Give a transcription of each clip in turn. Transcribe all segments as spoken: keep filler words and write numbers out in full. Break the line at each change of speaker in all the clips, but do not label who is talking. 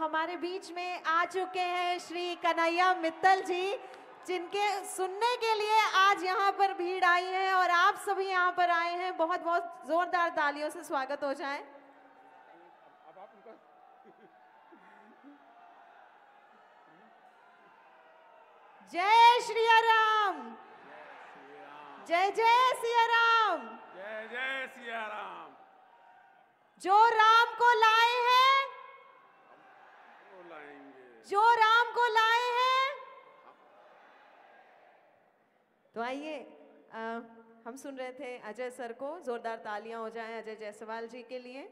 हमारे बीच में आ चुके हैं श्री कन्हैया मित्तल जी, जिनके सुनने के लिए आज यहाँ पर भीड़ आई है और आप सभी यहाँ पर आए हैं। बहुत बहुत जोरदार तालियों से स्वागत हो जाए। जय श्री राम, जय जय सिया राम,
जय जय सिया राम।
जो राम को लाए हैं
वो लाएंगे,
जो राम को लाए हैं। तो आइए, हम सुन रहे थे अजय सर को, जोरदार तालियां हो जाएं अजय जायसवाल जी के लिए।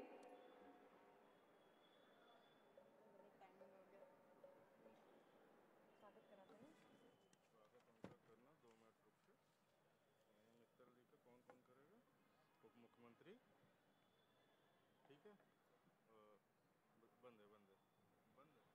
मुख्यमंत्री ठीक है, बंद है बंद है बंद है।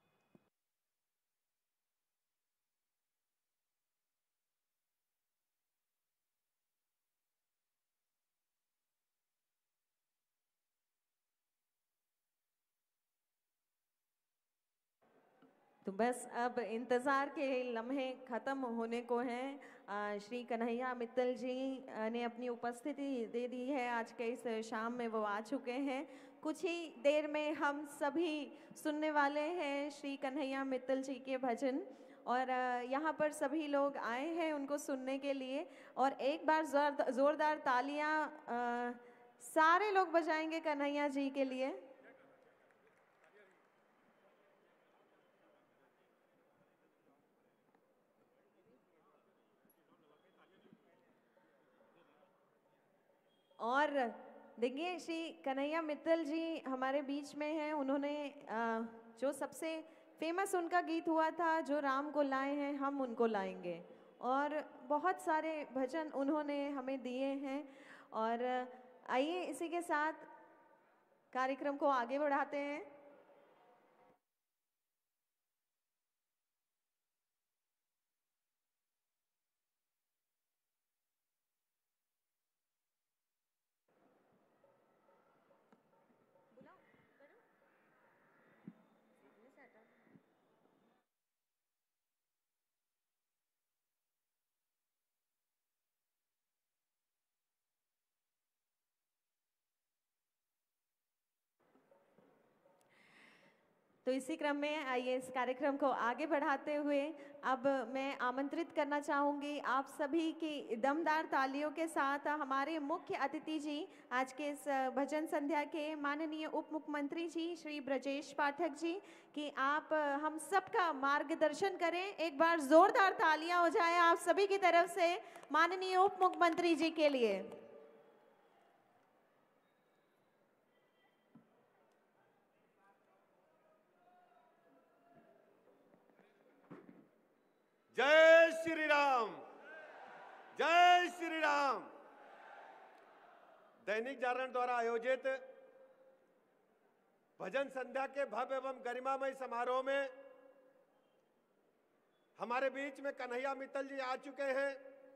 तो बस अब इंतज़ार के लम्हे ख़त्म होने को हैं। श्री कन्हैया मित्तल जी ने अपनी उपस्थिति दे दी है। आज के इस शाम में वो आ चुके हैं। कुछ ही देर में हम सभी सुनने वाले हैं श्री कन्हैया मित्तल जी के भजन, और यहाँ पर सभी लोग आए हैं उनको सुनने के लिए। और एक बार जोर जोरदार तालियाँ सारे लोग बजाएंगे कन्हैया जी के लिए। और देखिए, श्री कन्हैया मित्तल जी हमारे बीच में हैं। उन्होंने जो सबसे फेमस उनका गीत हुआ था, जो राम को लाए हैं हम उनको लाएंगे, और बहुत सारे भजन उन्होंने हमें दिए हैं। और आइए इसी के साथ कार्यक्रम को आगे बढ़ाते हैं। तो इसी क्रम में आइए इस कार्यक्रम को आगे बढ़ाते हुए अब मैं आमंत्रित करना चाहूँगी आप सभी की दमदार तालियों के साथ हमारे मुख्य अतिथि जी, आज के इस भजन संध्या के माननीय उप मुख्यमंत्री जी श्री ब्रजेश पाठक जी, कि आप हम सबका मार्गदर्शन करें। एक बार जोरदार तालियां हो जाए आप सभी की तरफ से माननीय उप मुख्यमंत्री जी के लिए।
जय श्री राम, जय श्री राम। दैनिक जागरण द्वारा आयोजित भजन संध्या के भव्य एवं गरिमामय समारोह में हमारे बीच में कन्हैया मित्तल जी आ चुके हैं।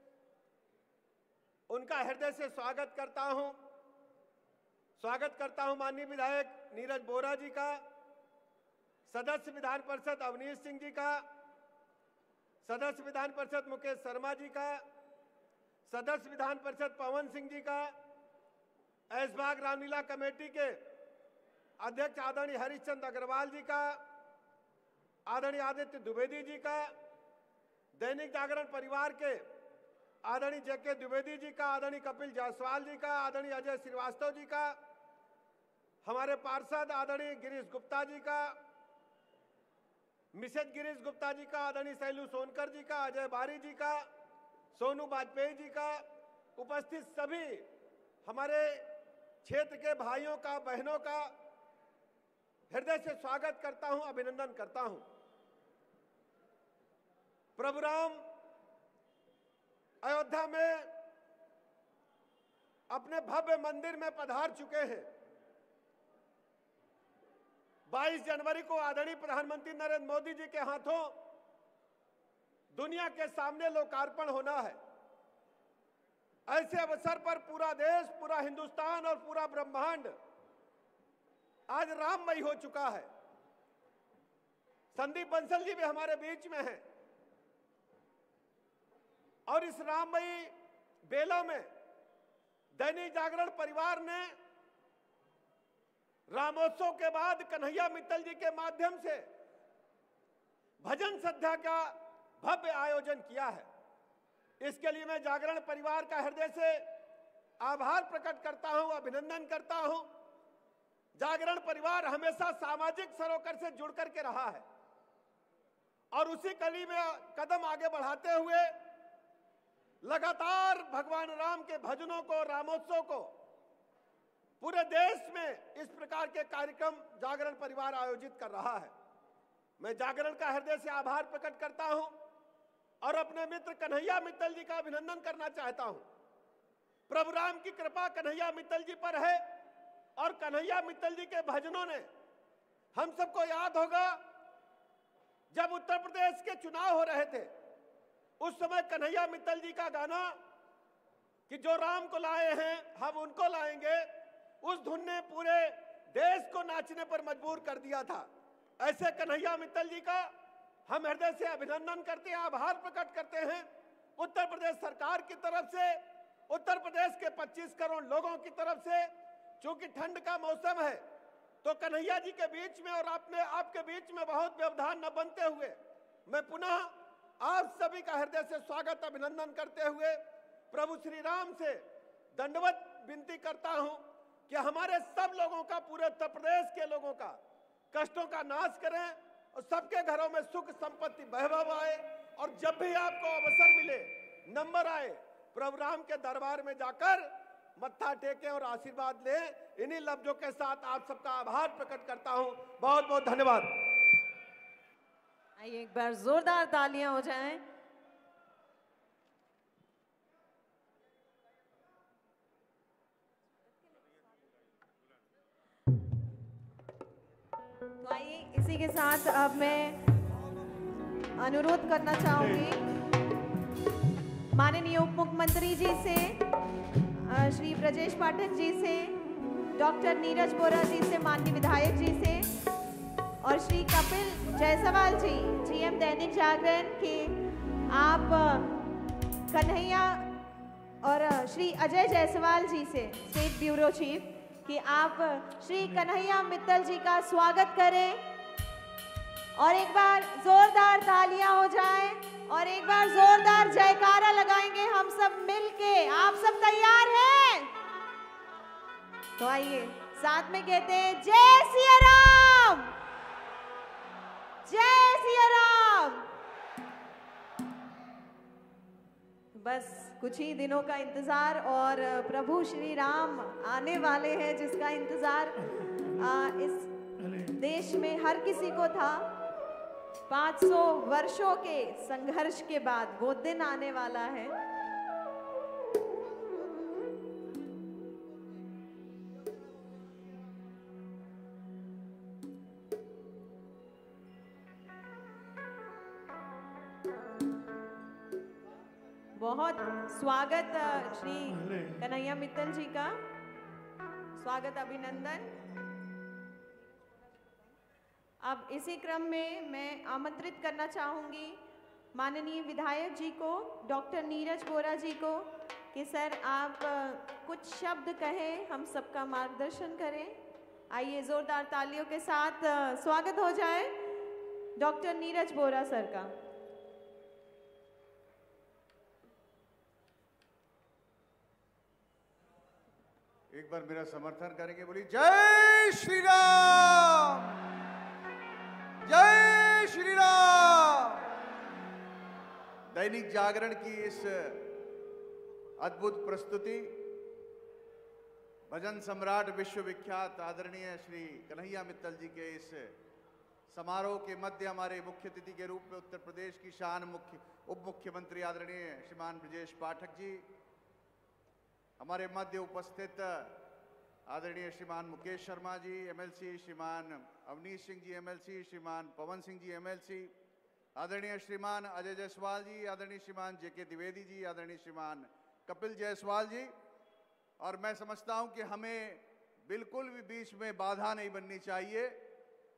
उनका हृदय से स्वागत करता हूं। स्वागत करता हूं माननीय विधायक नीरज बोरा जी का, सदस्य विधान परिषद अवनीश सिंह जी का, सदस्य विधान परिषद मुकेश शर्मा जी का, सदस्य विधान परिषद पवन सिंह जी का, ऐशबाग रामलीला कमेटी के अध्यक्ष आदरणीय हरिश्चंद्र अग्रवाल जी का, आदरणीय आदित्य द्विवेदी जी का, दैनिक जागरण परिवार के आदरणीय जेके द्विवेदी जी का, आदरणीय कपिल जायसवाल जी का, आदरणीय अजय श्रीवास्तव जी का, हमारे पार्षद आदरणीय गिरीश गुप्ता जी का, मिसेज गिरीश गुप्ता जी का, आदरणीय शैलू सोनकर जी का, अजय बारी जी का, सोनू वाजपेयी जी का, उपस्थित सभी हमारे क्षेत्र के भाइयों का, बहनों का हृदय से स्वागत करता हूं, अभिनंदन करता हूं। प्रभु राम अयोध्या में अपने भव्य मंदिर में पधार चुके हैं। बाईस जनवरी को आदरणीय प्रधानमंत्री नरेंद्र मोदी जी के हाथों दुनिया के सामने लोकार्पण होना है। ऐसे अवसर पर पूरा देश, पूरा हिंदुस्तान और पूरा ब्रह्मांड आज राममय हो चुका है। संदीप बंसल जी भी हमारे बीच में हैं। और इस राममयी बेला में दैनिक जागरण परिवार ने रामोत्सव के बाद कन्हैया मित्तल जी के माध्यम से भजन संध्या का भव्य आयोजन किया है। इसके लिए मैं जागरण परिवार का हृदय से आभार प्रकट करता हूं, अभिनंदन करता हूं। जागरण परिवार हमेशा सामाजिक सरोकार से जुड़ करके रहा है और उसी कड़ी में कदम आगे बढ़ाते हुए लगातार भगवान राम के भजनों को, रामोत्सव को पूरे देश में इस प्रकार के कार्यक्रम जागरण परिवार आयोजित कर रहा है। मैं जागरण का हृदय से आभार प्रकट करता हूं और अपने मित्र कन्हैया मित्तल जी का अभिनंदन करना चाहता हूं। प्रभु राम की कृपा कन्हैया मित्तल जी पर है और कन्हैया मित्तल जी के भजनों ने, हम सबको याद होगा जब उत्तर प्रदेश के चुनाव हो रहे थे उस समय कन्हैया मित्तल जी का गाना कि जो राम को लाए हैं हम उनको लाएंगे, उस धुन ने पूरे देश को नाचने पर मजबूर कर दिया था। ऐसे कन्हैया मित्तल जी का हम हृदय से अभिनंदन करते हैं, आभार प्रकट करते हैं। उत्तर प्रदेश सरकार की तरफ से, उत्तर प्रदेश के पच्चीस करोड़ लोगों की तरफ से, चूंकि ठंड का मौसम है तो कन्हैया जी के बीच में और आपने आपके बीच में बहुत व्यवधान न बनते हुए मैं पुनः आप सभी का हृदय से स्वागत अभिनंदन करते हुए प्रभु श्री राम से दंडवत विनती करता हूं कि हमारे सब लोगों का, पूरे उत्तर प्रदेश के लोगों का कष्टों का नाश करें और सबके घरों में सुख संपत्ति वैभव आए। और जब भी आपको अवसर मिले, नंबर आए, प्रभु राम के दरबार में जाकर मत्था टेकें और आशीर्वाद लें। इन्हीं लफ्जों के साथ आप सबका आभार प्रकट करता हूं। बहुत बहुत धन्यवाद।
आइए एक बार जोरदार तालियां हो जाएं। तो आइए इसी के साथ अब मैं अनुरोध करना चाहूंगी माननीय उप मुख्यमंत्री जी से, श्री ब्रजेश पाठक जी से, डॉक्टर नीरज बोरा जी से, माननीय विधायक जी से और श्री कपिल जायसवाल जी, जीएम दैनिक जागरण के, आप कन्हैया और श्री अजय जायसवाल जी से, स्टेट ब्यूरो चीफ, कि आप श्री कन्हैया मित्तल जी का स्वागत करें और एक बार जोरदार तालियां हो जाएं और एक बार जोरदार जयकारा लगाएंगे हम सब मिलके। आप सब तैयार हैं? तो आइए साथ में कहते हैं जय सिया राम, जय सिया राम। बस कुछ ही दिनों का इंतजार और प्रभु श्री राम आने वाले हैं, जिसका इंतजार आ, इस देश में हर किसी को था। पाँच सौ वर्षों के संघर्ष के बाद वो दिन आने वाला है। बहुत स्वागत श्री कन्हैया मित्तल जी का, स्वागत अभिनंदन। अब इसी क्रम में मैं आमंत्रित करना चाहूंगी माननीय विधायक जी को, डॉक्टर नीरज बोरा जी को, कि सर आप कुछ शब्द कहें, हम सबका मार्गदर्शन करें। आइए जोरदार तालियों के साथ स्वागत हो जाए डॉक्टर नीरज बोरा सर का।
एक बार मेरा समर्थन करेंगे, बोली जय श्री राम, जय श्री राम। दैनिक जागरण की इस अद्भुत प्रस्तुति, भजन सम्राट विश्वविख्यात आदरणीय श्री कन्हैया मित्तल जी के इस समारोह के मध्य हमारे मुख्य अतिथि के रूप में उत्तर प्रदेश की शान मुख्य उप मुख्यमंत्री आदरणीय श्रीमान ब्रजेश पाठक जी, हमारे मध्य उपस्थित आदरणीय श्रीमान मुकेश शर्मा जी एमएलसी, श्रीमान अवनीश सिंह जी एमएलसी, श्रीमान पवन सिंह जी एमएलसी, आदरणीय श्रीमान अजय जायसवाल जी, आदरणीय श्रीमान जेके द्विवेदी जी, आदरणीय श्रीमान कपिल जायसवाल जी। और मैं समझता हूं कि हमें बिल्कुल भी बीच में बाधा नहीं बननी चाहिए,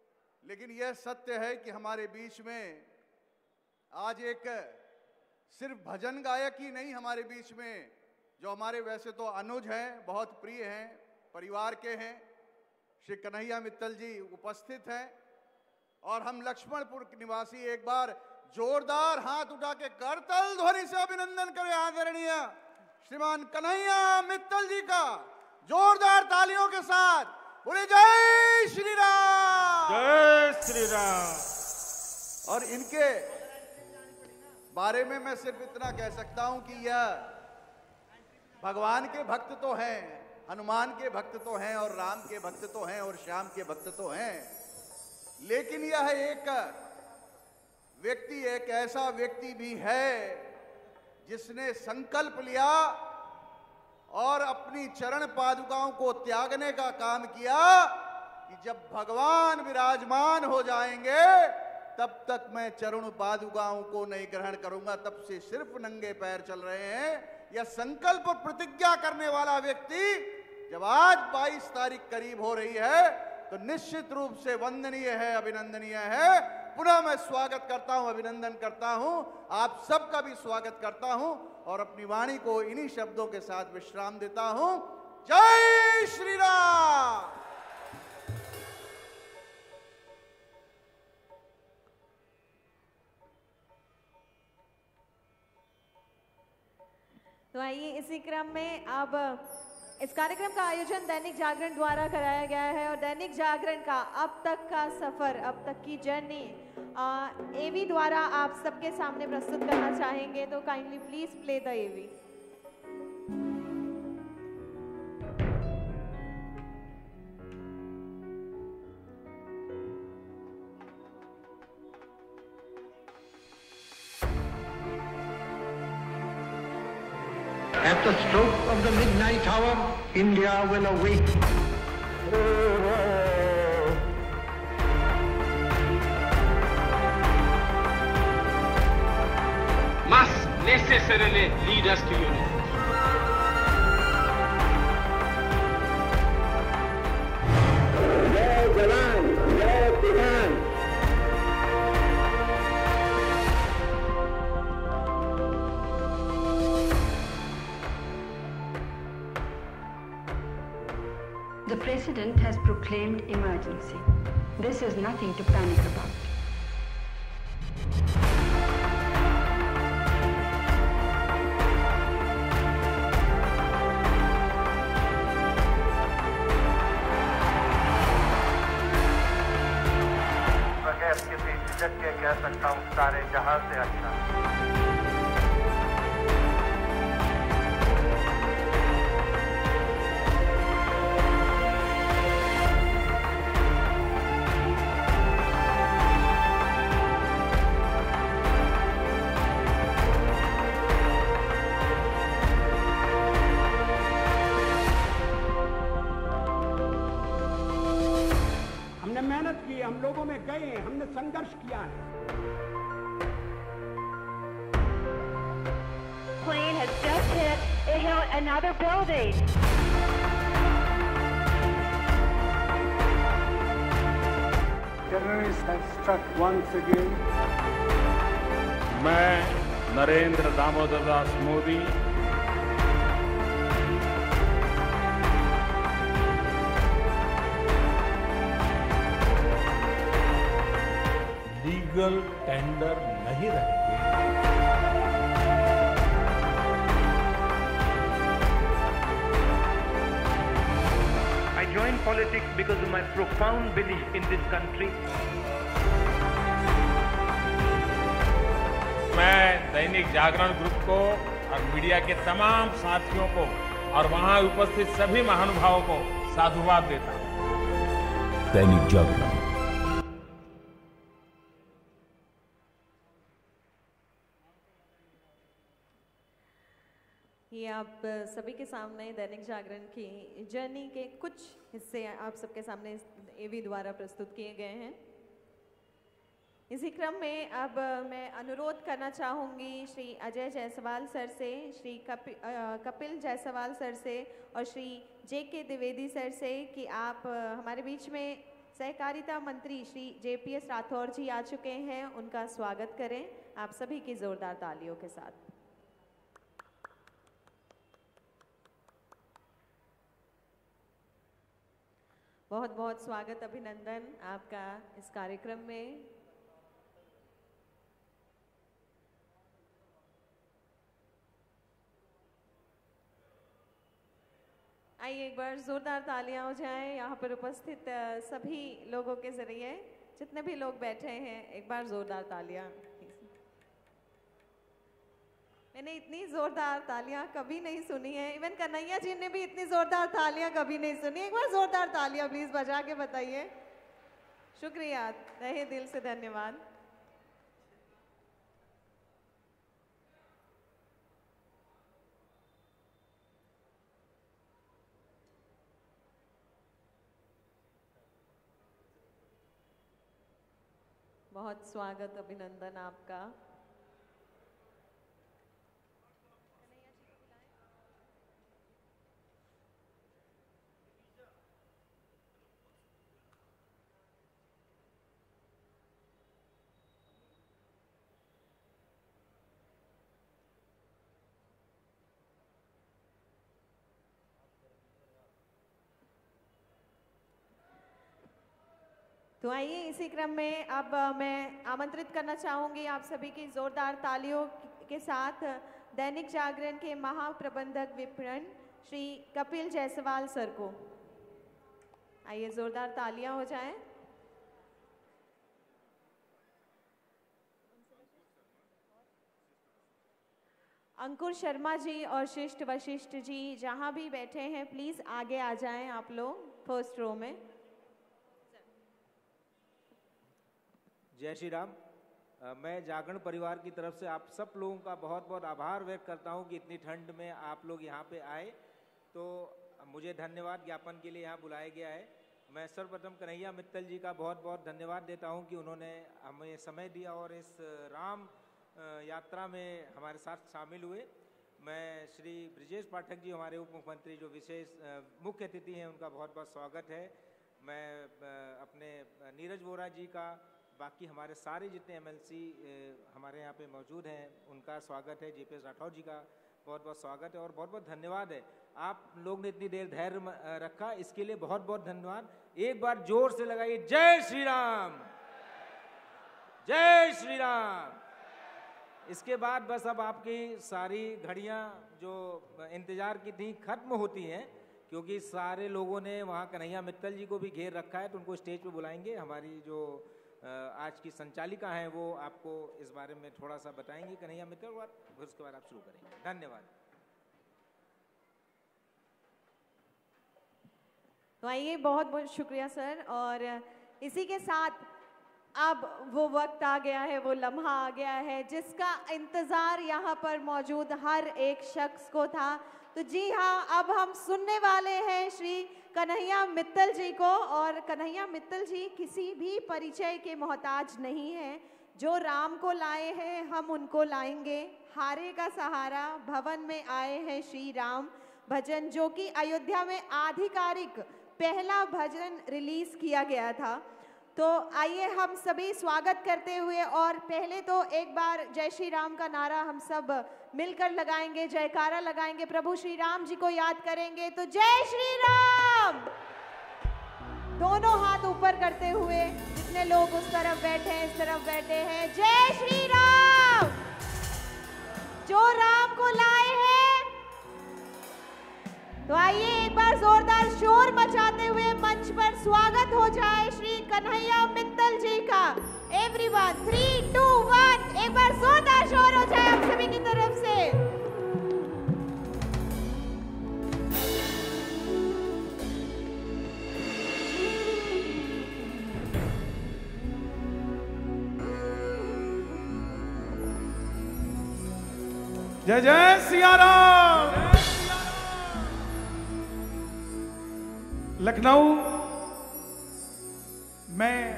लेकिन यह सत्य है कि हमारे बीच में आज एक सिर्फ भजन गायक ही नहीं, हमारे बीच में जो हमारे वैसे तो अनुज हैं, बहुत प्रिय हैं, परिवार के हैं, श्री कन्हैया मित्तल जी उपस्थित हैं। और हम लक्ष्मणपुर निवासी एक बार जोरदार हाथ उठा के करतल ध्वनि से अभिनंदन करें आदरणीय श्रीमान कन्हैया मित्तल जी का, जोरदार तालियों के साथ। बोले जय श्री राम,
जय श्री राम।
और इनके बारे में मैं सिर्फ इतना कह सकता हूं कि यह भगवान के भक्त तो हैं, हनुमान के भक्त तो हैं, और राम के भक्त तो हैं, और श्याम के भक्त तो हैं, लेकिन यह एक व्यक्ति, एक ऐसा व्यक्ति भी है जिसने संकल्प लिया और अपनी चरण पादुकाओं को त्यागने का काम किया कि जब भगवान विराजमान हो जाएंगे तब तक मैं चरण पादुकाओं को नहीं ग्रहण करूंगा। तब से सिर्फ नंगे पैर चल रहे हैं। यह संकल्प और प्रतिज्ञा करने वाला व्यक्ति जब आज बाईस तारीख करीब हो रही है तो निश्चित रूप से वंदनीय है, अभिनंदनीय है। पुनः मैं स्वागत करता हूं, अभिनंदन करता हूं, आप सबका भी स्वागत करता हूं और अपनी वाणी को इन्हीं शब्दों के साथ विश्राम देता हूं। जय श्री राम।
तो आइए इसी क्रम में अब इस कार्यक्रम का आयोजन दैनिक जागरण द्वारा कराया गया है और दैनिक जागरण का अब तक का सफर, अब तक की जर्नी एवी द्वारा आप सबके सामने प्रस्तुत करना चाहेंगे, तो kindly please play the AV.
At the stroke of the midnight hour, India will awake.
Must necessarily lead us to unity.
Jai Jawan, Jai Kisan.
The President has proclaimed emergency. This is nothing to panic about.
बगैर किसी झिझक के कह सकता हूँ सारे जहां से अच्छा।
मेहनत की, हम लोगों में गए, हमने संघर्ष किया है।
Plane has just hit another building.
Terrorists have struck once again.
मैं नरेंद्र दामोदर दास मोदी लीगल टेंडर नहीं रहेंगे।
I joined politics because of my profound belief in this country.
मैं दैनिक जागरण ग्रुप को और मीडिया के तमाम साथियों को और वहां उपस्थित सभी महानुभावों को साधुवाद देता हूं। दैनिक जागरण।
ये आप सभी के सामने दैनिक जागरण की जर्नी के कुछ हिस्से आप सबके सामने एवी द्वारा प्रस्तुत किए गए हैं। इसी क्रम में अब मैं अनुरोध करना चाहूँगी श्री अजय जायसवाल सर से, श्री कपि, कपिल जायसवाल सर से और श्री जे के द्विवेदी सर से कि आप हमारे बीच में सहकारिता मंत्री श्री जेपीएस राठौर जी आ चुके हैं, उनका स्वागत करें आप सभी की जोरदार तालियों के साथ। बहुत बहुत स्वागत, अभिनंदन आपका इस कार्यक्रम में। आइए एक बार जोरदार तालियां हो जाएं यहाँ पर उपस्थित सभी लोगों के जरिए, जितने भी लोग बैठे हैं एक बार जोरदार तालियां। मैंने इतनी जोरदार तालियां कभी नहीं सुनी है, इवन कन्हैया जी ने भी इतनी जोरदार तालियां कभी नहीं सुनी। एक बार जोरदार तालियां प्लीज बजा के बताइए। शुक्रिया, तहे दिल से धन्यवाद। बहुत स्वागत, अभिनंदन आपका। तो आइए इसी क्रम में अब मैं आमंत्रित करना चाहूंगी आप सभी की जोरदार तालियों के साथ दैनिक जागरण के महाप्रबंधक विपणन श्री कपिल जायसवाल सर को। आइए जोरदार तालियां हो जाएं। अंकुर शर्मा जी और शिष्ट वशिष्ठ जी जहां भी बैठे हैं प्लीज आगे आ जाएं आप लोग फर्स्ट रो में।
जय श्री राम। आ, मैं जागरण परिवार की तरफ से आप सब लोगों का बहुत बहुत आभार व्यक्त करता हूं कि इतनी ठंड में आप लोग यहां पे आए, तो मुझे धन्यवाद ज्ञापन के लिए यहां बुलाया गया है। मैं सर्वप्रथम कन्हैया मित्तल जी का बहुत बहुत धन्यवाद देता हूं कि उन्होंने हमें समय दिया और इस राम यात्रा में हमारे साथ शामिल हुए। मैं श्री ब्रिजेश पाठक जी हमारे उप मुख्यमंत्री जो विशेष मुख्य अतिथि हैं उनका बहुत बहुत स्वागत है। मैं अपने नीरज वोरा जी का, बाकी हमारे सारे जितने एमएलसी हमारे यहाँ पे मौजूद हैं उनका स्वागत है। जेपीएस राठौर जी का बहुत बहुत स्वागत है और बहुत बहुत धन्यवाद है। आप लोग ने इतनी देर धैर्य रखा, इसके लिए बहुत बहुत धन्यवाद। एक बार जोर से लगाइए जय श्री राम, जय श्री राम। इसके बाद बस अब आपकी सारी घड़ियाँ जो इंतजार की थी खत्म होती हैं, क्योंकि सारे लोगों ने वहाँ कन्हैया मित्तल जी को भी घेर रखा है, तो उनको स्टेज पे बुलाएंगे। हमारी जो आज की संचालिका हैं वो आपको इस बारे में थोड़ा सा बताएंगी, कन्हैया मित्तल, और उसके बाद आप शुरू करेंगे। धन्यवाद।
तो आइए, बहुत बहुत शुक्रिया सर। और इसी के साथ अब वो वक्त आ गया है, वो लम्हा आ गया है जिसका इंतजार यहाँ पर मौजूद हर एक शख्स को था। तो जी हाँ, अब हम सुनने वाले हैं श्री कन्हैया मित्तल जी को। और कन्हैया मित्तल जी किसी भी परिचय के मोहताज नहीं हैं। जो राम को लाए हैं हम उनको लाएंगे। हारे का सहारा भवन में आए हैं श्री राम भजन, जो कि अयोध्या में आधिकारिक पहला भजन रिलीज किया गया था। तो आइए हम सभी स्वागत करते हुए, और पहले तो एक बार जय श्री राम का नारा हम सब मिलकर लगाएंगे, जयकारा लगाएंगे, प्रभु श्री राम जी को याद करेंगे। तो जय श्री राम, दोनों हाथ ऊपर करते हुए, जितने लोग उस तरफ बैठे हैं इस तरफ बैठे हैं, जय श्री राम। जो राम को लाए हैं, तो आइए एक बार जोरदार शोर मचाते हुए मंच पर स्वागत हो जाए श्री कन्हैया मित्तल जी का। एवरीवन, थ्री टू वन, एक बार जोरदार शोर हो जाए आप सभी की तरफ से।
जय जय सिया राम। लखनऊ में,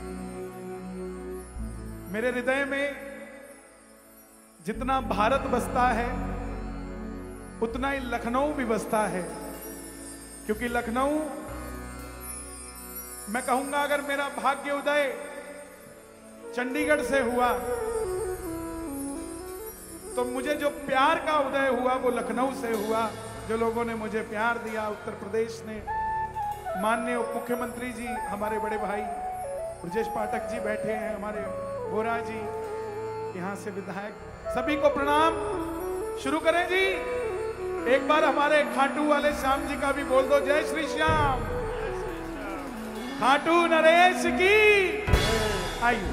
मेरे हृदय में जितना भारत बसता है उतना ही लखनऊ भी बसता है, क्योंकि लखनऊ मैं कहूंगा अगर मेरा भाग्य उदय चंडीगढ़ से हुआ तो मुझे जो प्यार का उदय हुआ वो लखनऊ से हुआ। जो लोगों ने मुझे प्यार दिया, उत्तर प्रदेश ने, माननीय उप मुख्यमंत्री जी, हमारे बड़े भाई ब्रजेश पाठक जी बैठे हैं, हमारे बोरा जी, यहाँ से विधायक, सभी को प्रणाम। शुरू करें जी। एक बार हमारे खाटू वाले श्याम जी का भी बोल दो, जय श्री श्याम। खाटू नरेश की आयु।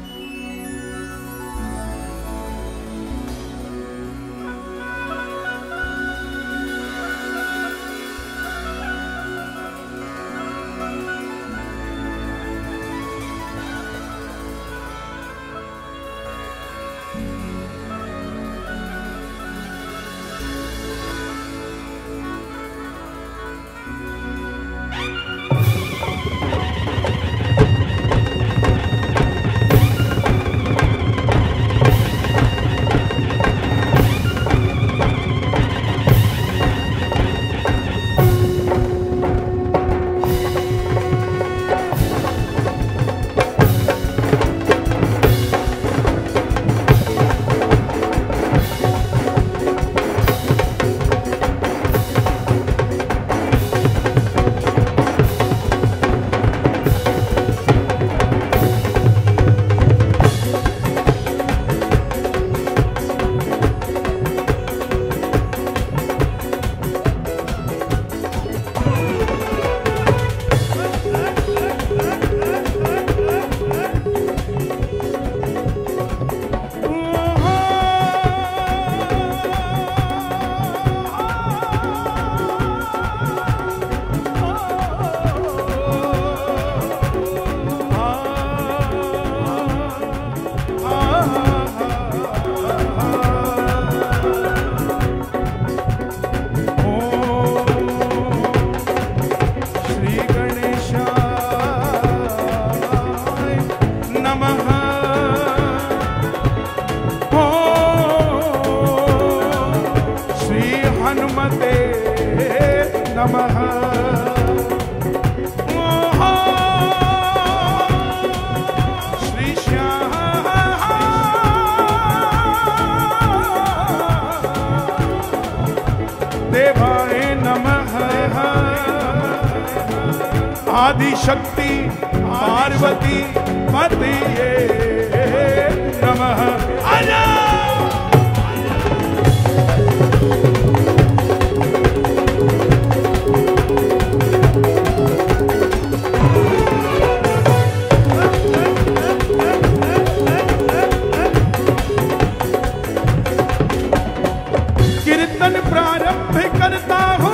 आदिशक्ति पार्वती पतिये नमः।
कीर्तन प्रारंभ करता हूँ,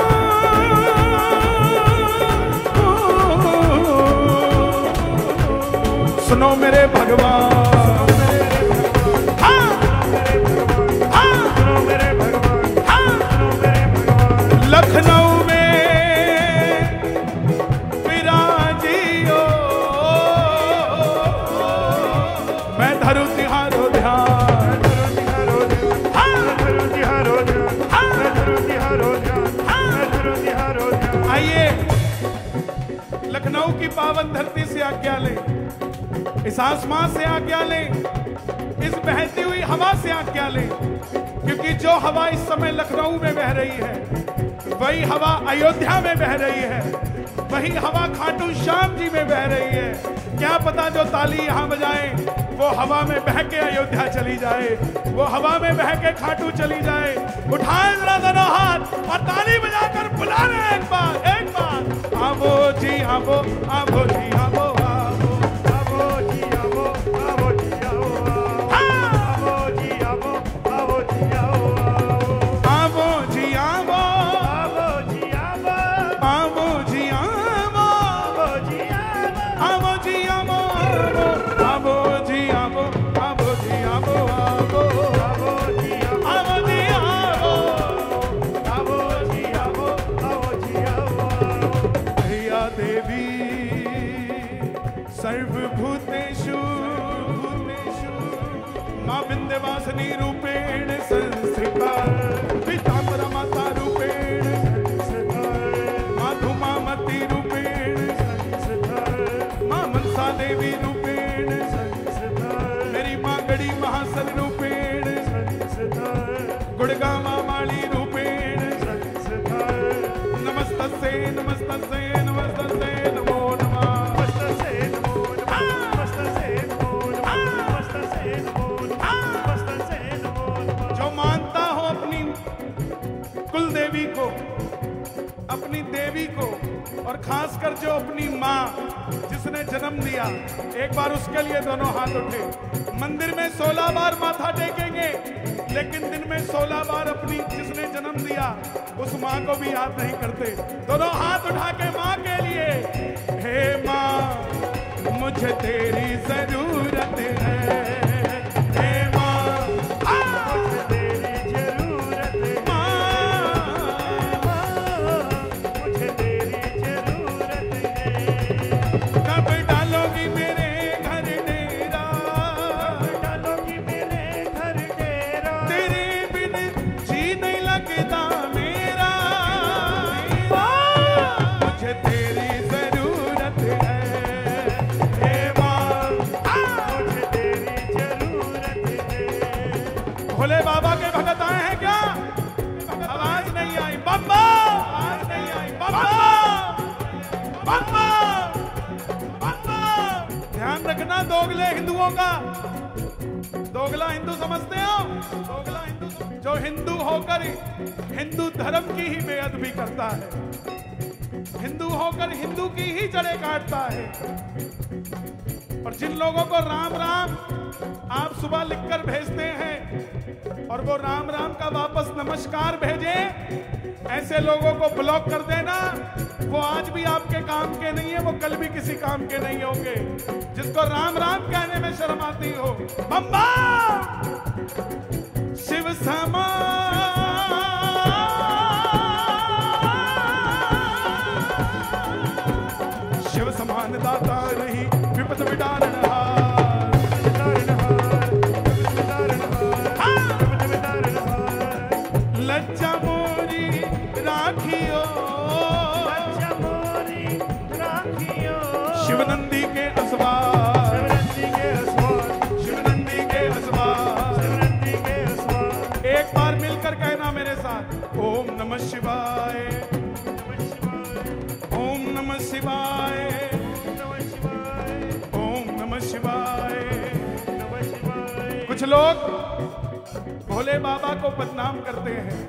सुनो मेरे भगवान, हाँ, हाँ, सुनो मेरे भगवान, हाँ, सुनो मेरे भगवान। लखनऊ में विराजियो, मैं धरू तिहारो ध्यान, हाँ, धरू तिहारो ध्यान, हाँ, धरू तिहारो ध्यान, हाँ, धरू तिहारो ध्यान। आइए लखनऊ की पावन धरती से आज्ञा लें, इस आसमान से आज्ञा लें, इस बहती हुई हवा से आज्ञा लें, क्योंकि जो हवा इस समय लखनऊ में बह रही है वही हवा अयोध्या में बह रही है, वही हवा खाटू श्याम जी में बह रही है। क्या पता जो ताली यहाँ बजाएं वो हवा में बह के अयोध्या चली जाए, वो हवा में बह के खाटू चली जाए। उठाए जरा दोनों हाथ और ताली बजाकर बुला रहे एक बार, एक बार। आवो जी आवो, आवो जी आवो, सर्वभूतेषु मां विंध्यवासिनी रूपेण संस्थिता, पीताम्बर माता रूपेण संस्थिता, माधुमामती रूपेण संस्थिता, गड़ी महासन रूपेण गुड़गामा माली रूपेण नमस्तस्यै नमस्तस्यै नमस्तस्यै नमो नमः नमस्तस्यै नमो नमः नमस्तस्यै नमो नमः नमस्तस्यै नमो नमः नमस्तस्यै नमो नमः। जो मानता हो अपनी कुल देवी को, अपनी देवी को, और खासकर जो अपनी माँ जिसने जन्म दिया, एक बार उसके लिए दोनों हाथ उठे। मंदिर में सोलह बार माथा टेकेंगे, लेकिन दिन में सोलह बार अपनी जिसने जन्म दिया उस माँ को भी याद नहीं करते। दोनों हाथ उठा के माँ के लिए, हे माँ मुझे तेरी जरूरत है, हे माँ मुझे तेरी जरूरत है, माँ मुझे तेरी जरूरत है। कब डालोगी मेरे घर डेरा, कब डालोगी मेरे घर डेरा, तेरे बिन जी नहीं लगता मेरा, मुझे तेरी जरूरत है, हे माँ मुझे तेरी जरूरत है। भोले बाबा के भगत आए हैं क्या? आवाज नहीं आई, बाबा आवाज नहीं आई, बाबा बाबा बाबा। ध्यान रखना दोगले हिंदुओं का, दोगला हिंदू समझते हो? दोगला हिंदू जो हिंदू होकर हिंदू धर्म की ही बेअदबी करता है, हिंदू होकर हिंदू की ही जड़ें काटता है। और जिन लोगों को राम राम आप सुबह लिखकर भेजते हैं और वो राम राम का वापस नमस्कार भेजे, ऐसे लोगों को ब्लॉक कर देना। वो आज भी आपके काम के नहीं है, वो कल भी किसी काम के नहीं होंगे। जिसको राम राम कहने में शर्म आती हो, बम्बा शिव समा शिव समान दाता नहीं, विपद विडारणहार, लज्जा मोरी राखियो, लज्जा मोरी राखियो, शिवनंदी के असवार, शिवनंदी के असवार, शिवनंदी के असवार, शिवनंदी के असवार। एक बार मिलकर कहना मेरे साथ, ओम नमः शिवाय, ओम नमः शिवाय, ओम नमः शिवाय। कुछ लोग भोले बाबा को बदनाम करते हैं,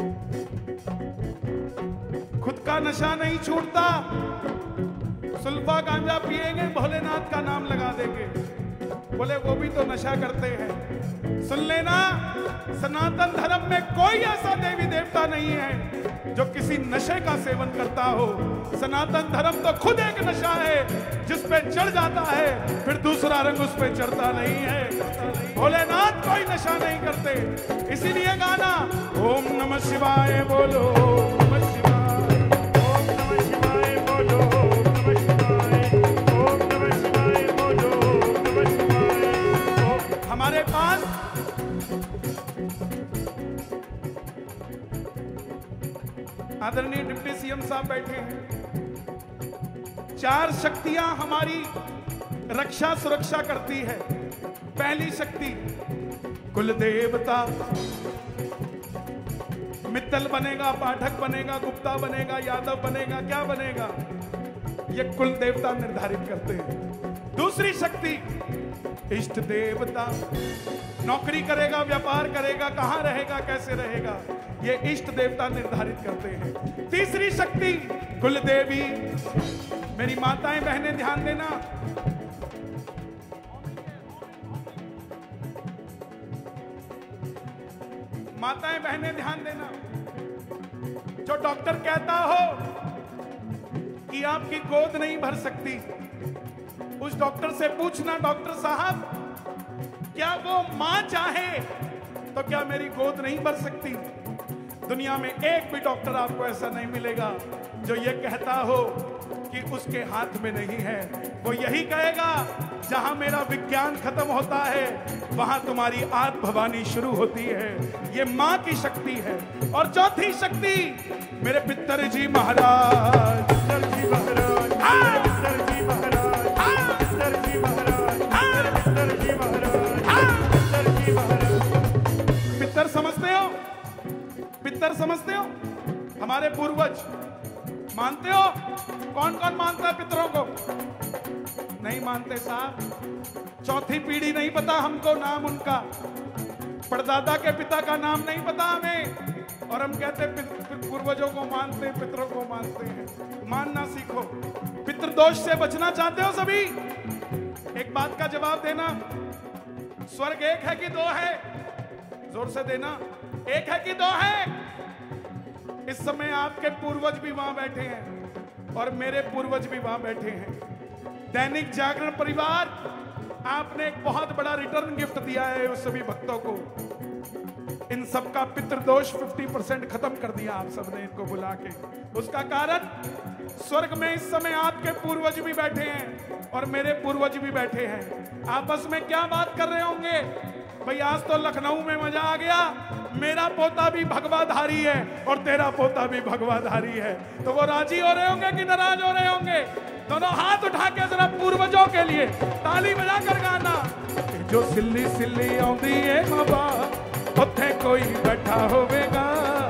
खुद का नशा नहीं छूटता, सुल्फा गांजा पिएंगे, भोलेनाथ का नाम लगा देंगे, बोले वो भी तो नशा करते हैं। सुन लेना, सनातन धर्म में कोई ऐसा देवी देवता नहीं है जो किसी नशे का सेवन करता हो। सनातन धर्म तो खुद एक नशा है जिस पे चढ़ जाता है, फिर दूसरा रंग उस पे चढ़ता नहीं है। भोलेनाथ कोई नशा नहीं करते, इसीलिए गाना ओम नमः शिवाय बोलो, ओम नमः शिवाय, ओम नमः शिवाय बोलो, ओम नमः शिवाय, ओम नमः शिवाय बोलो, ओम नमः शिवाय। हमारे पास आदरणीय डिप्टी सीएम साहब बैठे हैं। चार शक्तियां हमारी रक्षा सुरक्षा करती है। पहली शक्ति कुल देवता, मित्तल बनेगा, पाठक बनेगा, गुप्ता बनेगा, यादव बनेगा, क्या बनेगा, ये कुल देवता निर्धारित करते हैं। दूसरी शक्ति इष्ट देवता, नौकरी करेगा, व्यापार करेगा, कहां रहेगा, कैसे रहेगा, ये इष्ट देवता निर्धारित करते हैं। तीसरी शक्ति कुल देवी। मेरी माताएं बहनें ध्यान देना, माताएं बहनें ध्यान देना, जो डॉक्टर कहता हो कि आपकी गोद नहीं भर सकती, उस डॉक्टर से पूछना, डॉक्टर साहब क्या वो मां चाहे तो क्या मेरी गोद नहीं भर सकती? दुनिया में एक भी डॉक्टर आपको ऐसा नहीं मिलेगा जो ये कहता हो कि उसके हाथ में नहीं है। वो यही कहेगा जहां मेरा विज्ञान खत्म होता है वहां तुम्हारी आत्म भवानी शुरू होती है। ये मां की शक्ति है। और चौथी शक्ति मेरे पितर जी महाराज, पितर जी महाराज, पितर जी महाराज, पितर जी महाराज, पितर जी महाराज। हमारे पूर्वज मानते हो? कौन कौन मानता है पितरों को? नहीं मानते साहब। चौथी पीढ़ी नहीं पता हमको नाम उनका, परदादा के पिता का नाम नहीं पता हमें, और हम कहते पूर्वजों को मानते, पितरों को मानते हैं। मानना सीखो। पितृदोष से बचना चाहते हो सभी? एक बात का जवाब देना, स्वर्ग एक है कि दो है? जोर से देना, एक है कि दो है? इस समय आपके पूर्वज भी वहां बैठे हैं और मेरे पूर्वज भी वहां बैठे हैं। दैनिक जागरण परिवार, आपने एक बहुत बड़ा रिटर्न गिफ्ट दिया है उस सभी भक्तों को। इन सबका पितृदोष पचास परसेंट खत्म कर दिया आप सबने इनको बुला के। उसका कारण, स्वर्ग में इस समय आपके पूर्वज भी बैठे हैं और मेरे पूर्वज भी बैठे हैं। आपस में क्या बात कर रहे होंगे? भाई आज तो लखनऊ में मजा आ गया, मेरा पोता भी भगवाधारी है और तेरा पोता भी भगवाधारी है। तो वो राजी हो रहे होंगे कि नाराज हो रहे होंगे? दोनों हाथ उठा के जरा पूर्वजों के लिए ताली बजा कर गाना। जो सिल्ली सिल्ली आउंदी है बाबा, उत्थे कोई बैठा होवेगा।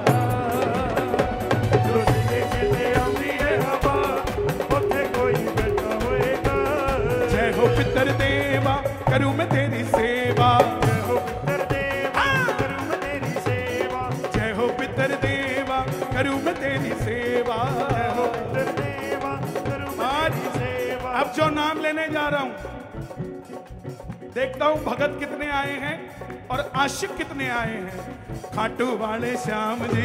जो सिल्ली सिल्ली आउंदी है बाबा, उत्थे कोई बैठा होवेगा। जय हो पितर देवा, करूं मैं तेरी सेवा। जय हो पितर देवा, करूं मैं तेरी सेवा। जय हो पितर देवा, करूं मैं तेरी सेवा। जय हो पितर देवा, करूं मैं तेरी सेवा। अब जो नाम लेने जा रहा हूं, देखता हूं भगत कितने आए हैं और आशिक कितने आए हैं। खाटू वाले श्याम जी,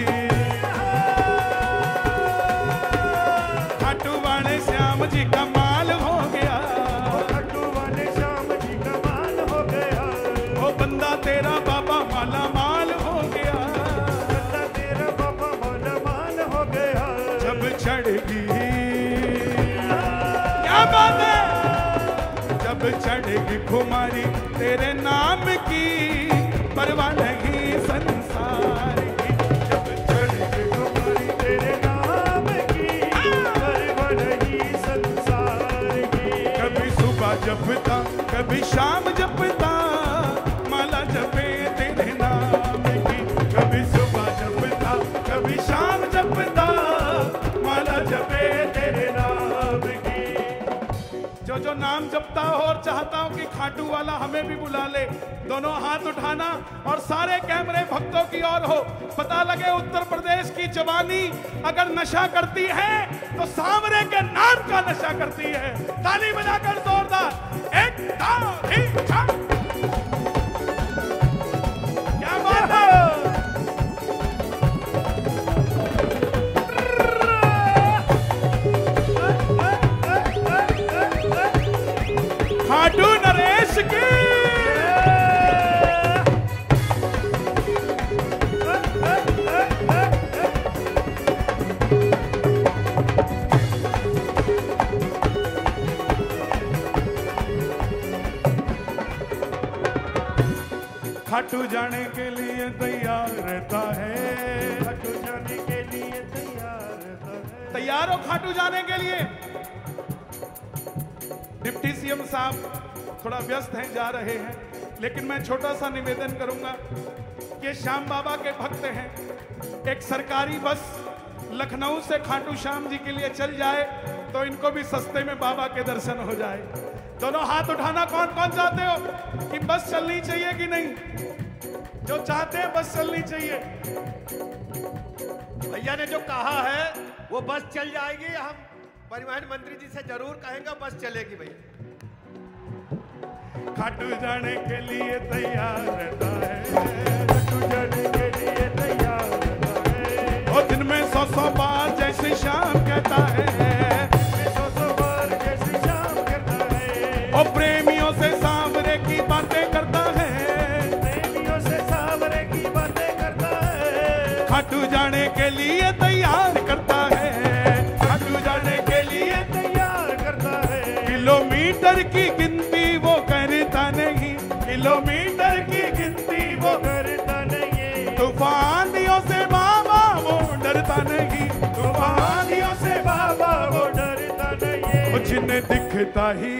खाटू वाले श्याम जी कमाल हो गया। खाटू वाले श्याम जी कमाल हो गया। ओ बंदा तेरा बाबा माला माल हो गया। बंदा तेरा बाबा माला माल हो गया। जब चढ़गी, क्या बात है, जब चढ़गी खुमारी तेरे नाम की, परवाह नहीं संसार की। जब चढ़गी खुमारी तेरे नाम की, परवाह नहीं संसार की। कभी सुबह जपता, कभी शाम जपता, माला जपे तेरे नाम की। कभी सुबह जपता, कभी शाम जपता, माला जपे तेरे नाम की। जो जो नाम जपता हो और चाहता हूं कि खाटू वाला हमें भी बुला ले, दोनों हाथ उठाना और सारे कैमरे भक्तों की ओर हो। पता लगे उत्तर प्रदेश की जवानी अगर नशा करती है तो सांवरे के नाम का नशा करती है। ताली बजाकर जोरदार, एक ताली बजा। क्या बात है। खाटू नरेश की खाटू जाने के लिए तैयार रहता है। खाटू जाने के लिए तैयार रहता है। तैयार हो खाटू जाने के लिए? डिप्टी सीएम साहब थोड़ा व्यस्त हैं, जा रहे हैं, लेकिन मैं छोटा सा निवेदन करूंगा कि श्याम बाबा के भक्त हैं। एक सरकारी बस लखनऊ से खाटू श्याम जी के लिए चल जाए तो इनको भी सस्ते में बाबा के दर्शन हो जाए। दोनों हाथ उठाना, कौन कौन चाहते हो कि बस चलनी चाहिए कि नहीं? जो चाहते हैं बस चलनी चाहिए।
भैया ने जो कहा है वो बस चल जाएगी। हम परिवहन मंत्री जी से जरूर कहेंगे बस चलेगी भैया।
खाटू जाने के लिए तैयार रहता है। खाटू जाने के लिए तैयार रहता है। और दिन में सौ सौ बार जय श्री श्याम कहता है। सौ सौ बार जय श्री श्याम कहता है। और प्रेमियों से सांवरे की बातें करता है। प्रेमियों से सांवरे की बातें करता है। खाटू जाने के लिए तैयार करता है। खाटू जाने के लिए तैयार करता है। किलोमीटर की गिनती वो करता नहीं। किलोमीटर की गिनती वो करता नहीं। तूफानियों से बाबा वो डरता नहीं। तूफानियों से बाबा वो डरता नहीं। वो जिन्हें दिखता ही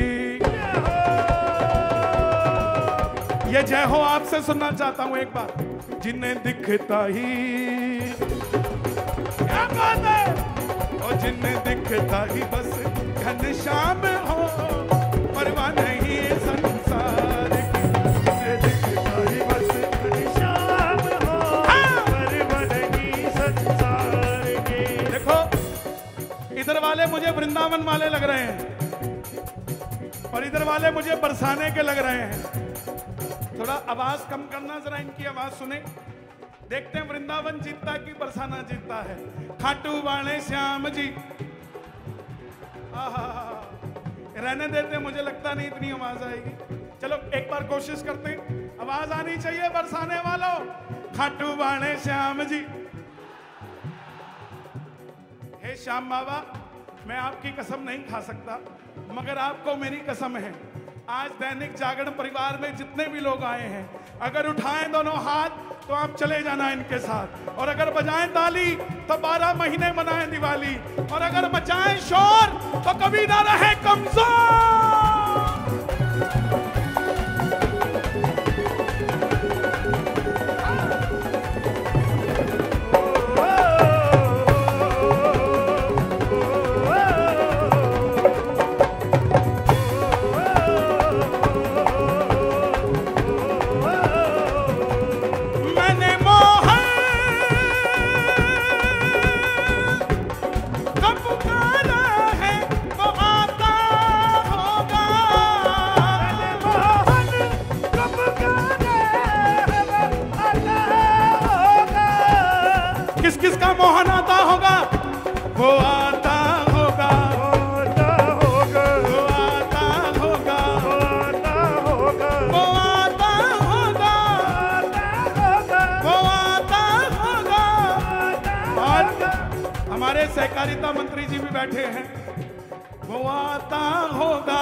ये जय हो आपसे सुनना चाहता हूं एक बार। जिन्हें दिखता ही क्या बात है। और जिन्हें दिखता ही बस घनश्याम हो, परवाह नहीं संसार की, जिन्हें दिखता ही बस घनश्याम हो, परवाह नहीं संसार की। देखो इधर वाले मुझे वृंदावन वाले लग रहे हैं और इधर वाले मुझे बरसाने के लग रहे हैं। थोड़ा आवाज कम करना, जरा इनकी आवाज सुने। देखते हैं वृंदावन जीतता है कि बरसाना जीतता है। खाटू वाले श्याम जी, आहा, रहने देते, मुझे लगता नहीं इतनी आवाज आएगी। चलो एक बार कोशिश करते हैं, आवाज आनी चाहिए बरसाने वालों। खाटू वाले श्याम जी। हे श्याम बाबा, मैं आपकी कसम नहीं खा सकता, मगर आपको मेरी कसम है, आज दैनिक जागरण परिवार में जितने भी लोग आए हैं, अगर उठाएं दोनों हाथ तो आप चले जाना इनके साथ, और अगर बजाएं ताली तो बारह महीने मनाएं दिवाली, और अगर मचाएं शोर तो कभी ना रहे कमजोर। किसका मोहन आता होगा, वो आता होगा, आता होगा, वो आता होगा, आता होगा, वो आता होगा, आता होगा, वो आता होगा। और हमारे सहकारिता मंत्री जी भी बैठे हैं, वो आता होगा,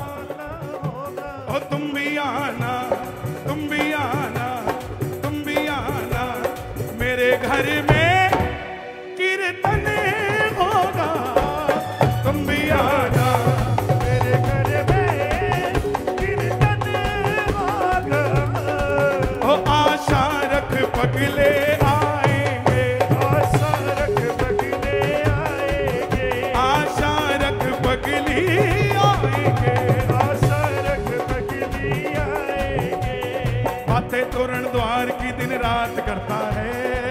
और तुम भी आना, तुम भी आना, तुम भी आना, मेरे घर में कीर्तन होगा, तुम भी आना, मेरे घर में कीर्तन होगा। ओ आशा रख पगले आएंगे, आशा रख पगले आएंगे, आशा रख पगली आएंगे, आशा रख पगली आएंगे। बातें तोरण द्वार की दिन रात करता है।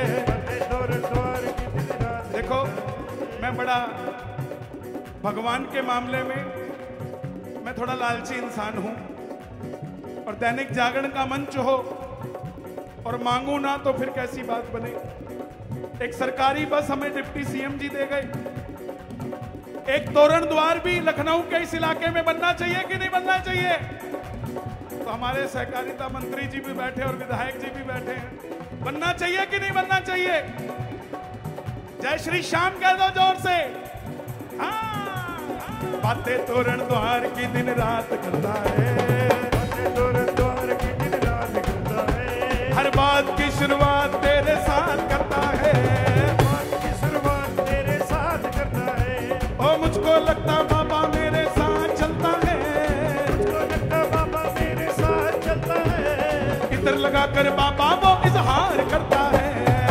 देखो मैं बड़ा भगवान के मामले में मैं थोड़ा लालची इंसान हूं, और दैनिक जागरण का मंच हो और मांगू ना तो फिर कैसी बात बने। एक सरकारी बस हमें डिप्टी सीएम जी दे गए, एक तोरण द्वार भी लखनऊ के इस इलाके में बनना चाहिए कि नहीं बनना चाहिए। तो हमारे सहकारिता मंत्री जी भी बैठे और विधायक जी भी बैठे हैं, बनना चाहिए कि नहीं बनना चाहिए। जय श्री श्याम कह दो जोर से। हाँ, बातें तोरण द्वार की दिन रात करता है, बातें तोरण द्वार की दिन रात करता है, हर बात की शुरुआत तेरे साथ करता है, बात की शुरुआत तेरे साथ करता है। ओ मुझको लगता बाबा मेरे साथ चलता है, मुझको लगता बाबा मेरे साथ चलता है। इधर लगा कर बाबा वो इजहार करता है,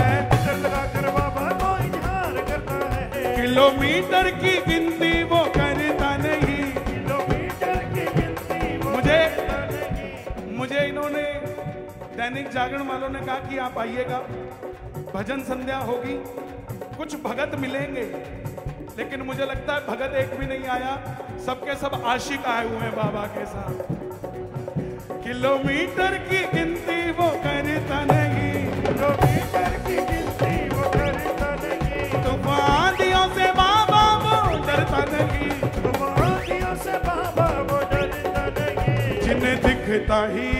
किलोमीटर की गिनती वो करता नहीं, किलोमीटर की गिनती वो मुझे नहीं। मुझे इन्होंने दैनिक जागरण वालों ने कहा कि आप आइएगा, भजन संध्या होगी, कुछ भगत मिलेंगे, लेकिन मुझे लगता है भगत एक भी नहीं आया, सबके सब आशिक आए हुए हैं बाबा के साथ। किलोमीटर की गिनती वो करता नहीं, किलोमीटर की गिनती वो करता नहीं, तूफानियों से बाबा वो डरता नहीं, तूफानियों से बाबा वो डरता नहीं, जिन्हें दिखता ही।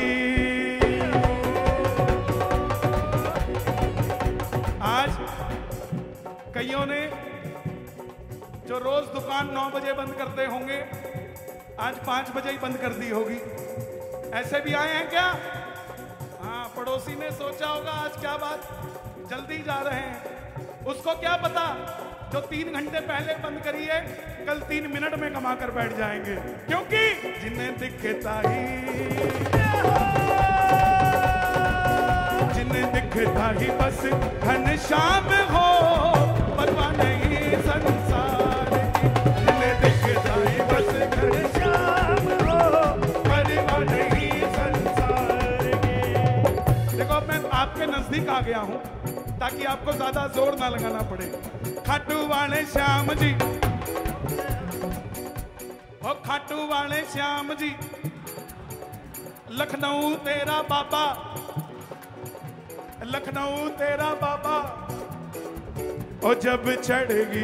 आज कईयों ने जो रोज दुकान नौ बजे बंद करते होंगे, आज पांच बजे ही बंद कर दी होगी। ऐसे भी आए हैं क्या? हाँ, पड़ोसी ने सोचा होगा आज क्या बात, जल्दी जा रहे हैं। उसको क्या पता जो तीन घंटे पहले बंद करी है, कल तीन मिनट में कमा कर बैठ जाएंगे, क्योंकि जिन्हें दिखता ही, जिन्हें दिखता ही बस घनश्याम हो, परवाह नजदीक आ गया हूं ताकि आपको ज्यादा जोर ना लगाना पड़े। खाटू वाले श्याम जी, ओ खाटू वाले श्याम जी, लखनऊ तेरा बाबा, लखनऊ तेरा बाबा, ओ जब चढ़ेगी,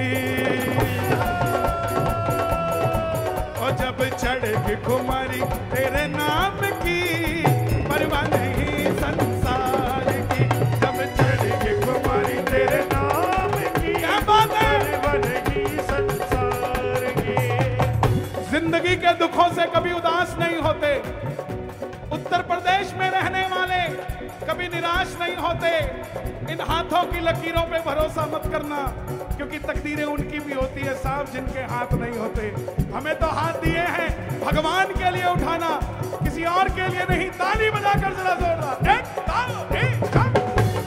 ओ जब चढ़ेगी खुमारी तेरे नाम की, परवाह नहीं संसार की, जब चढ़ेगी खुमारी तेरे नाम की, क्या बात है, परवाह नहीं संसार की। जिंदगी के दुखों से कभी उदास नहीं होते, उत्तर प्रदेश में रहने वाले कभी निराश नहीं होते। इन हाथों की लकीरों पे भरोसा मत करना, क्योंकि तकदीरें उनकी भी होती है साहब जिनके हाथ नहीं होते। हमें तो हाथ दिए हैं भगवान के लिए उठाना, किसी और के लिए नहीं। ताली बजाकर जरा जोरदार एक ताली, एक ताली।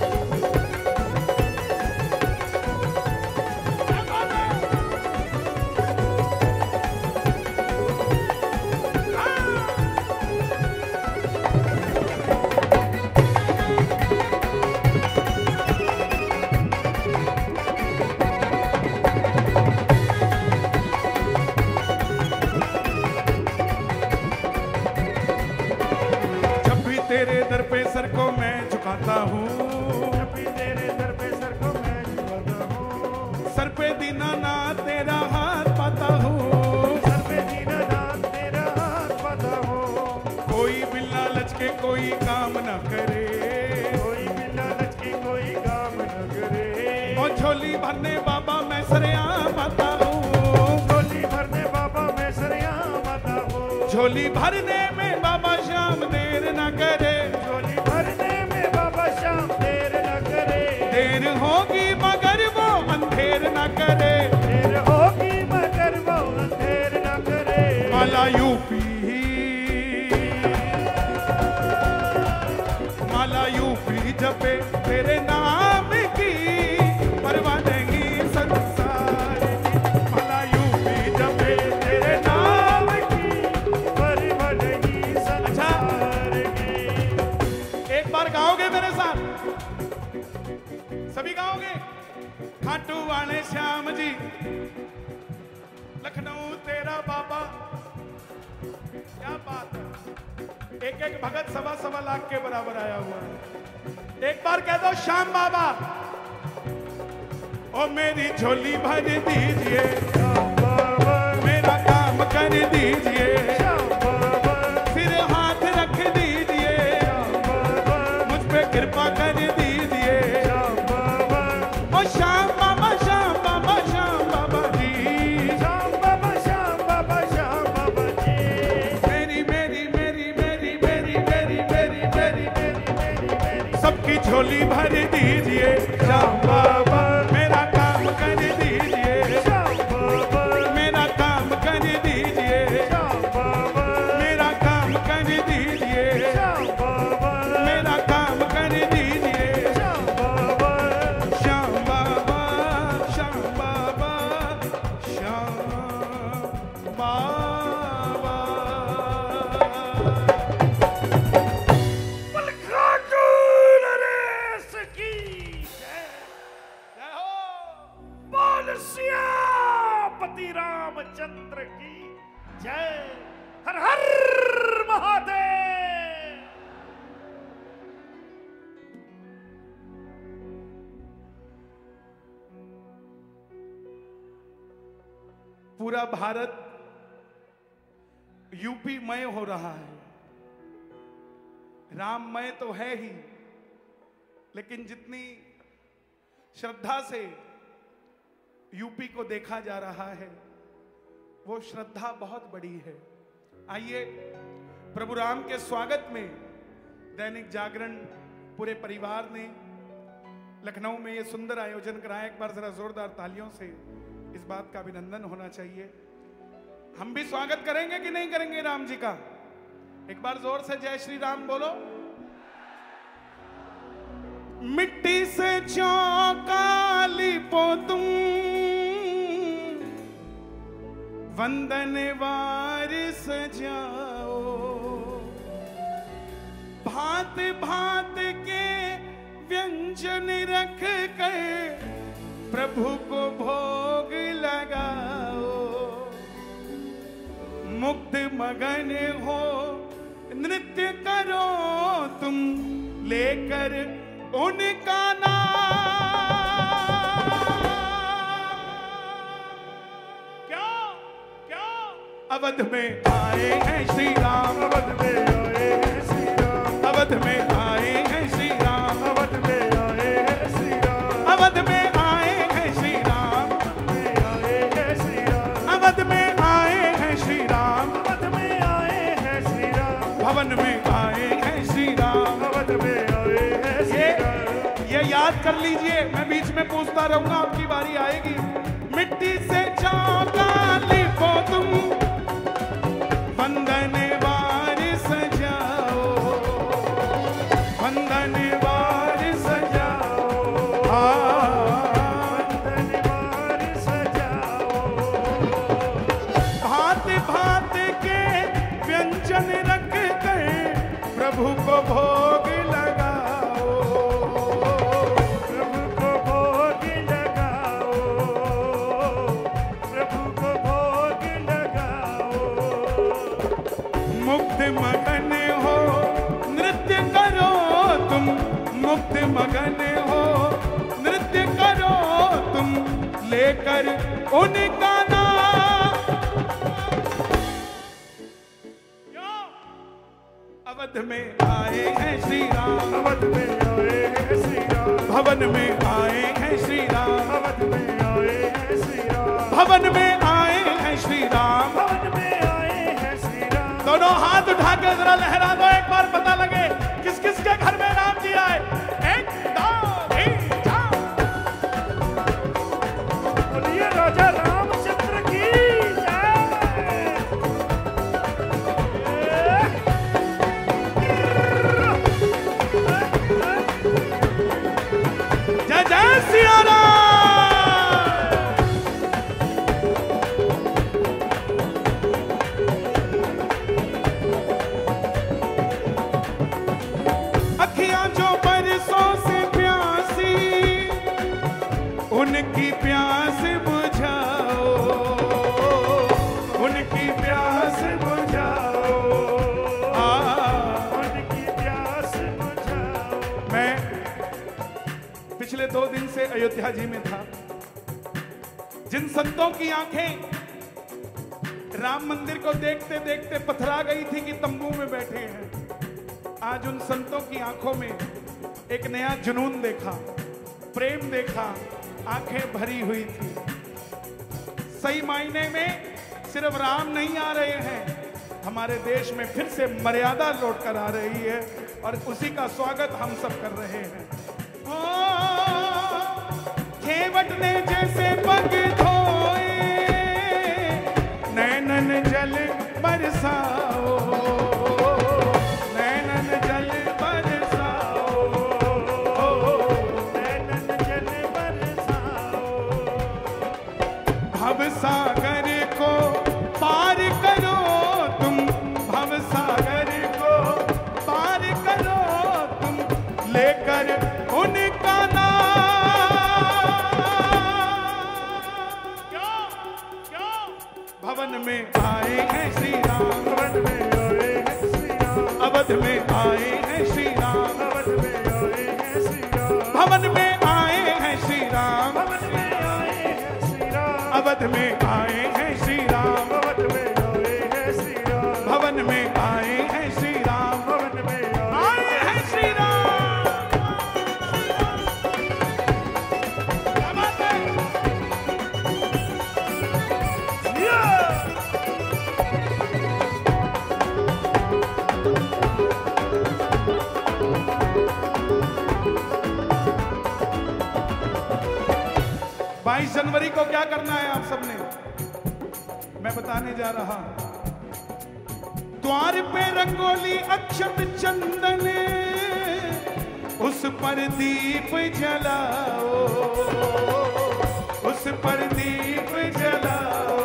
तेरे दर पे सर को मैं झुकाता हूँ, जब भी तेरे दर पे सर को मैं झुकाता हूँ, सर पे दीनानाथ तेरा हाथ पाता हूँ, सर पे दीनानाथ तेरा हाथ पाता हूँ। कोई बिल्ला लचके कोई काम न करे, कोई बिल्ला लचके कोई काम न करे, और झोली भरने बाबा मैं सरेआम आता हूँ, झोली भरने बाबा मैं सरेआम आता हूँ। झोली भरने में बाबा श्याम देर न करे, झोली भरने में बाबा श्याम देर न करे, देर होगी मगर वो अंधेर न करे, देर होगी मगर वो अंधेर न करे। माला यूपी, माला यूपी जपे तेरे नाम की, परवाह नहीं संसार की। माला यूपी जपे तेरे नाम की, परवाह नहीं संसार की। एक बार गाओगे मेरे साथ, सभी गाओगे। खाटू वाले श्याम जी, लखनऊ तेरा बाबा, क्या बात है। एक एक भगत सवा सवा लाख के बराबर आया हुआ है। एक बार कह दो श्याम बाबा, ओ मेरी झोली भर दीजिए, मेरा काम कर दीजिए, फिर हाथ रख दीजिए, मुझ पे कृपा कर दीजिए। ओ श्याम बाबा, श्याम बाबा, श्याम बाबा जी, श्याम बाबा, श्याम बाबा, श्याम बाबा जी। मेरी मेरी मेरी मेरी मेरी मेरी मेरी मेरी मेरी मेरी सबकी झोली भर दीजिए श्याम बाबा, मेरा काम कर दीजिए श्याम बाबा, मेरा काम कर दीजिए श्याम बाबा, मेरा काम कर दीजिए श्याम बाबा, मेरा काम कर दीजिए श्याम बाबा, श्याम बाबा, श्याम बाबा, श्याम बाबा। मलखाटू नरेश की जय, जय हो। बोल सियापति रामचंद्र की जय। हर हर महादेव। पूरा भारत यूपी मय हो रहा है। राममय तो है ही, लेकिन जितनी श्रद्धा से यूपी को देखा जा रहा है वो श्रद्धा बहुत बड़ी है। आइए प्रभु राम के स्वागत में दैनिक जागरण पूरे परिवार ने लखनऊ में ये सुंदर आयोजन कराया। एक बार जरा जोरदार तालियों से इस बात का अभिनंदन होना चाहिए। हम भी स्वागत करेंगे कि नहीं करेंगे राम जी का? एक बार जोर से जय श्री राम बोलो। मिट्टी से चौका लिपो तुम, वंदन वार सजाओ, भांत भांत के व्यंजन रख कर प्रभु को भोग लगाओ, मुग्ध मगन हो नृत्य करो तुम लेकर उनका नाम। क्या क्या अवध में आए हैं श्री राम, अवध में आए हैं श्री राम, अवध में आए हैं श्री राम, अवध में आए हैं श्री राम, अवध में आए हैं श्री राम, अवध में आए हैं श्री राम, अवध में आए हैं श्री राम, भवन में आए हैं श्री राम, अवध में आए हैं श्री राम। ये याद कर लीजिए, मैं बीच में पूछता रहूंगा, आपकी बारी आएगी। मिट्टी से चौका लिखो तुम, वंदन वार सजाओ, वंदन वार सजाओ, वंदन वार सजाओ। भांत भांत के व्यंजन रख कर प्रभु को भोग लगाओ, प्रभु को भोग लगाओ, प्रभु को भोग लगाओ। मुग्ध मगन हो नृत्य करो तुम, मुग्ध मगन हो नृत्य करो तुम लेकर उनका नाम। अवध में आए हैं श्री राम, अवध में आए हैं श्री राम, भवन में आए हैं श्री राम, अवध में आए हैं श्री राम, भवन में आए हैं श्री राम, भवन में आए हैं श्री राम। दोनों हाथ उठा के जरा लहरा दो, एक बार पता लगे किस किस के घर में राम जी आए। एक दो तीन चार, बोलिए राजा रामचंद्र की जय जय सिया राम। अखियां जो बरसों से प्यासी, उनकी प्यास बुझाओ, उनकी प्यास बुझाओ, आ, उनकी प्यास बुझाओ। मैं पिछले दो दिन से अयोध्या जी में था। जिन संतों की आंखें राम मंदिर को देखते देखते पथरा गई थी कि तंबू में बैठे हैं, आज उन संतों की आंखों में एक नया जुनून देखा, प्रेम देखा, आंखें भरी हुई थी। सही मायने में सिर्फ राम नहीं आ रहे हैं, हमारे देश में फिर से मर्यादा लौट कर आ रही है और उसी का स्वागत हम सब कर रहे हैं। खेवट ने जैसे पग धोए, नैनन जल बरसाओ, नैनन जल बरसाओ, नैनन जल बरसाओ। भव सागर को पार करो तुम, भव सागर को पार करो तुम लेकर उनका भवन में आए हैं श्री राम, भवन में आए हैं श्री राम, अवध में आए हैं श्री राम, अवध में आए हैं श्री राम, भवन में आए हैं श्री राम, भवन में आए हैं श्री राम, अवध में आए हैं श्री राम, अवध में आए हैं श्री राम, भवन में आए हैं श्री राम, भवन में आए हैं श्री राम। बाईस जनवरी को क्या करना है आप सबने, मैं बताने जा रहा हूं। द्वार पे रंगोली अक्षत चंदन, उस पर दीप जलाओ, उस पर दीप जलाओ,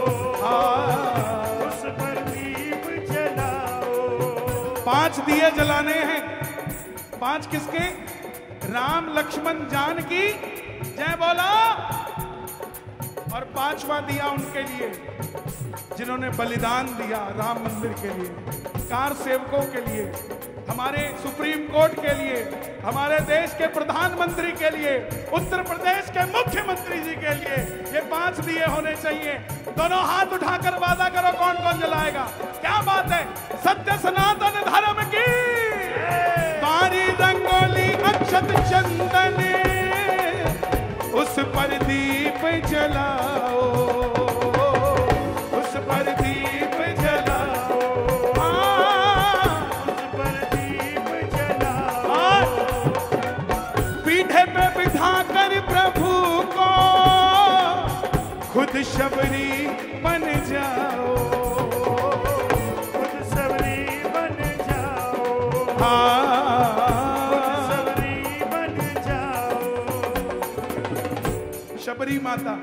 उस पर दीप जलाओ। पांच दिए जलाने हैं। पांच किसके? राम लक्ष्मण जानकी जय बोला। और पांचवा दिया उनके लिए जिन्होंने बलिदान दिया राम मंदिर के लिए, कार सेवकों के लिए, हमारे सुप्रीम कोर्ट के लिए, हमारे देश के प्रधानमंत्री के लिए, उत्तर प्रदेश के मुख्यमंत्री जी के लिए। ये पांच दिए होने चाहिए। दोनों हाथ उठाकर वादा करो कौन कौन जलाएगा। क्या बात है। सत्य सनातन धर्म की तारी रंगोली अक्षत चंदन उस पर दीप जलाओ, उस पर दीप जलाओ, हाँ, उस पर दीप जलाओ। पीढ़े पे बिठा कर प्रभु को खुद शबरी बन जाओ, खुद शबरी बन जाओ, हाँ, खुद शबरी बन जाओ। शबरी माता,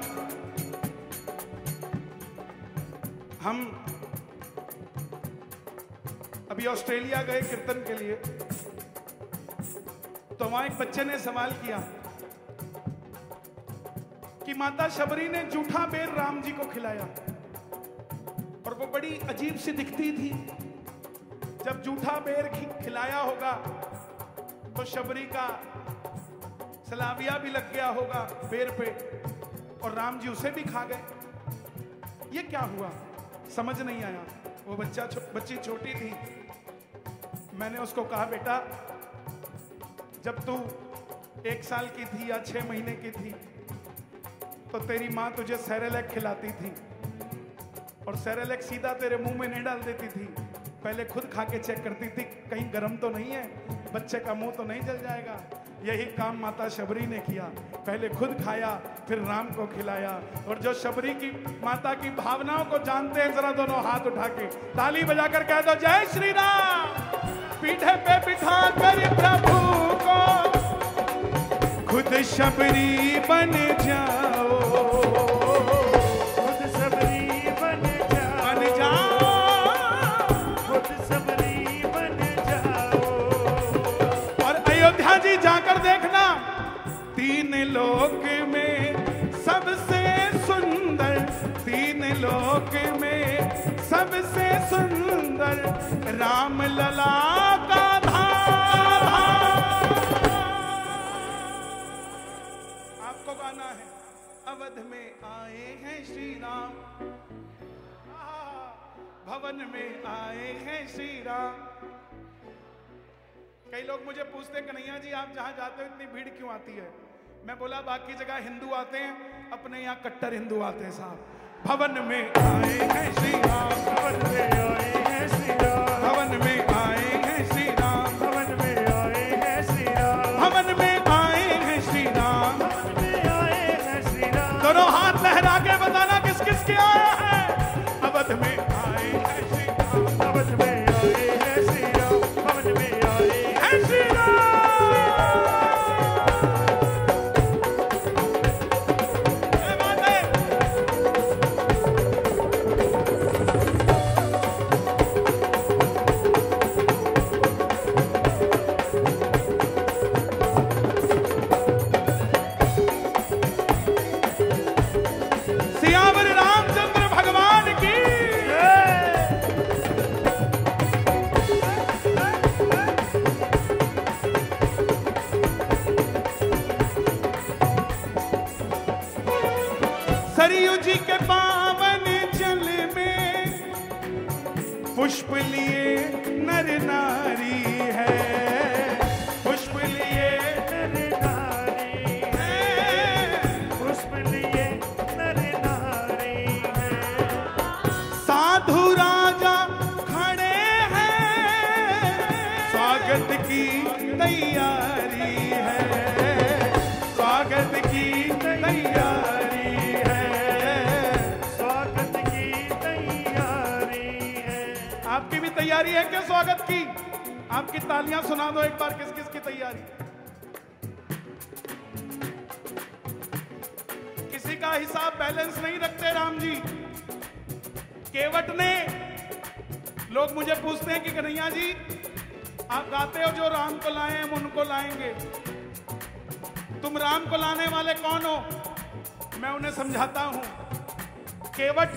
हम अभी ऑस्ट्रेलिया गए कीर्तन के लिए, तो वहां एक बच्चे ने सवाल किया कि माता शबरी ने जूठा बेर राम जी को खिलाया और वो बड़ी अजीब सी दिखती थी। जब जूठा बेर खिलाया होगा तो शबरी का सलाविया भी लग गया होगा बेर पे और राम जी उसे भी खा गए। ये क्या हुआ समझ नहीं आया। वो बच्चा छो, बच्ची छोटी थी। मैंने उसको कहा बेटा जब तू एक साल की थी या छह महीने की थी तो तेरी माँ तुझे सेरेलैक खिलाती थी और सेरेलैक सीधा तेरे मुंह में नहीं डाल देती थी। पहले खुद खा के चेक करती थी कहीं गर्म तो नहीं है, बच्चे का मुंह तो नहीं जल जाएगा। यही काम माता शबरी ने किया। पहले खुद खाया फिर राम को खिलाया। और जो शबरी की माता की भावनाओं को जानते हैं जरा दोनों हाथ उठा के ताली बजाकर कह दो जय श्री राम। पीठे पे बिठा कर प्रभु को खुद शबरी बन जाओ, खुद शबरी बन जाओ, बन जाओ, खुद शबरी बन जाओ। और अयोध्या जी जाकर देखना तीन लोक में सबसे सुंदर, तीन लोक में सबसे सुंदर राम लला का गाना है। अवध में आए हैं श्री राम, भवन में आए हैं श्री राम। कई लोग मुझे पूछते कन्हैया जी आप जहां जाते हो इतनी भीड़ क्यों आती है। मैं बोला बाकी जगह हिंदू आते हैं, अपने यहाँ कट्टर हिंदू आते हैं साहब। भवन में आए हैं श्री राम, भवन में आए हैं श्री राम, भवन में आए हैं श्री राम, भवन में आए हैं श्री राम, भवन में आए हैं श्री राम, दोनों हाथ लहरा के बताना किस किस के आया है। अवध में आए हैं श्री राम, अवध में आए हैं श्री राम, अवध में आए हैं श्री राम। क्या बात है। सरयू जी के पावन जल में पुष्प लिए नर नारी है, पुष्प लिए नर नारी है, पुष्प लिए नर नारी है। साधु राजा खड़े हैं, स्वागत की तैयारी है, स्वागत की तैयारी है, स्वागत की तैयारी है। आपकी भी तैयारी है क्या स्वागत की? आपकी तालियां सुना दो एक बार किस किस की तैयारी। किसी का हिसाब बैलेंस नहीं रखते राम जी। केवट ने लोग मुझे पूछते हैं कि कन्हैया जी आप गाते हो जो राम को लाए हम उनको लाएंगे। तुम राम को लाने वाले कौन हो? मैं उन्हें समझाता हूं। केवट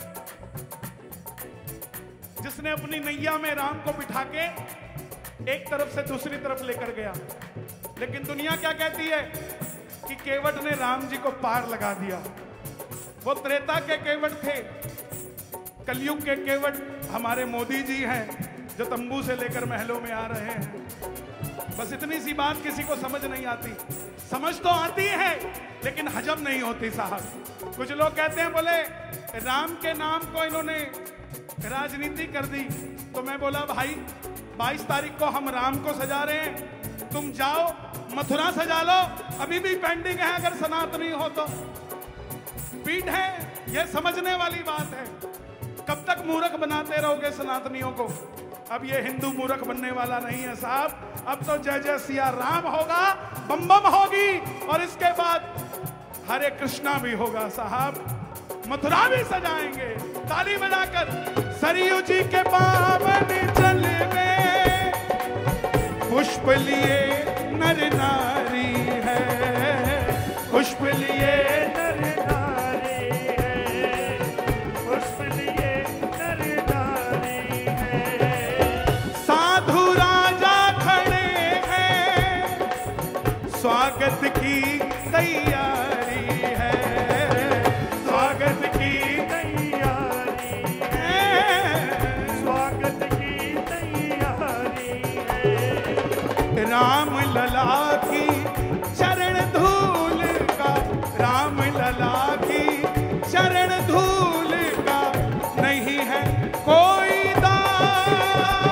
जिसने अपनी नैया में राम को बिठा के एक तरफ से दूसरी तरफ लेकर गया, लेकिन दुनिया क्या कहती है कि केवट ने राम जी को पार लगा दिया। वो त्रेता के केवट थे, कलयुग के केवट हमारे मोदी जी हैं जो तंबू से लेकर महलों में आ रहे हैं। बस इतनी सी बात किसी को समझ नहीं आती। समझ तो आती है लेकिन हजम नहीं होती साहब। कुछ लोग कहते हैं बोले राम के नाम को इन्होंने राजनीति कर दी, तो मैं बोला भाई बाईस तारीख को हम राम को सजा रहे हैं, तुम जाओ मथुरा सजा लो, अभी भी पेंडिंग है अगर सनातनी हो तो। पीठ है, यह समझने वाली बात है। कब तक मूर्ख बनाते रहोगे सनातनियों को? अब ये हिंदू मूर्ख बनने वाला नहीं है साहब। अब तो जय जय सिया राम होगा, बम बम होगी, और इसके बाद हरे कृष्णा भी होगा साहब। मथुरा भी सजाएंगे ताली बजाकर। सरयू जी के पावन जल में पुष्प लिए नर नारी है, पुष्प लिए नर नारी है, पुष्प लिए नर नारी है। साधु राजा खड़े हैं, स्वागत की तैयारी है, स्वागत की तैयारी है, स्वागत की तैयारी है। राम लला की चरण धूल का, राम लला की चरण धूल का नहीं है कोई दाग।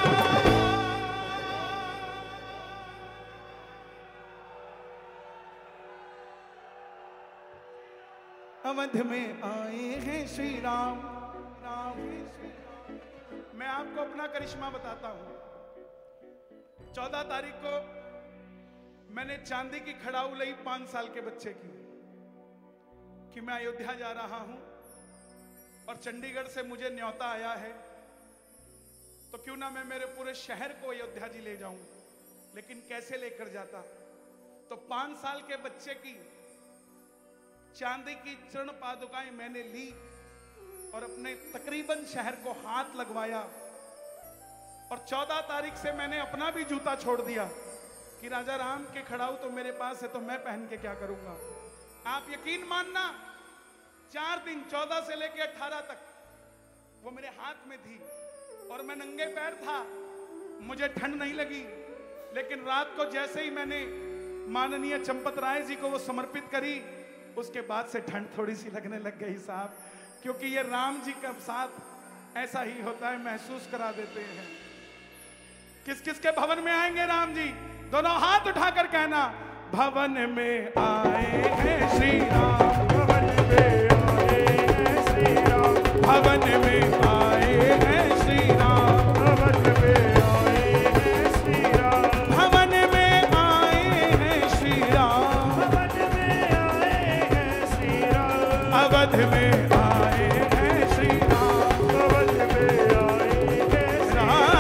अवध में आए हैं श्री राम, राम श्री राम। मैं आपको अपना करिश्मा बताता हूं। चौदह तारीख को मैंने चांदी की खड़ाऊ लाई पांच साल के बच्चे की कि मैं अयोध्या जा रहा हूं और चंडीगढ़ से मुझे न्योता आया है, तो क्यों ना मैं मेरे पूरे शहर को अयोध्या जी ले जाऊं। लेकिन कैसे लेकर जाता? तो पांच साल के बच्चे की चांदी की चरण पादुकाएं मैंने ली और अपने तकरीबन शहर को हाथ लगवाया। और चौदह तारीख से मैंने अपना भी जूता छोड़ दिया कि राजा राम के खड़ाऊ तो मेरे पास है, तो मैं पहन के क्या करूंगा। आप यकीन मानना, चार दिन चौदह से लेकर अठारह तक वो मेरे हाथ में थी और मैं नंगे पैर था, मुझे ठंड नहीं लगी। लेकिन रात को जैसे ही मैंने माननीय चंपत राय जी को वो समर्पित करी, उसके बाद से ठंड थोड़ी सी लगने लग गई साहब, क्योंकि ये राम जी का साथ ऐसा ही होता है, महसूस करा देते हैं। किस किस के भवन में आएंगे राम जी? दोनों हाथ उठाकर कहना, भवन में आए हैं श्री राम, भवन में आए हैं श्री राम, भवन में आए हैं श्री राम, भवन में आए हैं श्री राम, भवन में आए हैं श्री राम, भवन में आए हैं श्री राम, अवध में आए हैं श्री राम, अवध में आए हैं श्री राम।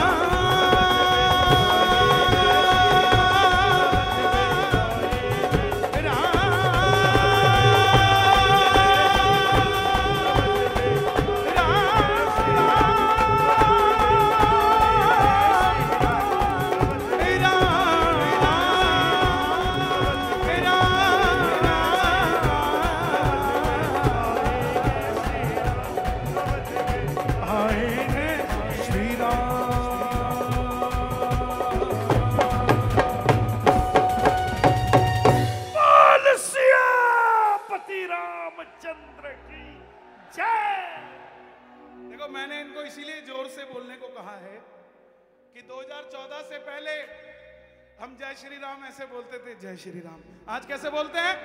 मैंने इनको इसीलिए जोर से बोलने को कहा है कि दो हज़ार चौदह से पहले हम जय श्री राम ऐसे बोलते थे, जय श्री राम। आज कैसे बोलते हैं?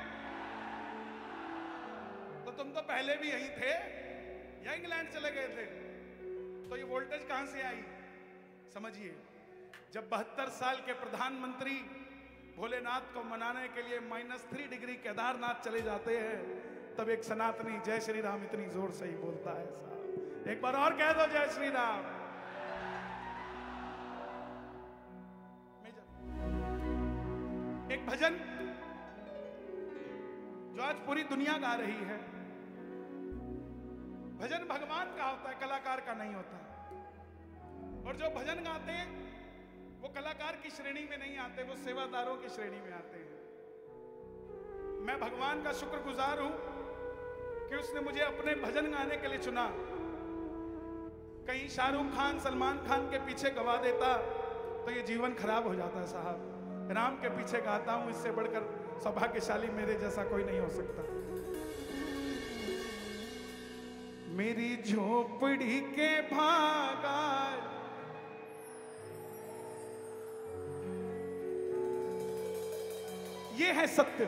तो तुम तो पहले भी यही थे या इंग्लैंड चले गए थे? तो ये वोल्टेज कहां से आई? समझिए, जब बहत्तर साल के प्रधानमंत्री भोलेनाथ को मनाने के लिए माइनस थ्री डिग्री केदारनाथ चले जाते हैं, तब एक सनातनी जय श्री राम इतनी जोर से ही बोलता है साहब। एक बार और कह दो जय श्री राम। एक भजन जो आज पूरी दुनिया गा रही है। भजन भगवान का होता है, कलाकार का नहीं होता। और जो भजन गाते हैं वो कलाकार की श्रेणी में नहीं आते, वो सेवादारों की श्रेणी में आते हैं। मैं भगवान का शुक्रगुजार हूं कि उसने मुझे अपने भजन गाने के लिए चुना। कहीं शाहरुख खान, सलमान खान के पीछे गवा देता तो ये जीवन खराब हो जाता है साहब। राम के पीछे गाता हूं, इससे बढ़कर सौभाग्यशाली मेरे जैसा कोई नहीं हो सकता। मेरी झोपड़ी के भागा, ये है सत्य,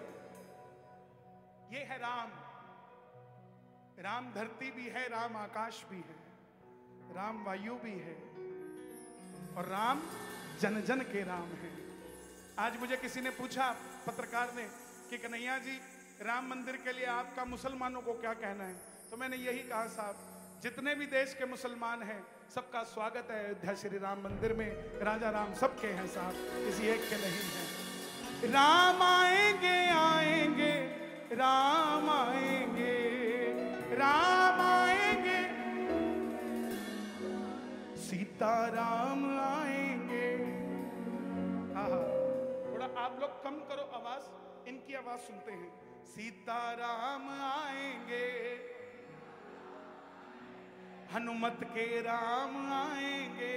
ये है राम। राम धरती भी है, राम आकाश भी है, राम वायु भी है, और राम जन जन के राम है। आज मुझे किसी ने पूछा, पत्रकार ने, कि कन्हैया जी राम मंदिर के लिए आपका मुसलमानों को क्या कहना है? तो मैंने यही कहा साहब, जितने भी देश के मुसलमान हैं सबका स्वागत है अयोध्या श्री राम मंदिर में। राजा राम सबके हैं साहब, किसी एक के नहीं है। राम आएंगे आएंगे राम आएंगे, राम आएंगे, सीता राम आएंगे। हाँ, थोड़ा आप लोग कम करो आवाज, इनकी आवाज सुनते हैं। सीता राम आएंगे, हनुमत के राम आएंगे,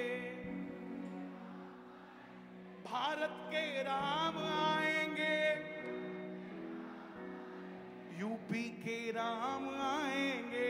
भारत के राम आएंगे, यूपी के राम आएंगे।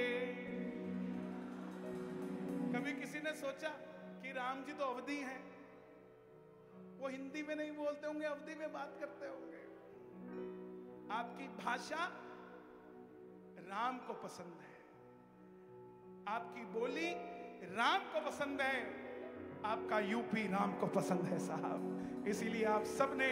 कभी किसी ने सोचा कि राम जी तो अवधी हैं, वो हिंदी में नहीं बोलते होंगे, अवधी में बात करते होंगे। आपकी भाषा राम को पसंद है, आपकी बोली राम को पसंद है, आपका यूपी राम को पसंद है साहब। इसीलिए आप सबने,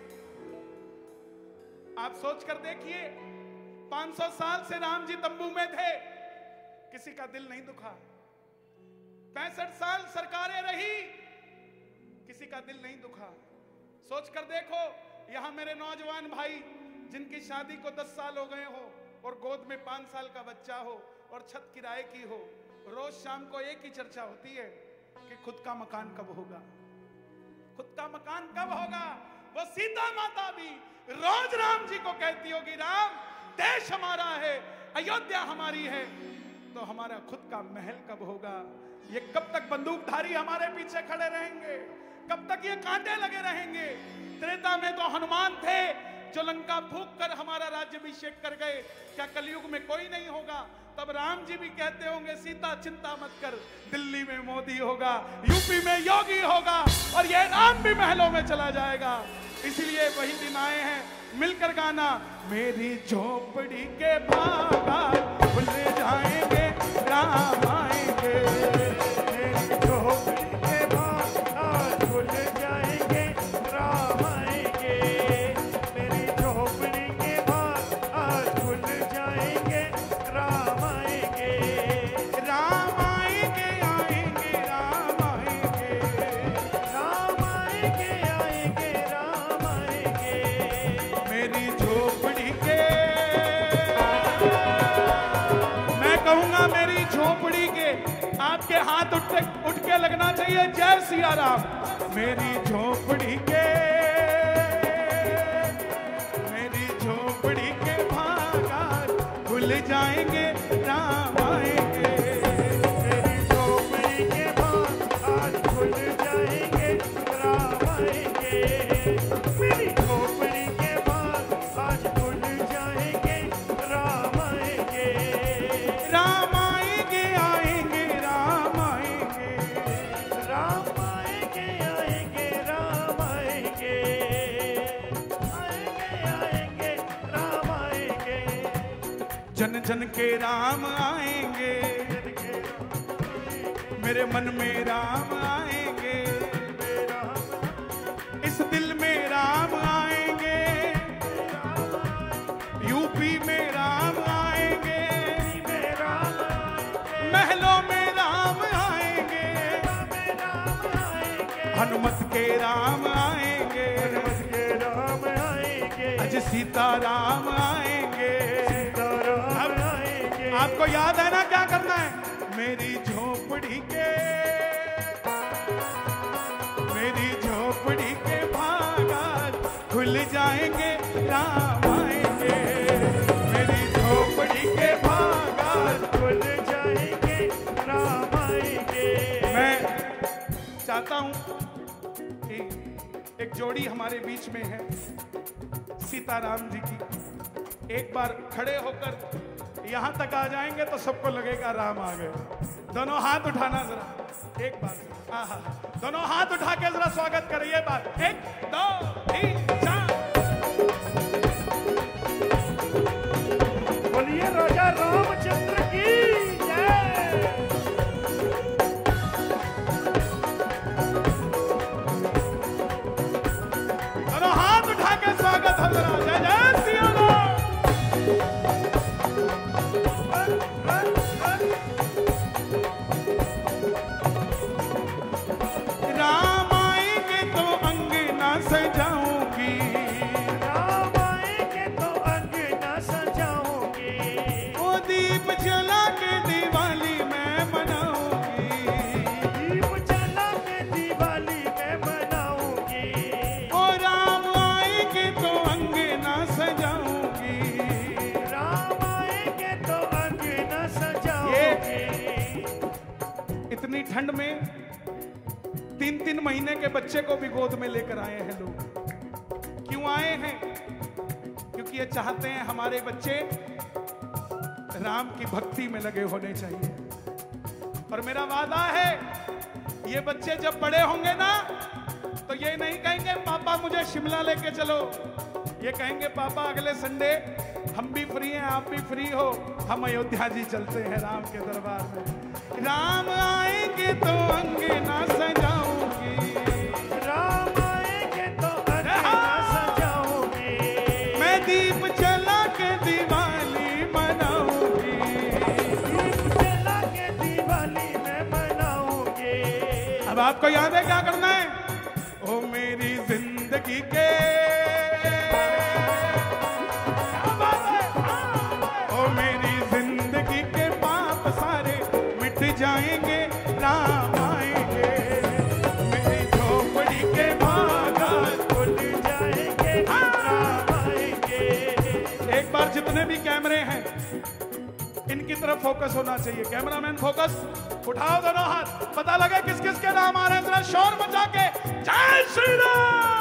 आप सोच कर देखिए, पाँच सौ साल से राम जी तंबू में थे, किसी का दिल नहीं दुखा। पैंसठ साल सरकारें रही, किसी का दिल नहीं दुखा। सोच कर देखो, यहां मेरे नौजवान भाई जिनकी शादी को दस साल हो गए हो और गोद में पांच साल का बच्चा हो और छत किराए की हो, रोज शाम को एक ही चर्चा होती है कि खुद का मकान कब होगा, खुद का मकान कब होगा। वो सीता माता भी रोज राम जी को कहती होगी, राम देश हमारा है, अयोध्या हमारी है, तो हमारा खुद का महल कब होगा। ये कब तक बंदूकधारी हमारे पीछे खड़े रहेंगे, कब तक ये कांटे लगे रहेंगे। त्रेता में तो हनुमान थे जो लंका फूंक कर हमारा राज्याभिषेक कर गए, क्या कलयुग में कोई नहीं होगा? तब राम जी भी कहते होंगे, सीता चिंता मत कर, दिल्ली में मोदी होगा, यूपी में योगी होगा, और ये राम भी महलों में चला जाएगा। इसलिए वही दिन आए हैं, मिलकर गाना, मेरी झोपड़ी के भागा भूल जाएंगे राम आएंगे, मेरी झोपड़ी के भागा भूल जाएंगे राम आएंगे, मेरी झोपड़ी के भागा भूल जाएंगे राम आएंगे, राम आएंगे आएंगे राम आएंगे, राम आएंगे आएंगे राम आएंगे, मेरी झोपड़ी के, मैं कहूंगा मेरी झोपड़ी के, आपके हाथ उठ उठ के लगना चाहिए, जय सिया राम। मेरी झोपड़ी के, मेरी झोपड़ी के भागा भूल जाएंगे राम आएंगे, मेरी झोपड़ी के भागा भूल जाएंगे राम आएंगे, मेरी झोपड़ी के भागा भूल जाएंगे राम आएंगे, राम आएंगे आएंगे राम आएंगे, राम आएंगे आएंगे राम आएंगे, आएंगे आएंगे राम आएंगे, जन जन के राम आएंगे, मेरे मन में राम आएंगे, इस दिल में राम आएंगे, यूपी में राम आएंगे, महलों में राम आएंगे, हनुमत के राम आएंगे, अज सीता राम आएंगे, आपको याद है ना क्या करना है? मेरी झोपड़ी के मेरी झोपड़ी के भागात खुल जाएंगे, राम आएंगे। मेरी झोपड़ी के भागात खुल जाएंगे, राम आएंगे। मैं चाहता हूं कि एक जोड़ी हमारे बीच में है सीताराम जी की, एक बार खड़े होकर यहां तक आ जाएंगे तो सबको लगेगा राम आ गए। दोनों हाथ उठाना जरा एक बार। आहा, दोनों हाथ उठा के जरा स्वागत करिए। बात एक दो तीन चार।
बोलिए राजा रामचंद्र की जय।
दोनों हाथ उठा के स्वागत हो जरा। जय जय सिया राम। राम आएंगे तो अंगना सजाऊंगी,
राम आएंगे तो अंगना सजाऊंगी।
वो दीप जला के दिवाली मैं मनाऊंगी,
दीप जला के दिवाली मैं मनाऊंगी।
ओ राम आएंगे तो अंगना सजाऊंगी,
राम आएंगे तो अंगना सजाऊंगी।
इतनी ठंड में तीन तीन महीने के बच्चे को भी गोद में लेकर आए हैं लोग। क्यों आए हैं? क्योंकि ये चाहते हैं हमारे बच्चे राम की भक्ति में लगे होने चाहिए। और मेरा वादा है ये बच्चे जब बड़े होंगे ना तो ये नहीं कहेंगे पापा मुझे शिमला लेके चलो, ये कहेंगे पापा अगले संडे हम भी फ्री हैं, आप भी फ्री हो, हम अयोध्या जी चलते हैं राम के दरबार में। राम आएंगे तो अंगना सजाऊंगी,
राम आएंगे तो अंगना सजाऊंगी।
मैं दीप जला के दिवाली मनाऊंगी,
दीप जला के दिवाली मैं मनाऊंगी।
अब आपको याद है क्या करना है? ओ मेरी जिंदगी के ओ मेरी जिंदगी के पाप सारे मिट जाएंगे, राम आएंगे। मेरी झोपड़ी के भागात खुल जाएंगे, राम आएंगे। एक बार जितने भी कैमरे हैं इनकी तरफ फोकस होना चाहिए। कैमरामैन फोकस, उठाओ दोनों हाथ, पता लगे किस किस के नाम आ रहे हैं। जरा शोर मचा के जय श्री राम।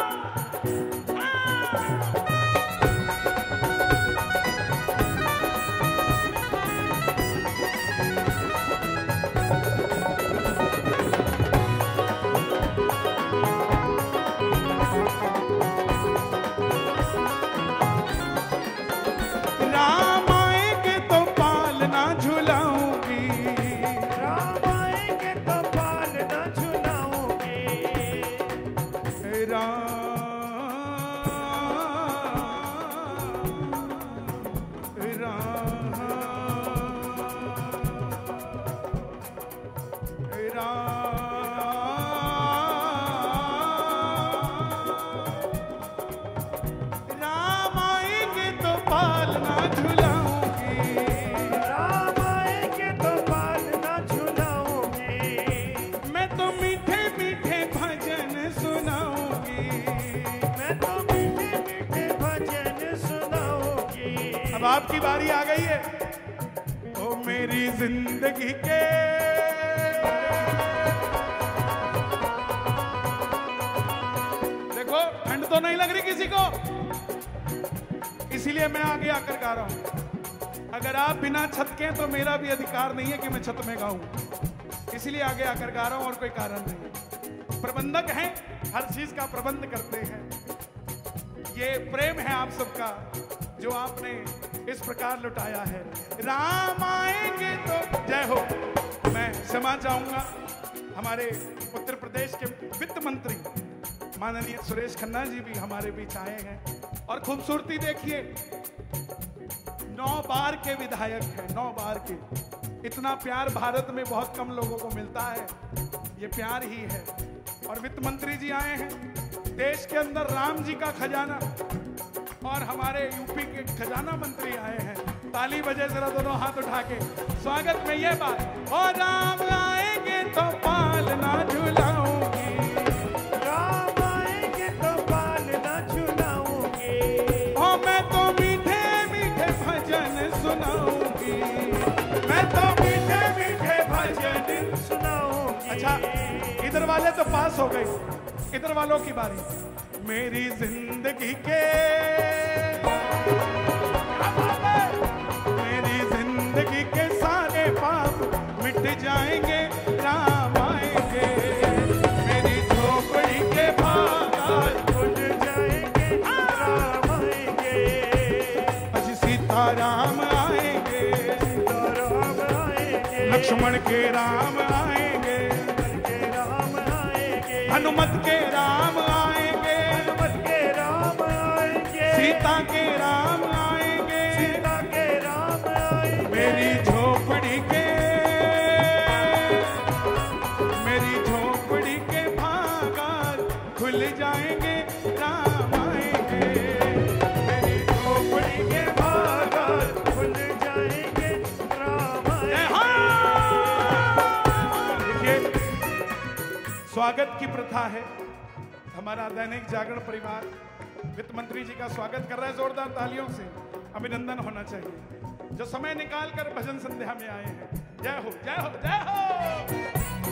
राम आएंगे तो पालना झुलाऊंगी,
राम आएंगे तो पालना झुलाऊंगी।
राम राम आएंगे तो पालना झुलाऊंगी,
राम आएंगे तो पालना झुलाऊंगी।
मैं तो मीठे मीठे भजन सुनाऊंगी,
मैं तो मीठे मीठे भजन सुनाऊंगी।
अब आपकी बारी आ गई है। ओ मेरी जिंदगी के देखो ठंड तो नहीं लग रही किसी को, इसीलिए मैं आगे आकर गा रहा हूं। अगर आप बिना छत के तो मेरा भी अधिकार नहीं है कि मैं छत में गाऊं, इसीलिए आगे आकर गा रहा हूं और कोई कारण नहीं। प्रबंधक हैं, हर चीज का प्रबंध करते हैं। ये प्रेम है आप सबका जो आपने इस प्रकार लुटाया है। राम आएंगे तो जय हो। मैं क्षमा चाहूंगा, हमारे उत्तर प्रदेश के वित्त मंत्री माननीय सुरेश खन्ना जी भी हमारे बीच आए हैं। और खूबसूरती देखिए, नौ बार के विधायक हैं, नौ बार के। इतना प्यार भारत में बहुत कम लोगों को मिलता है, ये प्यार ही है। और वित्त मंत्री जी आए हैं। देश के अंदर राम जी का खजाना और हमारे यूपी के खजाना मंत्री आए हैं। ताली बजे जरा दोनों हाथ उठा के स्वागत में ये बात। और राम आएंगे तो पालना झुलाऊंगी,
राम आएंगे तो पालना झुलाऊंगी,
और मैं तो मीठे मीठे भजन सुनाऊंगी, मैं तो मीठे मीठे भजन
सुनाऊंगी।
अच्छा, इधर वाले तो पास हो गए, इधर वालों की बारी। मेरी जिंदगी के मेरी जिंदगी के सारे पाप मिट जाएंगे, राम आएंगे। मेरी झोपड़ी के भागार
खुल जाएंगे, राम आएंगे।
अजी सीताराम आएंगे,
सीताराम आएंगे,
लक्ष्मण के राम आएंगे,
के राम आएंगे,
हनुमत के राम आएंगे,
हनुमत के राम आएंगे,
सीता के राम आएंगे,
सीता के राम आएंगे।
मेरी झोपड़ी के मेरी झोपड़ी के भागार खुल जाएंगे, राम आएंगे। मेरी झोपड़ी के भागार
खुल जाएंगे, राम आएंगे।
देखिए, स्वागत की प्रथा है। हमारा दैनिक जागरण परिवार वित्त मंत्री जी का स्वागत कर रहा है जोरदार तालियों से, अभिनंदन होना चाहिए जो समय निकाल कर भजन संध्या में आए हैं। जय हो, जय हो, जय हो।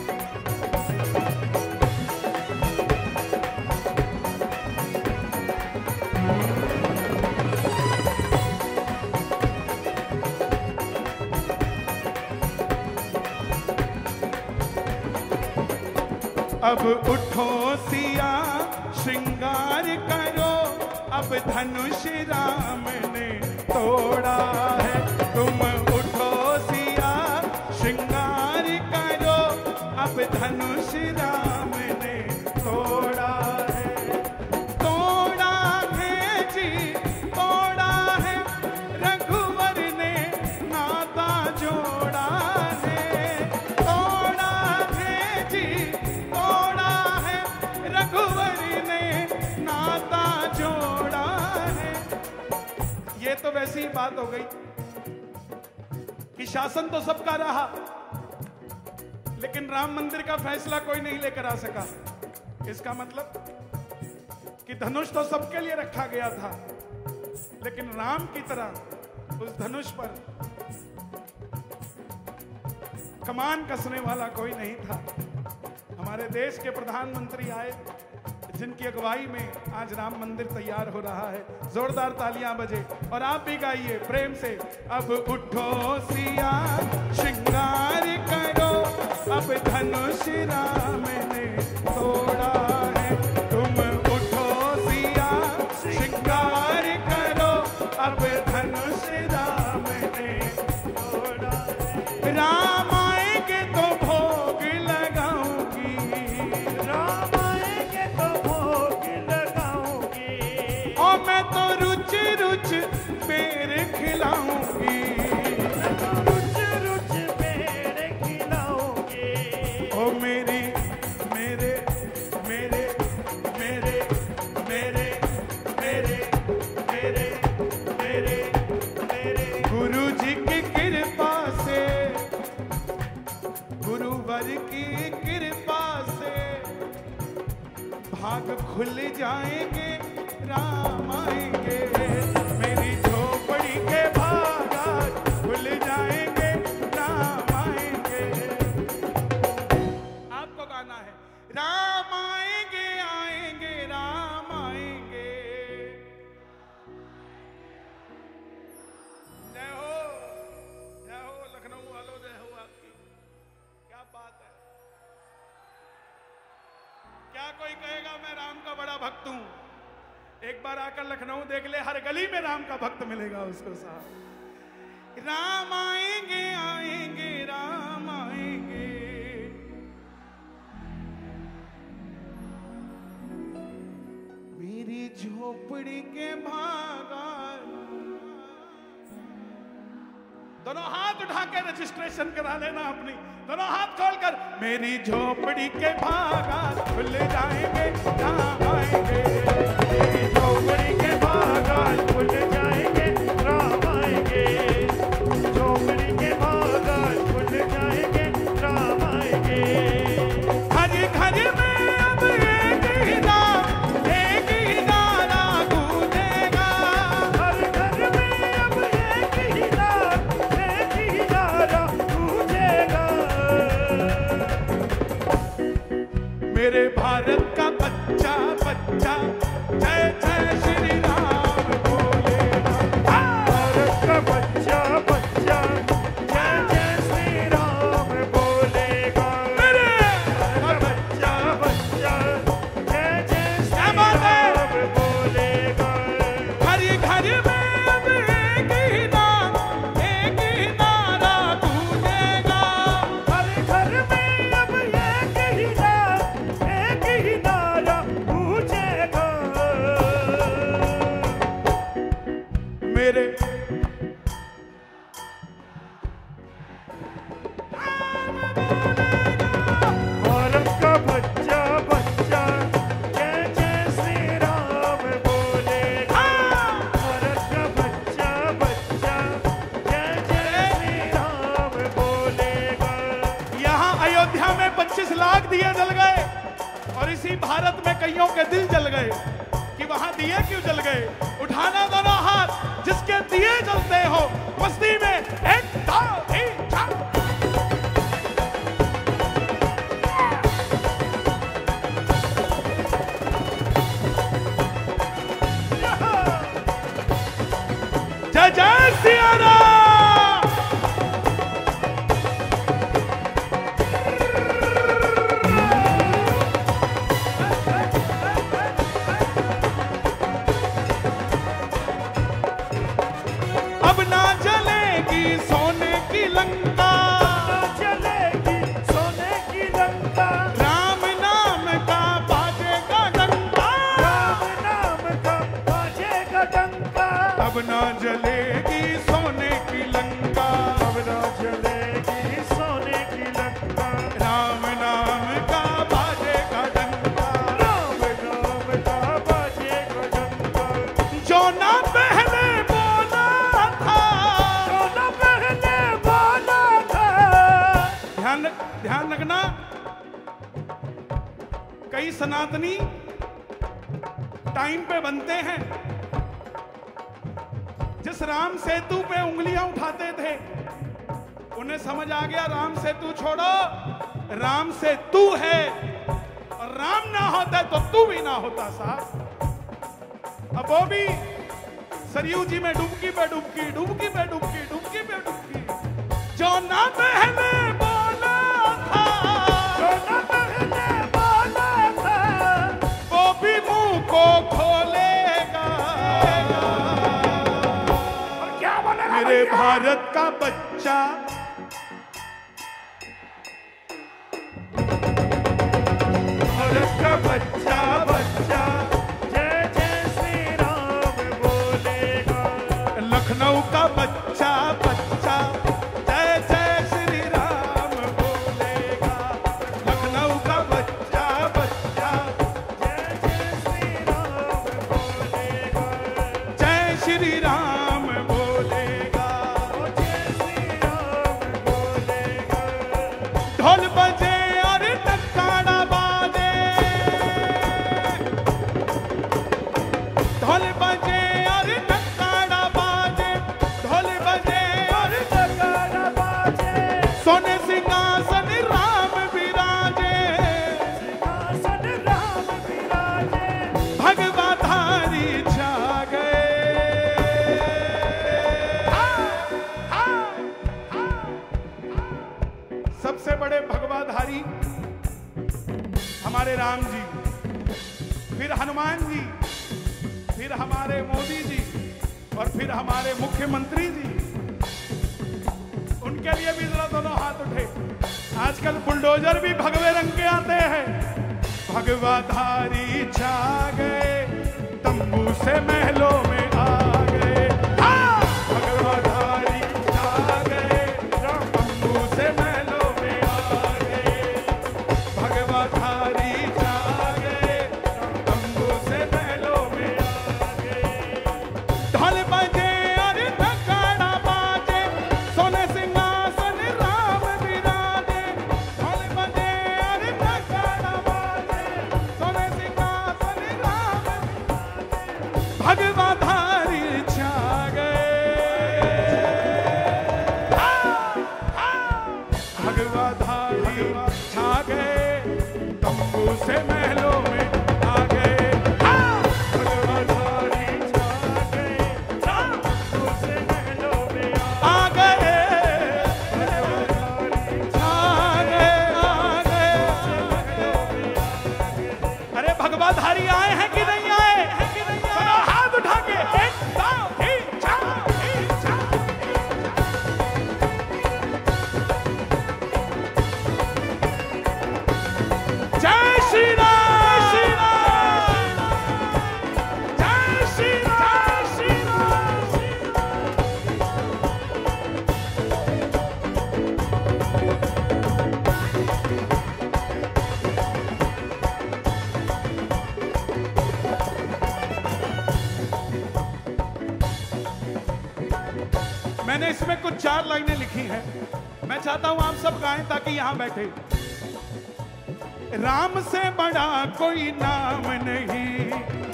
अब उठो सिया श्रृंगार करो, अब धनुष राम ने तोड़ा है। तुम उठो सिया श्रृंगार करो, अब धनुष राम ने तोड़ा है। तोड़ा है जी, तोड़ा है, रघुवर ने नाता जोड़ा है। तोड़ा है जी, तोड़ा है, रघुवर ने नाता जोड़ा है। ये तो वैसी ही बात हो गई कि शासन तो सबका रहा, लेकिन राम मंदिर का फैसला कोई नहीं लेकर आ सका। इसका मतलब कि धनुष तो सबके लिए रखा गया था, लेकिन राम की तरह उस धनुष पर कमान कसने वाला कोई नहीं था। हमारे देश के प्रधानमंत्री आए, जिनकी अगुवाई में आज राम मंदिर तैयार हो रहा है। जोरदार तालियां बजे और आप भी गाइए प्रेम से। अब उठो सिया श्रृंगार करो, अब धनुष राम ने तोड़ा है। तुम उठो सिया श्रृंगार करो, अब धनुष राम ने तोड़ा है। राम आएंगे तो भोग लगाऊंगी,
राम आएंगे तो भोग लगाऊंगी,
और मैं तो रुच रुच पेड़ खिलाऊंगी,
रुच रुच पेड़ खिलाऊंगी।
ओ मेरी मेरे मेरे मेरे मेरे मेरे मेरे मेरे मेरे गुरु जी की कृपा से, गुरुवर की कृपा से भाग खुल जाएंगे, राम आएंगे। मेरी झोपड़ी के भागा खुल जाएंगे, राम आएंगे। आपको गाना है, राम आएंगे आएंगे राम आएंगे। जय हो, जय हो लखनऊ वालों, जय हो आपकी। क्या बात है। क्या कोई कहेगा मैं राम का बड़ा भक्त हूं? एक बार आकर लखनऊ देख ले, हर गली में राम का भक्त मिलेगा उसको साहब। राम आएंगे आएंगे राम आएंगे। मेरी झोपड़ी के भागा। दोनों हाथ उठा के रजिस्ट्रेशन करा लेना अपनी, दोनों हाथ खोलकर। मेरी झोपड़ी के भागा खुल जाएंगे, कहाँ आएंगे। मेरी झोपड़ी के भागा भारत का बच्चा बच्चा जय जय श्री राम बोलेगा।
भारत का बच्चा बच्चा जय जय श्री राम बोलेगा।
मेरे
बच्चा बच्चा जय जय श्री राम बोलेगा।
हर घर में अब एक ही नाम एक ही नारा गूंजेगा।
हर घर में अब एक ही नाम एक ही नारा गूंजेगा।
मेरे
भारत का बच्चा बच्चा जय जय श्री राम बोलेगा। भारत का बच्चा बच्चा जय जय श्री राम बोलेगा।
यहाँ अयोध्या में पच्चीस लाख दिए जल गए और इसी भारत में कईयों के दिल जल गए कि वहां दिए क्यों जल गए। उठाना दोनों हाथ जिसके दिए जलते हो मस्ती में एक दो तीन चार। जय जय सिया राम। अब ना जलेगी सोने की लंका।
चलेगी सोने की लंका।
राम नाम का बाजेगा डंका।
राम नाम का बाजेगा डंका।
अब ना जलेगी सोने की लंका।
अब ना जलेगी सोने की लंका।
राम नाम का बाजेगा डंका।
राम नाम का बाजेगा डंका।
जो ना पहले बोला था।
जो न पहले बोला था।
ध्यान ध्यान रखना, कई सनातनी टाइम पे बनते हैं। जिस राम सेतु पे उंगलियां उठाते थे उन्हें समझ आ गया राम सेतु छोड़ो, राम से तू है और राम ना होता तो तू भी ना होता साहब। अब वो भी सरयू जी में डुबकी पे डुबकी डुबकी पे डुबकी डुबकी पे डुबकी। जो ना पहले बोला था।
जो न पहले बोला था।
वो भी मुंह को खोलेगा।
और क्या बोलेगा
मेरे
भैया?
भारत का बच्चा
भारत का बच्चा बच्चा जय जय श्री राम बोलेगा।
लखनऊ का बच्चा बच्चा जय जय श्री राम बोलेगा। लखनऊ का बच्चा बच्चा
जय जय श्री राम बोलेगा।
जय श्री राम बोलेगा।
ओ जय श्री राम बोलेगा।
ढोल बजे और नगाड़ा बाजे। ढोल बजे और नगाड़ा बाजे। ढोल बजे और
नगाड़ा बाजे।
सोने सिंहासन राम विराजे।
सिंहासन राम विराजे।
भगवा धारी छा गए। सबसे बड़े भगवाधारी हमारे राम जी, फिर हनुमान जी, फिर हमारे मोदी जी और फिर हमारे मुख्यमंत्री जी। उनके लिए भी जरा दोनों हाथ उठे। आजकल बुलडोजर भी भगवे रंग के आते हैं। भगवाधारी छा गए, तंबू से महलों में आ गए। भगवाधारी छा गए, तंबू से महलों में आ गए। भगवाधारी छा गए, तंबू से महलों में आ गए। ढोल बजे और नगाड़ा बाजे। सोने सिंहासन राम विराजे। ढोल बजे और नगाड़ा बाजे। सोने सिंहासन राम विराजे। भगवाधारी सेवाधारी आए हैं कि नहीं आए? चलो हाथ उठा के एक दो तीन चार तीन चार। जय श्री राम, श्री राम, जय श्री राम, श्री मैंने इसमें कुछ चार लाइनें लिखी हैं, मैं चाहता हूं आप सब गाएं ताकि यहां बैठे। राम से बड़ा कोई नाम नहीं,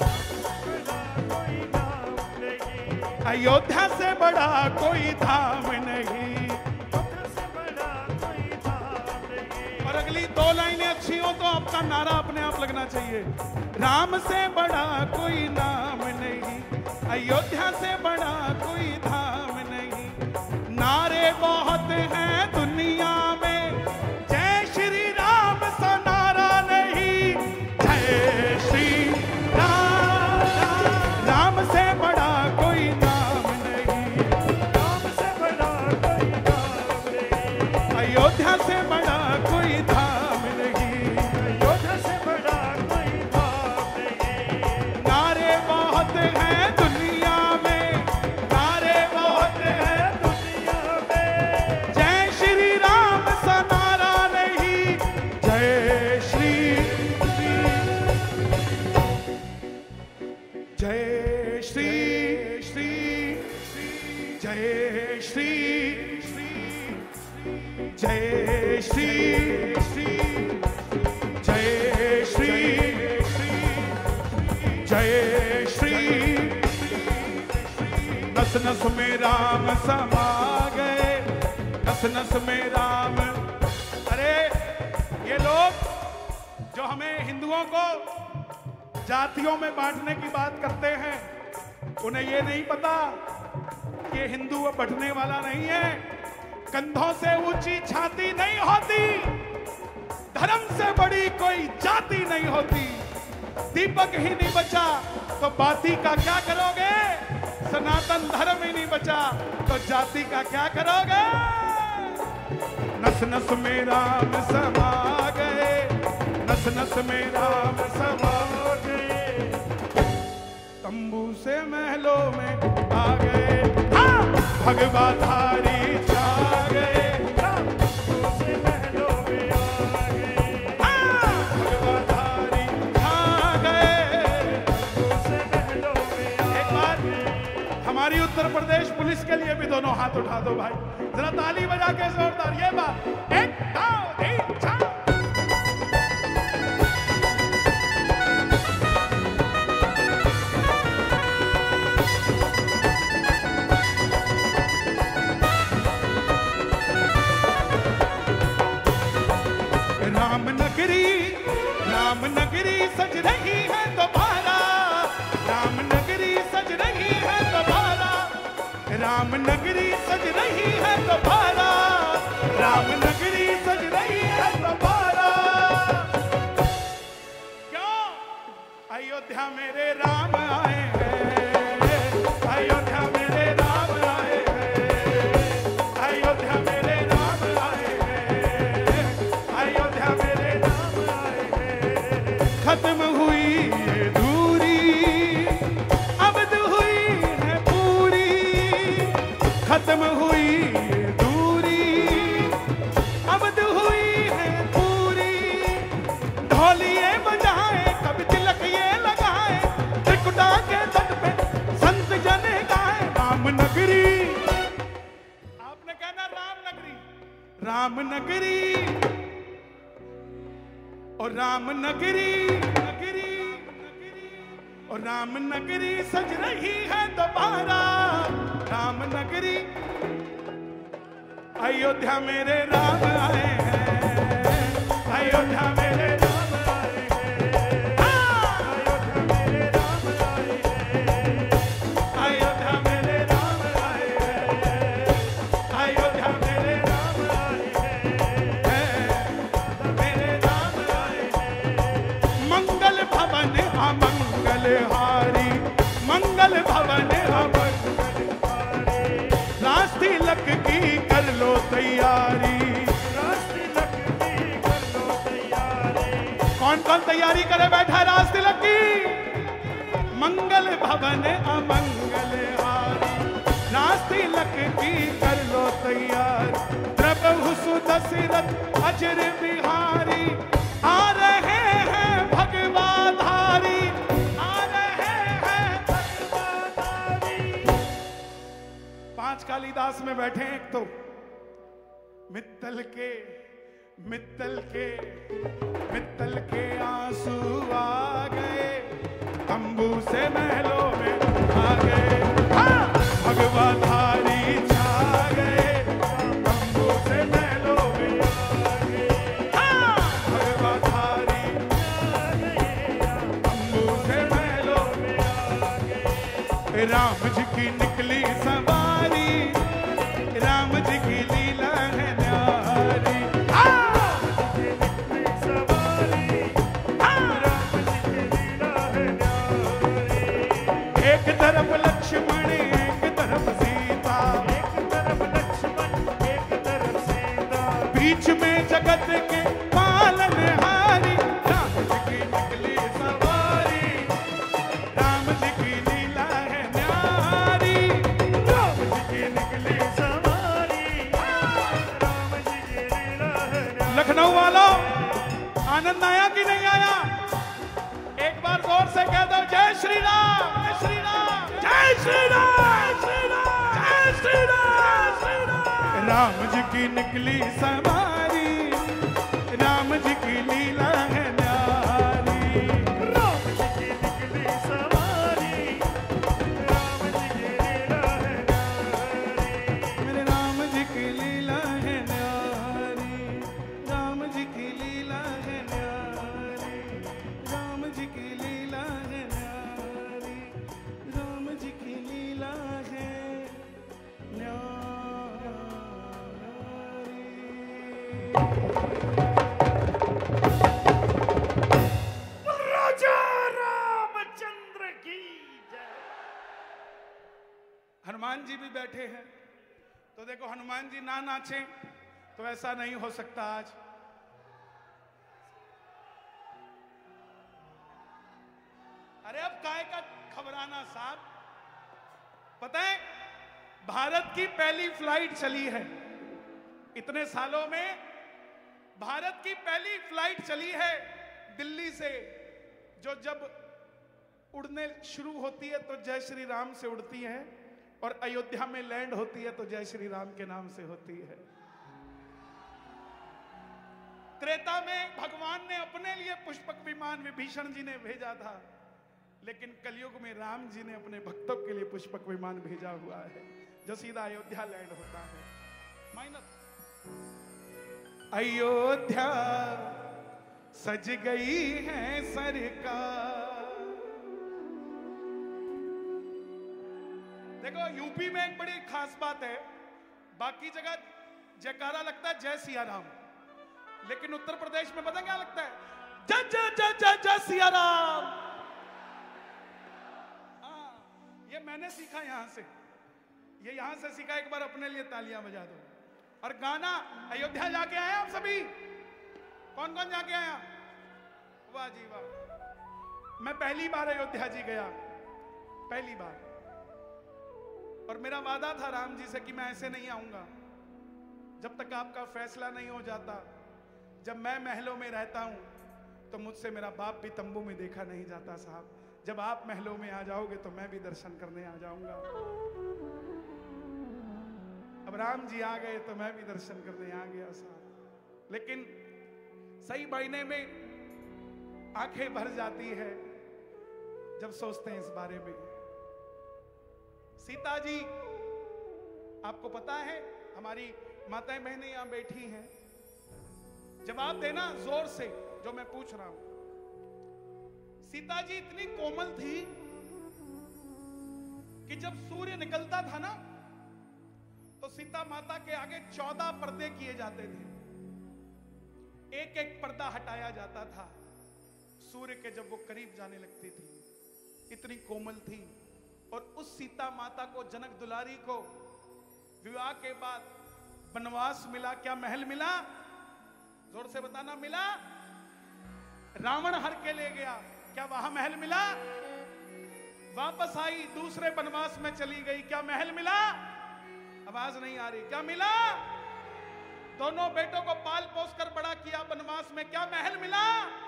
अयोध्या से बड़ा कोई धाम नहीं। और अगली दो लाइनें अच्छी हो तो आपका नारा अपने आप लगना चाहिए। राम से बड़ा कोई नाम नहीं, अयोध्या से बड़ा कोई धाम नहीं। नारे बहुत हैं दुनिया में, जय श्री राम सा नारा नहीं। जय श्री राम, राम से बड़ा कोई नाम नहीं, राम से बड़ा कोई नाम नहीं। अयोध्या से बड़ा कोई धाम नहीं, अयोध्या से बड़ा कोई धाम नहीं। नारे बहुत हैं दुनिया में, नारे बहुत हैं दुनिया में, जय श्री राम सा नारा नहीं। जय श्री, जय श्री, श्री, जय श्री, जय श्री, जय श्री, जय श्री। नस नस में राम समा गए, नस नस में राम। अरे ये लोग जो हमें हिंदुओं को जातियों में बांटने की बात करते हैं, उन्हें ये नहीं पता कि ये हिंदू बंटने वाला नहीं है। कंधों से ऊंची छाती नहीं होती, धर्म से बड़ी कोई जाति नहीं होती। दीपक ही नहीं बचा तो बाती का क्या करोगे? सनातन धर्म ही नहीं बचा तो जाति का क्या करोगे? नस नस में राम समा गए, नस नस में राम समा गए, तंबू से महलों में आ गए। हाँ! भगवा धारी छा गए, तंबू से महलों में आ गए। हाँ! भगवा धारी छा गए, तंबू से महलों में आ गए। एक बार हमारी उत्तर प्रदेश पुलिस के लिए भी दोनों हाथ उठा दो भाई, जरा ताली बजा के जोरदार। ये बात एक दो तीन चार। राम नगरी, राम नगरी सज रही है दोबारा, राम नगरी सज रही है दोबारा, राम नगरी सज रही है दोबारा, राम नगरी सज रही है दोबारा। क्यों? अयोध्या मेरे राम आए हैं, अयोध्या मेरे राम आए हैं, अयोध्या मेरे राम आए हैं, अयोध्या मेरे राम आए हैं। खत्म हुई ये दूरी, अवध हुई है पूरी, खत्म हुई ये दूरी, अवध हुई है पूरी। ढोलिए बजाए कभी तिलक ये लगाए, त्रिकुटा के तट पे संत जन गाए। राम नगरी, आपने कहना राम नगरी, राम नगरी और राम नगरी, नगरी, और राम नगरी सज रही है दोबारा, राम नगरी। अयोध्या मेरे राम आए हैं, अयोध्या मेरे राम आए हैं, अयोध्या मेरे राम आए हैं, अयोध्या मेरे राम आए हैं, अयोध्या मेरे राम आए हैं, मेरे राम आए हैं। मंगल भवन अमंगल हारी, मंगल भवन अमंगल हारी। रास तिलक की कर लो तैयारी, रास तिलक की कर लो तैयारी। कौन कौन तैयारी करे बैठा है रास तिलक की? मंगल भवन अमंगल हारी, रास तिलक की कर लो तैयारी। प्रभु सुदशरथ अजर बिहारी, आ रहे हैं भगवाधारी, आ रहे हैं भगवाधारी। पांच कालिदास में बैठे हैं। एक तो मित्तल के मित्तल के मित्तल के आंसू आ गए, तंबू से महलों में आ गए। भगवाधारी छा गए, तंबू से महलों में आ गए। भगवाधारी छा गए, तंबू से महलों में आ गए। राम जी की निकली सवारी, राम जी की लीला है न्यारी। एक तरफ लक्ष्मण एक तरफ सीता, एक तरफ लक्ष्मण एक तरफ सीता। बीच में जगत के पालनहारी, राम जी की निकली सवारी, राम जी की लीला है न्यारी। राम जी की निकली सवारी, राम जी की लीला है न्यारी। लखनऊ वालों, आनंद आया कि नहीं आया? एक बार जोर से कह दो जय श्री राम, जय श्री राम, जय श्री राम, जय श्री राम, जय श्री राम। राम जी की निकली सवारी, राम जी की लीला है न्यारी। राम जी की निकली सवारी, राम जी की लीला है न्यारी। मेरे राम जी की लीला है न्यारी, राम जी की लीला है न्यारी, राम जी की लीला है न्यारी, राम जी की लीला है
राजा रामचंद्र की जय।
हनुमान जी भी बैठे हैं, तो देखो हनुमान जी ना नाचे तो ऐसा नहीं हो सकता आज। अरे अब काय का खबराना साहब। पता है भारत की पहली फ्लाइट चली है इतने सालों में, भारत की पहली फ्लाइट चली है दिल्ली से, जो जब उड़ने शुरू होती है तो जय श्री राम से उड़ती है, और अयोध्या में लैंड होती है तो जय श्री राम के नाम से होती है। त्रेता में भगवान ने अपने लिए पुष्पक विमान विभीषण जी ने भेजा था, लेकिन कलयुग में राम जी ने अपने भक्तों के लिए पुष्पक विमान भेजा हुआ है, जो सीधा अयोध्या लैंड होता है। माइनस अयोध्या सज गई है सरकार। देखो यूपी में एक बड़ी खास बात है, बाकी जगह जयकारा लगता है जय सिया राम, लेकिन उत्तर प्रदेश में पता क्या लगता है? जय जय जय जय जय सिया राम। हाँ, ये मैंने सीखा यहां से, ये यहां से सीखा। एक बार अपने लिए तालियां बजा दो। और गाना अयोध्या जाके आए आप सभी? कौन कौन जाके आया? वाह जी वाह। मैं पहली बार अयोध्या जी गया, पहली बार, और मेरा वादा था राम जी से कि मैं ऐसे नहीं आऊंगा जब तक आपका फैसला नहीं हो जाता। जब मैं महलों में रहता हूं तो मुझसे मेरा बाप भी तंबू में देखा नहीं जाता साहब। जब आप महलों में आ जाओगे तो मैं भी दर्शन करने आ जाऊंगा। अब राम जी आ गए तो मैं भी दर्शन करने आ गया साहब। लेकिन सही मायने में आंखें भर जाती है जब सोचते हैं इस बारे में। सीता जी, आपको पता है हमारी माताएं बहनें यहां बैठी हैं, जवाब देना जोर से जो मैं पूछ रहा हूं। सीता जी इतनी कोमल थी कि जब सूर्य निकलता था ना तो सीता माता के आगे चौदह पर्दे किए जाते थे, एक एक पर्दा हटाया जाता था। सूर्य के जब वो करीब जाने लगती थी, इतनी कोमल थी। और उस सीता माता को, जनक दुलारी को विवाह के बाद वनवास मिला। क्या महल मिला? जोर से बताना। मिला? रावण हर के ले गया। क्या वहां महल मिला? वापस आई, दूसरे वनवास में चली गई। क्या महल मिला? आवाज नहीं आ रही। क्या मिला? दोनों बेटों को पाल पोस कर बड़ा किया वनवास में। क्या महल मिला?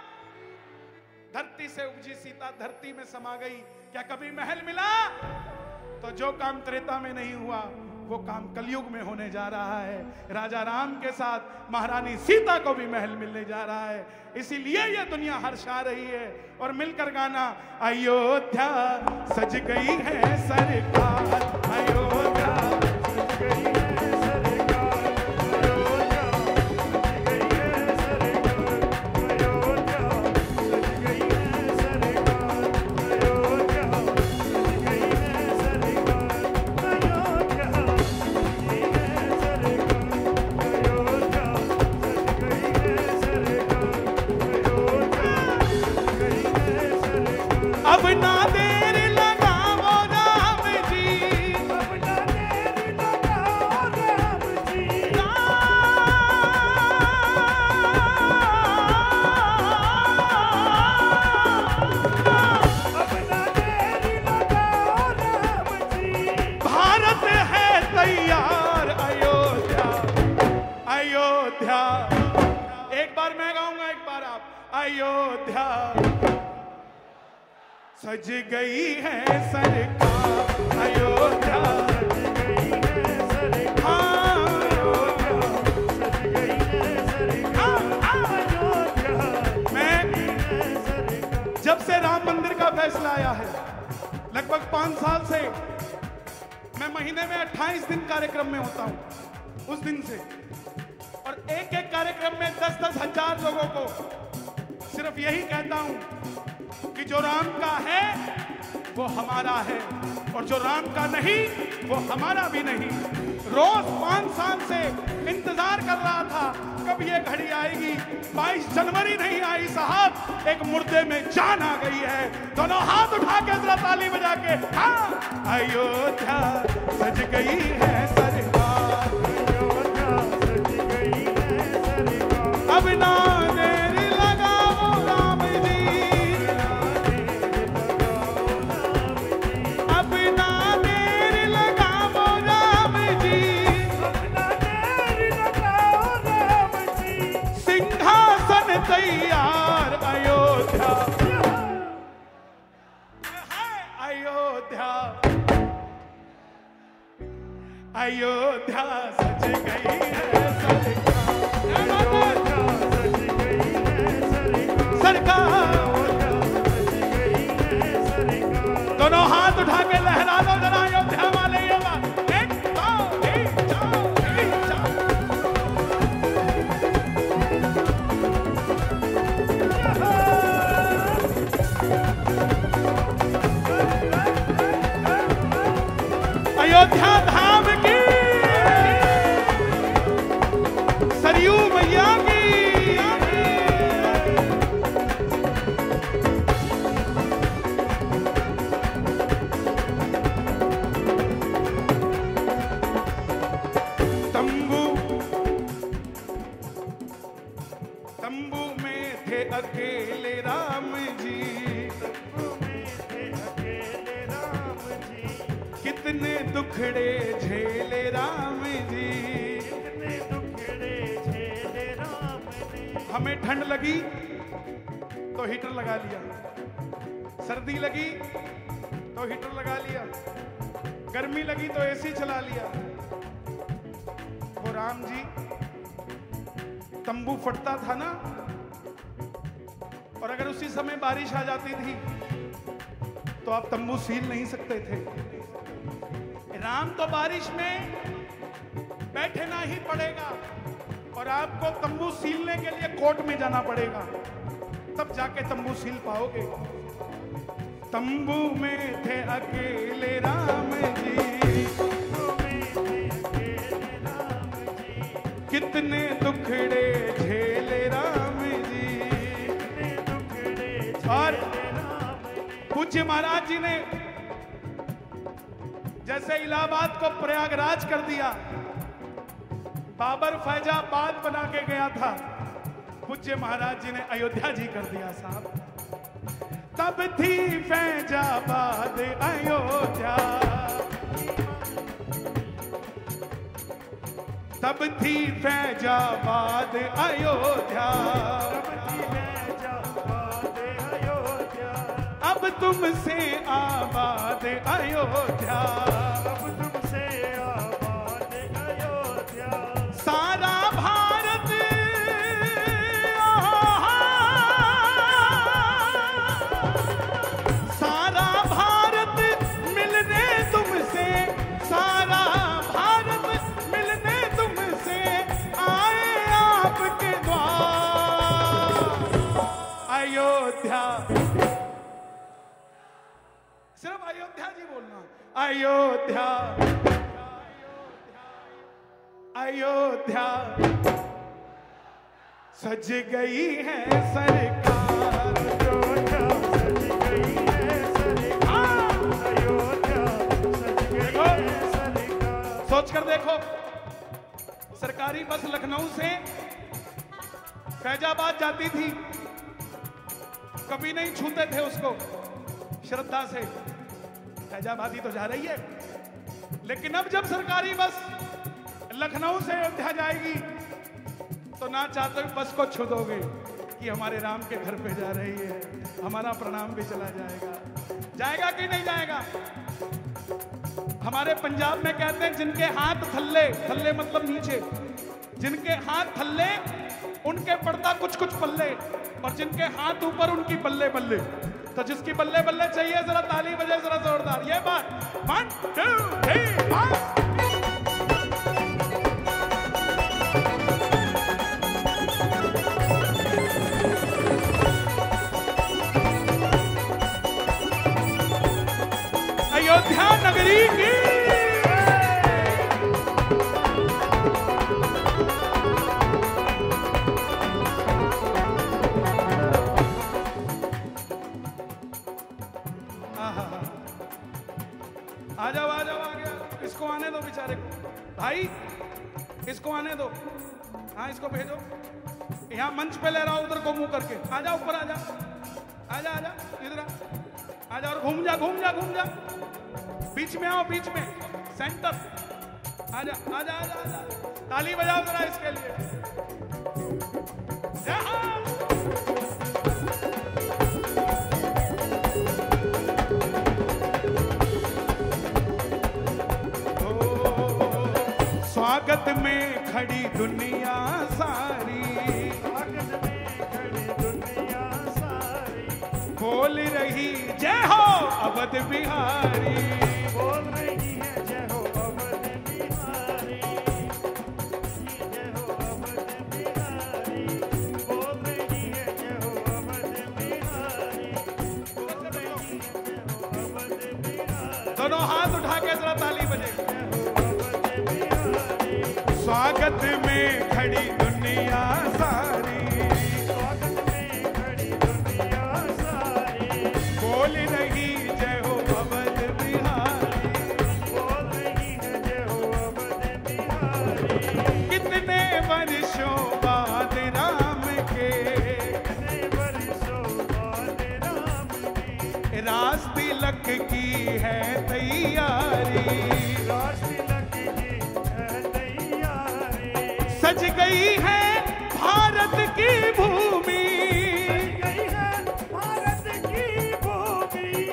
धरती से उपजी सीता धरती में समा गई। क्या कभी महल मिला? तो जो काम त्रेता में नहीं हुआ वो काम कलयुग में होने जा रहा है। राजा राम के साथ महारानी सीता को भी महल मिलने जा रहा है। इसीलिए ये दुनिया हर्षा रही है। और मिलकर गाना, अयोध्या सज गई है सरकार, अयोध्या सज गई है सरकार, अयोध्या सज गई है सरकार, अयोध्या सज गई है सरकार, अयोध्या सज गई है सरकार, अयोध्या सज गई है सरकार, अयोध्या सज गई है सरकार, अयोध्या सज गई है सरकार। अब ना देर लगाओ राम जी, अब ना देर लगाओ राम जी, अब ना देर लगाओ राम जी। भारत है तैयार, अयोध्या अयोध्या। एक बार मैं गाऊंगा, एक बार आप। अयोध्या सज गई है सरकार, अयोध्या सज गई है सरकार, अयोध्या सज गई है सरकार, अयोध्या। मैं जब से राम मंदिर का फैसला आया है, लगभग पांच साल से मैं महीने में अट्ठाईस दिन कार्यक्रम में होता हूं। उस दिन से और एक एक कार्यक्रम में दस दस हजार लोगों को सिर्फ यही कहता हूं कि जो राम का है वो हमारा है, और जो राम का नहीं वो हमारा भी नहीं। रोज पांच साल से इंतजार कर रहा था कब ये घड़ी आएगी। बाईस जनवरी नहीं आई साहब, एक मुर्दे में जान आ गई है। दोनों हाथ उठा के जरा ताली बजा के, हाँ। अयोध्या सज गई है सरकार, अयोध्या सज गई है सरकार। अब ना देर लगाओ राम जी, अब ना देर लगाओ राम जी, अब ना देर लगाओ राम जी। सिंहासन तैयार, अयोध्या अयोध्या अयोध्या सज गई है सरकार, अयोध्या सज गई है सरकार, सरकार अयोध्या सज गई है सरकार। दोनों हाथ उठा के लहरा दो जरा अयोध्या वाले, ये बात। एक दो एक चार एक चार। अयोध्या धाम की, सरयू मैया की। तंबू तंबू में थे अकेले राम जी, तंबू में थे अकेले राम जी। कितने दुखड़े झेले राम जी, कितने दुखड़े झेले राम जी। हमें ठंड लगी तो हीटर लगा लिया, सर्दी लगी तो हीटर लगा लिया, गर्मी लगी तो एसी चला लिया। वो राम जी तंबू फटता था ना, और अगर उसी समय बारिश आ जाती थी तो आप तंबू सील नहीं सकते थे। राम तो बारिश में बैठना ही पड़ेगा, और आपको तंबू सीलने के लिए कोर्ट में जाना पड़ेगा, तब जाके तंबू सील पाओगे। तंबू में थे अकेले राम जी, तंबू में थे अकेले राम जी। कितने दुखड़े झेले राम जी, कितने दुखड़े पूज्य महाराज जी ने जैसे इलाहाबाद को प्रयागराज कर दिया, बाबर फैजाबाद बना के गया था, पूज्य महाराज जी ने अयोध्या जी कर दिया साहब। तब थी फैजाबाद अयोध्या, तब थी फैजाबाद अयोध्या, अब तुमसे आबाद अयोध्या,
अब तुमसे आबाद अयोध्या।
सारा भारत सारा भारत मिलने तुमसे, सारा भारत मिलने तुमसे आए आपके द्वार। अयोध्या, सिर्फ अयोध्या जी बोलना, अयोध्या अयोध्या सज गई है सरकार,
अयोध्या सज गई है सरकार, अयोध्या सज गई है सरकार।
सोच कर देखो, सरकारी बस लखनऊ से फैजाबाद जाती थी, कभी नहीं छूते थे उसको श्रद्धा से, फैजाबादी तो जा रही है। लेकिन अब जब सरकारी बस लखनऊ से अयोध्या जाएगी तो ना चाहते हुए बस को छू दोगे कि हमारे राम के घर पे जा रही है, हमारा प्रणाम भी चला जाएगा। जाएगा कि नहीं जाएगा? हमारे पंजाब में कहते हैं जिनके हाथ थल्ले, थल्ले मतलब नीचे, जिनके हाथ थल्ले उनके पड़ता कुछ कुछ पल्ले, और जिनके हाथ ऊपर उनकी बल्ले बल्ले। तो जिसकी बल्ले बल्ले चाहिए जरा ताली बजाए जरा जोरदार। ये बात one two three four. Ayodhya नगरी की आ जाओ आ जाओ, आ गया। इसको आने दो बेचारे को, भाई इसको आने दो। हाँ इसको भेजो, यहाँ मंच पे ले रहा हूं, उधर को मुंह करके। आ जा ऊपर, आ जा आ जा, आ जा इधर आ, आ जा और घूम जा घूम जा घूम जा, बीच में आओ, बीच में सेंटर। आ जा आ जा आ जा, आ जा। ताली बजाओ जरा इसके लिए। स्वागत में खड़ी दुनिया सारी,
स्वागत में खड़ी दुनिया सारी,
बोल रही जय हो अवध बिहारी,
बोल रही है जय हो अवध बिहारी, जय हो अवध बिहारी, बोल रही है जय हो अवध बिहारी, बोल रही है जय हो अवध बिहारी।
दोनों हाथ उठा के जरा ताली बजे। स्वागत में खड़ी दुनिया सारी,
स्वागत में खड़ी दुनिया सारी,
बोल रही जय हो अवध बिहारी,
बोल रही है जय हो अवध बिहारी।
कितने वर्षों बाद राम के,
कितने वर्षों बाद राम की,
रास तिलक की है तैयारी,
रास तिलक की है तैयारी,
सज गई है भारत की भूमि,
सज गई है भारत की भूमि,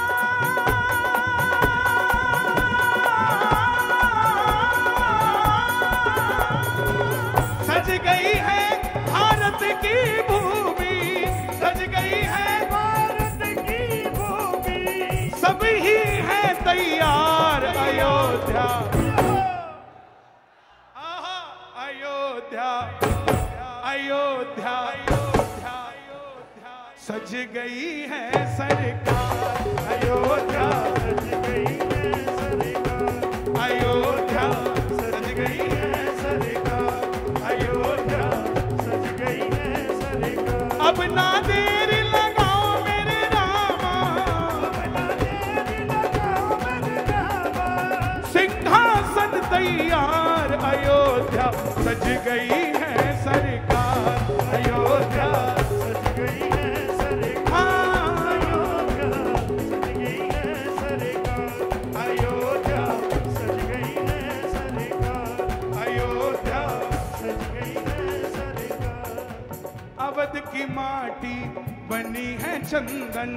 सज गई है भारत की भूमि, सज गई है
भारत की भूमि,
सब ही है तैयार। अयोध्या आहा, अयोध्या अयोध्या सज गई है सरकार,
अयोध्या सज गई है सरकार,
अयोध्या सज गई है
सरकार, अयोध्या सज गई है सरकार।
अब ना देर लगाओ मेरे रामा, सज गई है सरकार, अयोध्या
सज गई है सरकार, अयोध्या सज गई है सरकार, अयोध्या सज गई है सरकार,
अयोध्या
सज गई है सरकार।
अवध की माटी बनी है चंदन।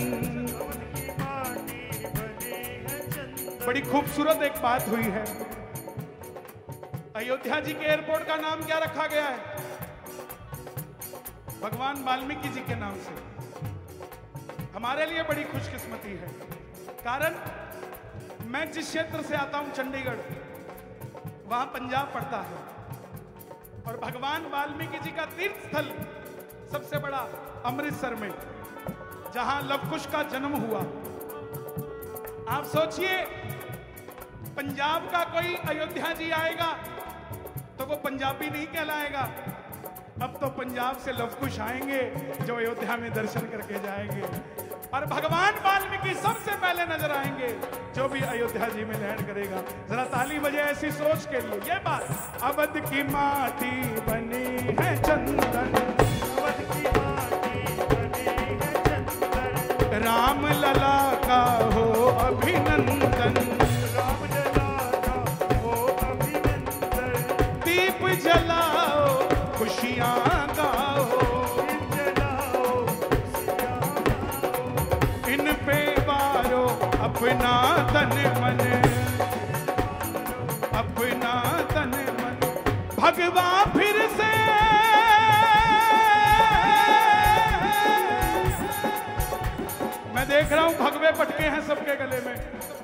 बड़ी खूबसूरत एक बात हुई है। अयोध्या जी के एयरपोर्ट का नाम क्या रखा गया है? भगवान वाल्मीकि जी के नाम से। हमारे लिए बड़ी खुशकिस्मती है, कारण मैं जिस क्षेत्र से आता हूं चंडीगढ़, वहां पंजाब पड़ता है और भगवान वाल्मीकि जी का तीर्थ स्थल सबसे बड़ा अमृतसर में, जहां लवकुश का जन्म हुआ। आप सोचिए, पंजाब का कोई अयोध्या जी आएगा तो वो पंजाबी नहीं कहलाएगा। अब तो पंजाब से लवकुश आएंगे जो अयोध्या में दर्शन करके जाएंगे, और भगवान वाल्मीकि सबसे पहले नजर आएंगे जो भी अयोध्या जी में लैंड करेगा। जरा ताली बजे ऐसी सोच के लिए। ये बात, अवध की माटी बनी है चंदन,
अवध की माटी बनी है चंदन,
राम लला का हो अभिनंदन,
राम लला का हो अभिनंदन,
दीप जलाओ खुशियां गाओ,
दीप जलाओ खुशियां गाओ,
इन पे वारो अपना तन मन, अपना तन मन। भगवा फिर से मैं देख रहा हूं भगवे पटके हैं सबके गले में।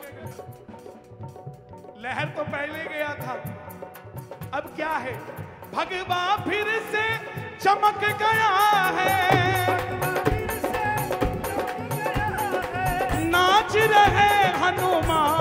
लहर तो पहले गया था, अब क्या है? भगवा फिर से चमक गया है, नाच रहे हनुमान।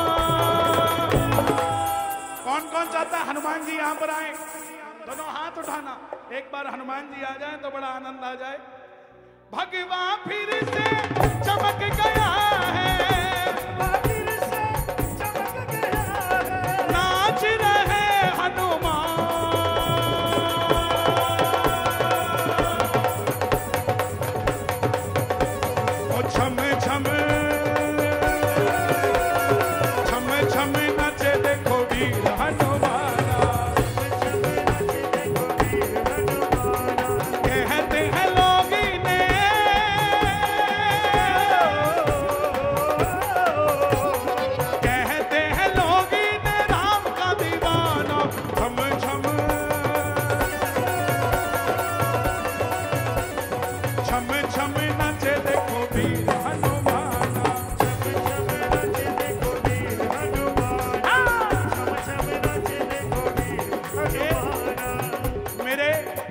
कौन कौन चाहता है हनुमान जी यहां पर आए? दोनों हाथ उठाना। एक बार हनुमान जी आ जाए तो बड़ा आनंद आ जाए। भगवा फिर से चमक गया है,
फिर से चमक गया है,
नाच रहे हनुमान। ओ छम छम छम छम नाचे देखो वीर हनुमाना, कहते हैं लोग इन्हें, कहते हैं लोग इन्हें राम का दीवाना। छम छम छम छम नाचे देखो वीर हनुमाना, मेरे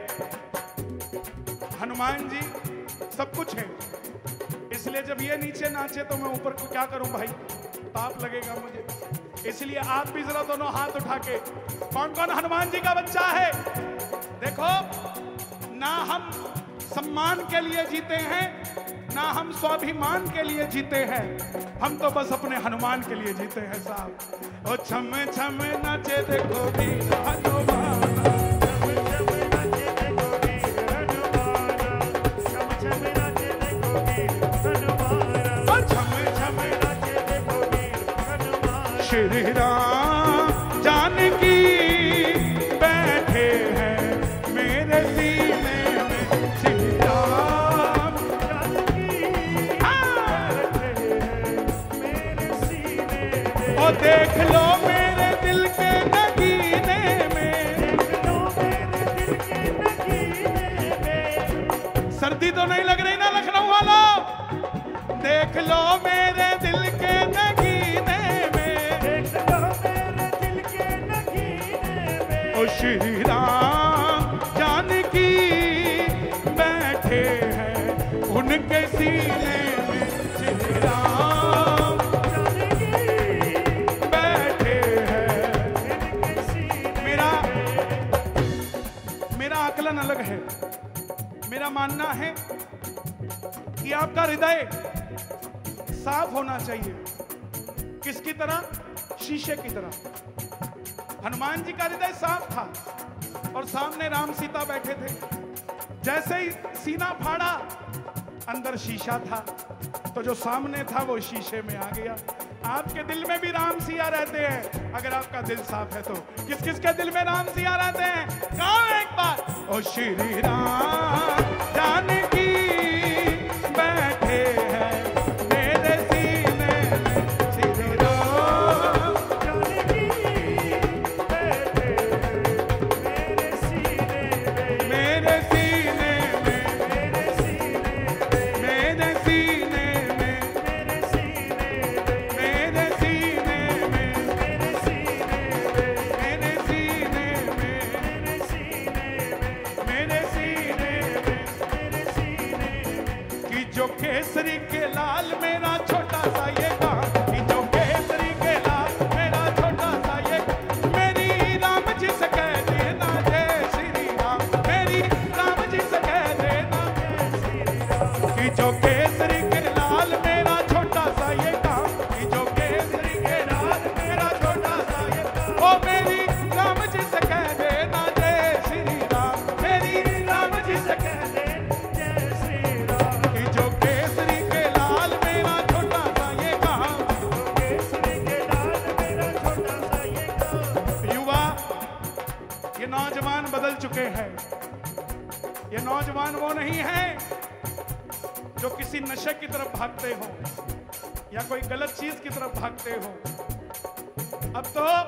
हनुमान जी सब कुछ है, इसलिए जब ये नीचे नाचे तो मैं ऊपर को क्या करूं भाई, पाप लगेगा मुझे। इसलिए आप भी जरा दोनों हाथ उठा के, कौन कौन हनुमान जी का बच्चा है? देखो, ना हम सम्मान के लिए जीते हैं, ना हम स्वाभिमान के लिए जीते हैं, हम तो बस अपने हनुमान के लिए जीते हैं साहब। ओ छम छम नाचे देखो वीर हनुमान, श्री राम जानकी बैठे हैं मेरे सीने में, श्री राम
जानकी बैठे हैं मेरे सीने में,
ओ देख लो मेरे दिल के नगीने में,
देख लो मेरे दिल के नगीने में।
सर्दी तो नहीं लग रही ना लखनऊ वालों? देख लो मेरे दिल के नगीने में,
देख लो मेरे दिल के नगीने में,
ओ श्री राम जानकी बैठे हैं उनके सीने में, श्री राम
जानकी
बैठे हैं
इनके सीने।
मेरा मेरा आकलन अलग है। मेरा मानना है कि आपका हृदय साफ होना चाहिए। किसकी तरह? शीशे की तरह। हनुमान जी का हृदय साफ था, और सामने राम सीता बैठे थे। जैसे ही सीना फाड़ा, अंदर शीशा था, तो जो सामने था वो शीशे में आ गया। आपके दिल में भी राम सिया रहते हैं, अगर आपका दिल साफ है तो। किस किस के दिल में राम सिया रहते हैं? गाओ एक बार। ओ श्री राम जानकी बैठे हैं मेरे सीने में, श्री राम जानकी बैठे हैं मेरे सीने में, मेरे सीने में, मेरे सीने में, मेरे सीने में, मेरे सीने में, मेरे सीने में, मेरे सीने में, मेरे सीने में, मेरे सीने में, मेरे सीने में, मेरे सीने में, कि जो केसरी के लाल मेरा छोटा सा ये गाँव, कि जो केसरी के लाल मेरा छोटा सा ये, मेरी राम जी से कह देना जय श्री राम, मेरी राम जी से कह देना जय श्री राम, कि जो केसरी के लाल मेरा छोटा सा ये गाँव, कि जो केसरी के लाल मेरा छोटा सा ये, ओ मेरी राम जी से कह देना जय श्री राम, मेरी राम जी से कह देना जय श्री राम, कि जो केसरी के लाल मेरा छोटा सा ये गाँव, केसरी के लाल मेरा छोटा सा ये गाँव। युवा, ये नौजवान बदल चुके हैं। ये नौजवान वो नहीं है जो किसी नशे की तरफ भागते हो या कोई गलत चीज की तरफ भागते हो। अब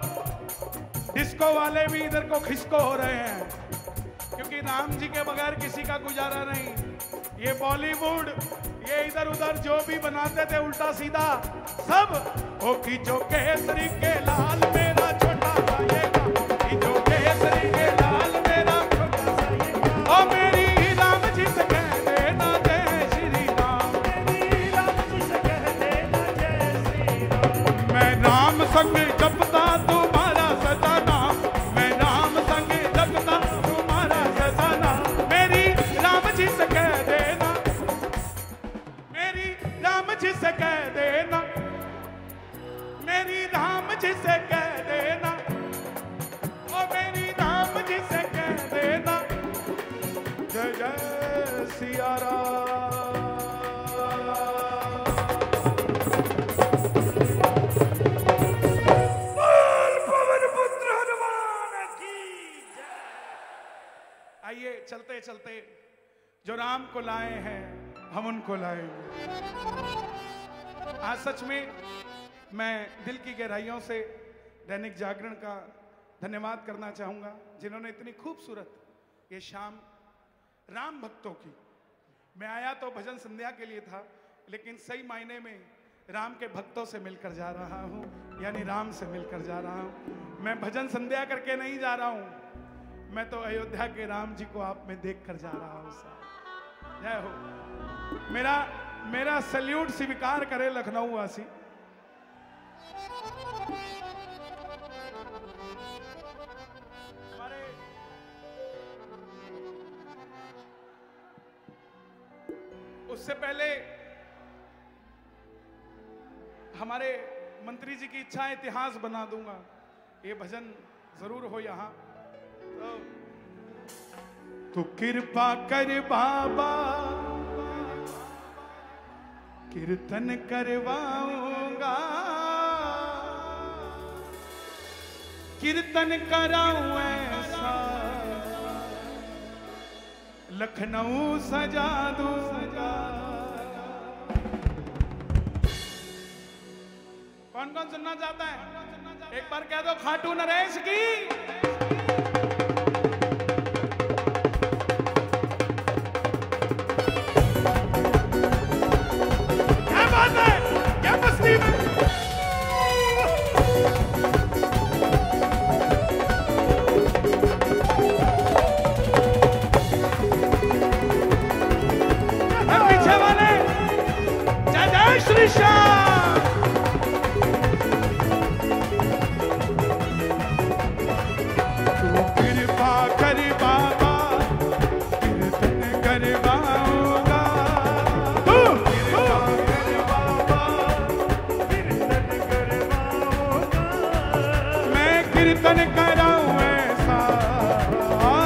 तो डिस्को वाले भी इधर को खिसको हो रहे हैं, क्योंकि राम जी के बगैर किसी का गुजारा नहीं। ये बॉलीवुड, ये इधर उधर जो भी बनाते थे उल्टा सीधा सब, ओ कि जो केसरी के लाल मेरा छोटा सा ये गाँव, कि जो केसरी के लाल मेरा छोटा सा ये गाँव, ओ मेरी राम जी से कह देना जय श्री राम, मेरी राम जी से कह देना जय श्री राम। मैं राम संग जपता तुम्हारा सदा नाम, मैं राम संग जपता तुम्हारा सदा नाम, मेरी राम जी से कह देना, मेरी राम जी से कह देना, मेरी राम जी से कह देना, ओ मेरी राम जी से कह देना जय जय सिया राम। बोल पवन पुत्र हनुमान की जय। आइए चलते चलते जो राम को लाए हैं हम उनको लाएंगे। आज सच में मैं दिल की गहराइयों से दैनिक जागरण का धन्यवाद करना चाहूंगा, जिन्होंने इतनी खूबसूरत ये शाम राम भक्तों की। मैं आया तो भजन संध्या के लिए था, लेकिन सही मायने में राम के भक्तों से मिलकर जा रहा हूं, यानी राम से मिलकर जा रहा हूं। मैं भजन संध्या करके नहीं जा रहा हूं, मैं तो अयोध्या के राम जी को आप में देख कर जा रहा हूं। साहब जय हो। मेरा मेरा सल्यूट स्वीकार करे लखनऊ वासी। हमारे उससे पहले हमारे मंत्री जी की इच्छा है, इतिहास बना दूंगा। ये भजन जरूर हो यहाँ। तो, तो कृपा कर बाबा कीर्तन करवाऊंगा, कीर्तन कराऊं ऐसा लखनऊ सजा दूंगा। कौन कौन सुनना चाहता है? एक बार कह दो खाटू नरेश की। क्या बात है, क्या मस्ती में। पीछे वाले जय जय श्री श्याम। कृपा कर बाबा कीर्तन करवाऊंगा, कृपा कर बाबा कीर्तन करवाऊंगा, मैं कीर्तन कराऊं ऐसा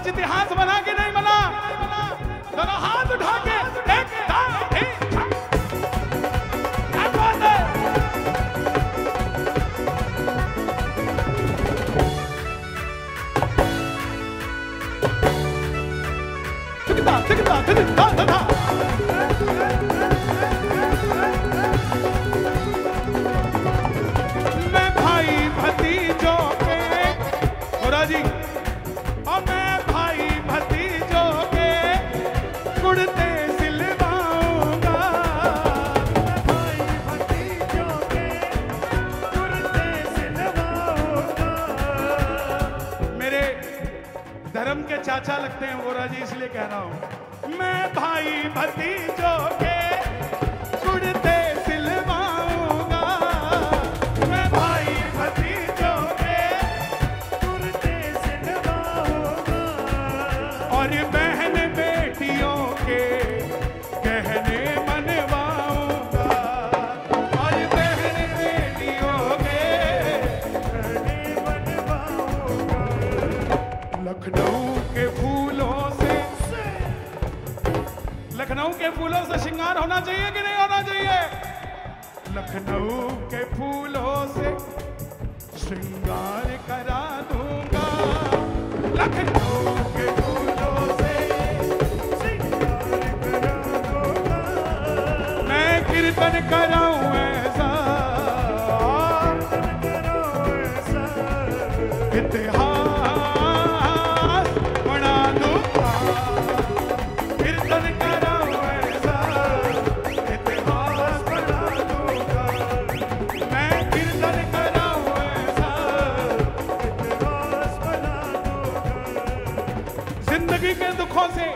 आज इतिहास बना के नहीं बना, दोनों हाथ उठा के एक दाढ़ी छा। क्या बात है? दिखता दिखता दिखता दिखता मैं भाई भतीजों के बोरा जी और मैं भाई भतीजों के कुर्ते सिलवाऊंगा,
भाई भतीजों के कुर्ते सिलवाऊंगा।
मेरे धर्म के चाचा लगते हैं बोरा जी, इसलिए कह रहा हूं। मैं भाई भतीजों के कुर्ते सिलवाऊंगा, मैं भाई भतीजों के
कुर्ते सिलवाऊंगा।
और बहन बेटियों के गहने मनवाऊंगा, और बहन बेटियों के
गहने बनवाऊंगा।
लखनऊ के फूलों से लखनऊ के फूलों से श्रृंगार होना चाहिए कि नहीं होना चाहिए? लखनऊ के फूलों से श्रृंगार करा दूंगा, लखनऊ के फूलों से
श्रृंगार करा दूंगा।
मैं कीर्तन कराऊं ऐसा,
कीर्तन कराऊं ऐसा।
इतिहास बना दूंगा, कीर्तन कराऊं ऐसा, इतिहास बना दूंगा। मैं कीर्तन कराऊं ऐसा,
इतिहास बना दूंगा।
जिंदगी के दुखों से,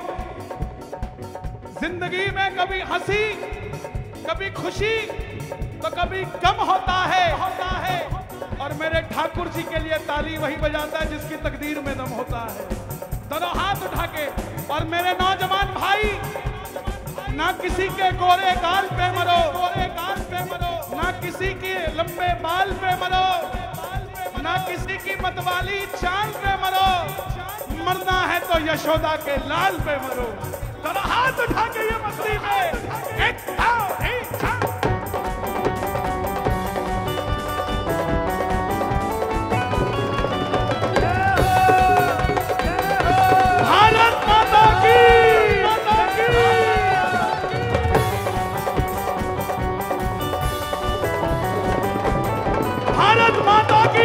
जिंदगी में कभी हंसी कभी खुशी तो कभी गम होता है होता है और मेरे ठाकुर जी के लिए ताली वही बजाता है जिसकी तकदीर में दम होता है। दोनों हाथ उठा के। और मेरे नौजवान भाई, ना किसी के गोरे गाल पे मरो, गोरे गाल पे मरो, ना किसी के लंबे बाल पे मरो, ना किसी की मतवाली चांद पे मरो, मरना है तो यशोदा के लाल पे मरो। दोनों हाथ उठा के ये मस्ती में एक आओ, एक आओ। भारत माता की, माता की। भारत माता की।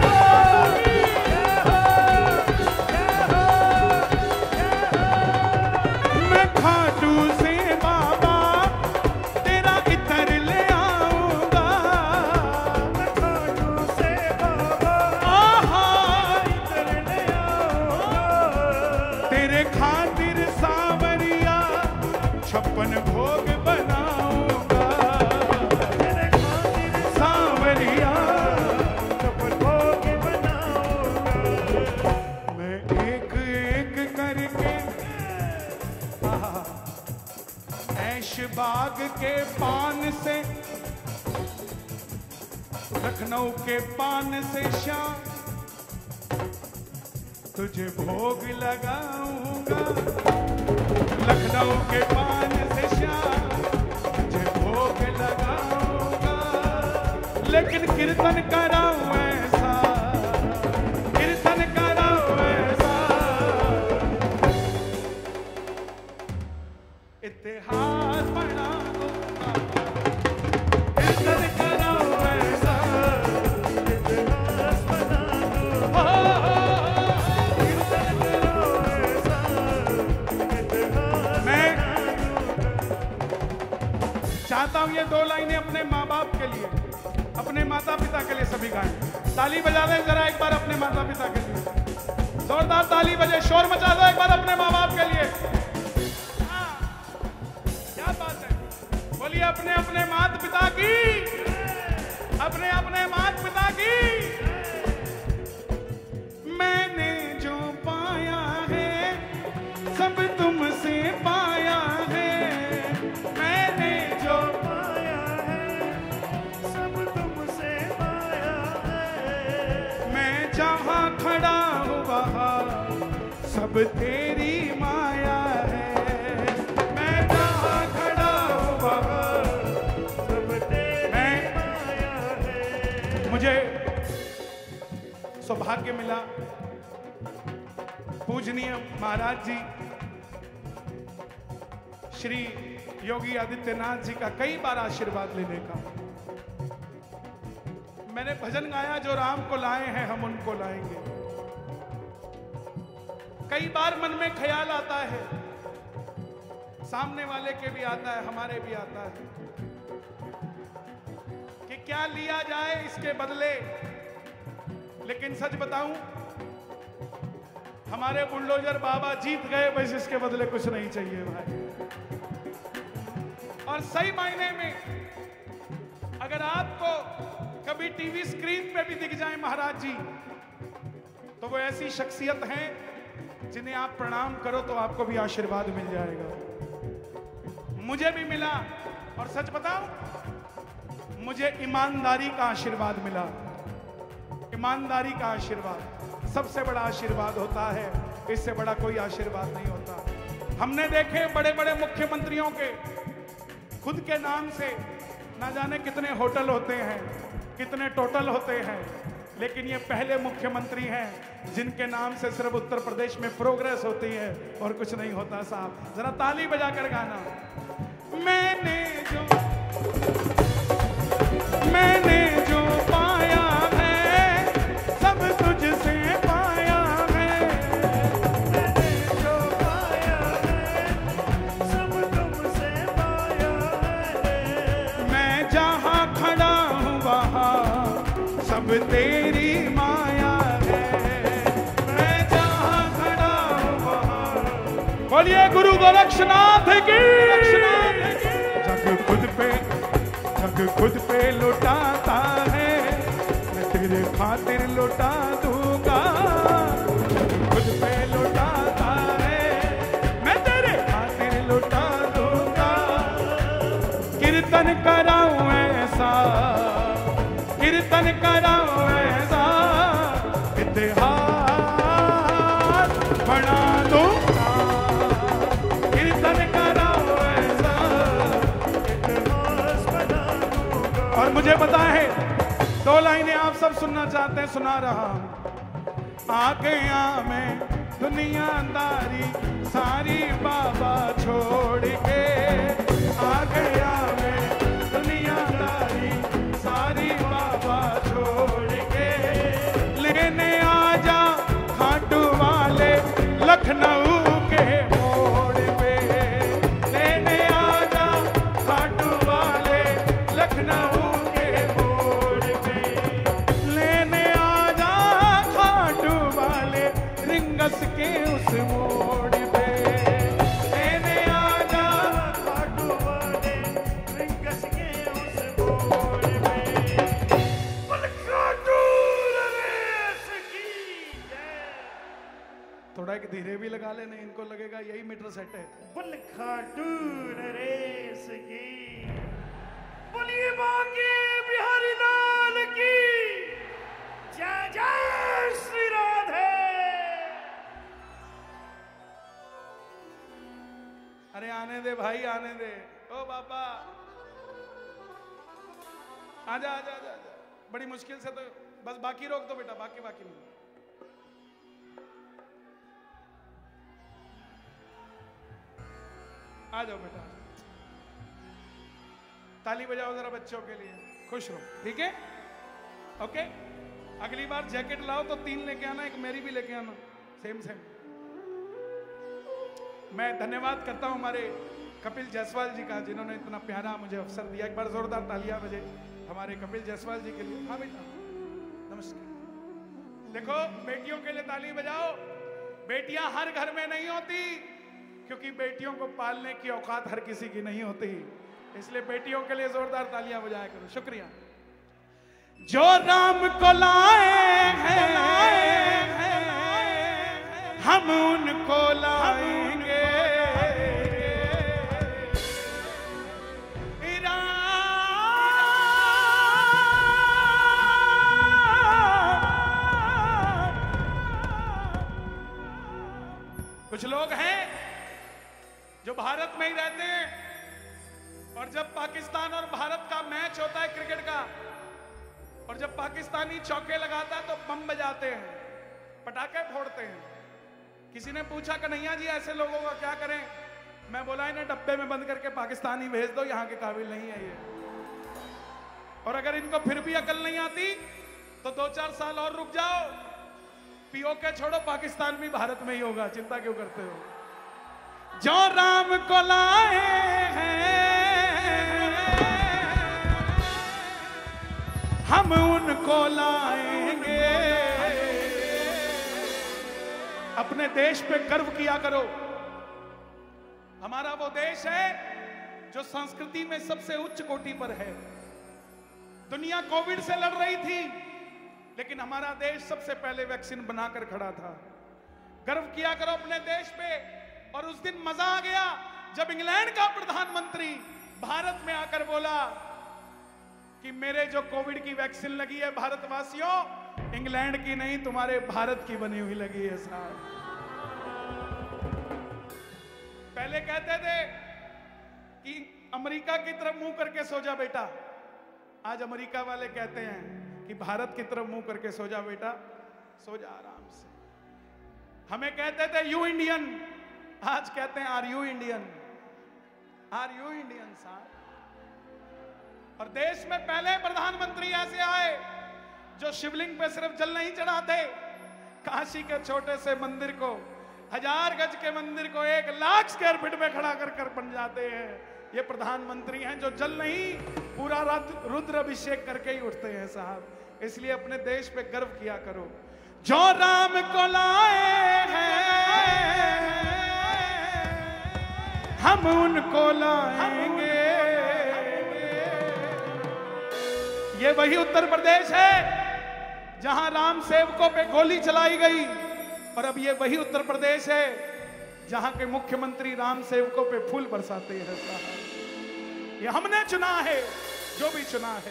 मैं खाटू से बाबा तेरा इतर ले आऊंगा,
मैं खाटू से बाबा
आहा
इतर ले आऊंगा।
तेरे खातिर सावरिया छप्पन भोग बनाऊंगा,
तेरे खातिर
सावरिया
छप्पन भोग बनाऊंगा।
मैं एक एक करके आहा, ऐशबाग के पान से, लखनऊ के पान से शाम तुझे भोग लगाऊंगा, लखनऊ के पान से शाम तुझे भोग लगाऊंगा। लेकिन कीर्तन कराऊं ऐसा, कीर्तन कराऊं ऐसा, इतिहास बना दूंगा, कीर्तन कराऊं ऐसा,
इतिहास बना दूंगा। कीर्तन कराऊं ऐसा, इतिहास
मैं
बना दूंगा।
चाहता हूं ये दो लाइनें अपने माँ बाप के लिए, अपने माता पिता के लिए सभी गाएं। ताली बजा दें जरा एक बार अपने माता पिता के लिए, जोरदार ताली बजे, शोर मचा दो एक बार अपने माँ बाप के लिए। हाँ, क्या बात है, बोलिए अपने अपने माता पिता की, अपने अपने माता पिता की। मैंने जो पाया है सब तुमसे पाया है, मैंने जो
पाया है सब तुमसे पाया है।
मैं जहाँ खड़ा हूँ वहाँ सब तेरी माया है। मैं जहाँ खड़ा हूँ वहाँ
सब तेरी माया है।
मुझे सौभाग्य मिला पूजनीय महाराज जी श्री योगी आदित्यनाथ जी का कई बार आशीर्वाद लेने का। मैंने भजन गाया, जो राम को लाए हैं हम उनको लाएंगे। कई बार मन में ख्याल आता है, सामने वाले के भी आता है, हमारे भी आता है कि क्या लिया जाए इसके बदले। लेकिन सच बताऊं, हमारे बुलडोजर बाबा जीत गए, बस इसके बदले कुछ नहीं चाहिए भाई। और सही मायने में अगर आपको कभी टीवी स्क्रीन पे भी दिख जाए महाराज जी, तो वो ऐसी शख्सियत हैं जिन्हें आप प्रणाम करो तो आपको भी आशीर्वाद मिल जाएगा। मुझे भी मिला, और सच बताऊं, मुझे ईमानदारी का आशीर्वाद मिला। ईमानदारी का आशीर्वाद सबसे बड़ा आशीर्वाद होता है, इससे बड़ा कोई आशीर्वाद नहीं होता। हमने देखे बड़े बड़े मुख्यमंत्रियों के खुद के नाम से ना जाने कितने होटल होते हैं, कितने टोटल होते हैं, लेकिन ये पहले मुख्यमंत्री हैं जिनके नाम से सिर्फ उत्तर प्रदेश में प्रोग्रेस होती है और कुछ नहीं होता। साहब जरा ताली बजाकर गाना। मैंने जो मैंने जो पाया है सब तुझसे पाया है।
मैंने जो पाया है सब तुमसे पाया है।
मैं जहाँ खड़ा हूँ वहाँ सब तेरी माया है। मैं जहाँ खड़ा हूँ वहाँ। बोलिए गुरु गोरक्षनाथ की। जग खुद पे जग खुद पे लुटाता है, मैं तेरे खातिर लुटा दूंगा। जग खुद पे लुटाता है, मैं तेरे खातिर लुटा दूंगा। कीर्तन कराऊं ऐसा, कीर्तन कराऊं ऐसा, इतिहास बना दूंगा। कीर्तन कराऊं ऐसा,
इतिहास बना दूंगा।
और मुझे पता है दो लाइनें आप सब सुनना चाहते हैं, सुना रहा हूं। आ गया मैं दुनियादारी सारी बाबा छोड़ के। आ गया मैं दुनियादारी सारी बाबा छोड़ के। लेने आजा खाटू वाले लखनऊ के मोड़ पे। लेने आजा खाटू वाले लखनऊ के मोड़ पे। लेने आजा खाटू वाले रिंगस के उस मोड़ पे। लेने आजा
खाटू वाले रिंगस के उस मोड़ पे। बोल खाटू नरेश की जय।
थोड़ा एक धीरे भी लगा लेने, इनको लगेगा यही मीटर सेट है।
बोल खाटू नरेश की। बोलिए बांके बिहारी लाल की जय। जय श्री राधे।
अरे आने दे भाई, आने दे। ओ बाबा आजा आजा आजा आजा। बड़ी मुश्किल से तो बस बाकी रोक दो बेटा, बाकी बाकी नहीं। आ जाओ बेटा, ताली बजाओ जरा बच्चों के लिए, खुश रहो, ठीक है? ओके, अगली बार जैकेट लाओ तो तीन लेके आना, एक मेरी भी लेके आना, सेम सेम। मैं धन्यवाद करता हूं हमारे कपिल जायसवाल जी का, जिन्होंने इतना प्यारा मुझे अवसर दिया। एक बार जोरदार तालियां बजे हमारे कपिल जायसवाल जी के लिए। हाँ बेटा नमस्कार। देखो बेटियों के लिए ताली बजाओ। बेटियां हर घर में नहीं होती, क्योंकि बेटियों को पालने की औकात हर किसी की नहीं होती, इसलिए बेटियों के लिए जोरदार तालियां बजाया करो। शुक्रिया। जो राम को लाए हैं हम उनको लाएंगे। कुछ लोग हैं जो भारत में ही रहते हैं और जब पाकिस्तान और भारत का मैच होता है क्रिकेट का और जब पाकिस्तानी चौके लगाता है तो बम बजाते हैं, पटाखे फोड़ते हैं। किसी ने पूछा कन्हैया जी ऐसे लोगों का क्या करें? मैं बोला इन्हें डब्बे में बंद करके पाकिस्तान ही भेज दो, यहाँ के काबिल नहीं है ये। और अगर इनको फिर भी अकल नहीं आती तो दो चार साल और रुक जाओ, पीओके छोड़ो, पाकिस्तान भी भारत में ही होगा, चिंता क्यों करते हो? जो राम को लाए हैं हम उनको लाएंगे। अपने देश पे गर्व किया करो। हमारा वो देश है जो संस्कृति में सबसे उच्च कोटि पर है। दुनिया कोविड से लड़ रही थी लेकिन हमारा देश सबसे पहले वैक्सीन बनाकर खड़ा था। गर्व किया करो अपने देश पे। और उस दिन मजा आ गया जब इंग्लैंड का प्रधानमंत्री भारत में आकर बोला कि मेरे जो कोविड की वैक्सीन लगी है भारतवासियों, इंग्लैंड की नहीं तुम्हारे भारत की बनी हुई लगी है साहब। पहले कहते थे कि अमेरिका की तरफ मुंह करके सो जा बेटा, आज अमेरिका वाले कहते हैं कि भारत की तरफ मुंह करके सो जा बेटा, सो जा आराम से। हमें कहते थे यू इंडियन, आज कहते हैं are you Indian, are you Indian साहब। और देश में पहले प्रधानमंत्री ऐसे आए जो शिवलिंग पे सिर्फ जल नहीं चढ़ाते, काशी के छोटे से मंदिर को, हजार गज के मंदिर को एक लाख स्क्वायर फीट में खड़ा कर कर बन जाते हैं। ये प्रधानमंत्री हैं जो जल नहीं पूरा रुद्र अभिषेक करके ही उठते हैं साहब। इसलिए अपने देश पे गर्व किया करो। जो राम को लाए हैं हम उनको लाएंगे। ये वही उत्तर प्रदेश है जहां राम सेवकों पे गोली चलाई गई और अब ये वही उत्तर प्रदेश है जहां के मुख्यमंत्री राम सेवकों पे फूल बरसाते हैं साहब। ये हमने चुना है, जो भी चुना है।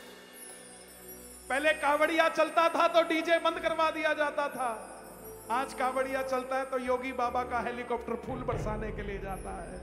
पहले कावड़िया चलता था तो डीजे बंद करवा दिया जाता था, आज कावड़िया चलता है तो योगी बाबा का हेलीकॉप्टर फूल बरसाने के लिए जाता है।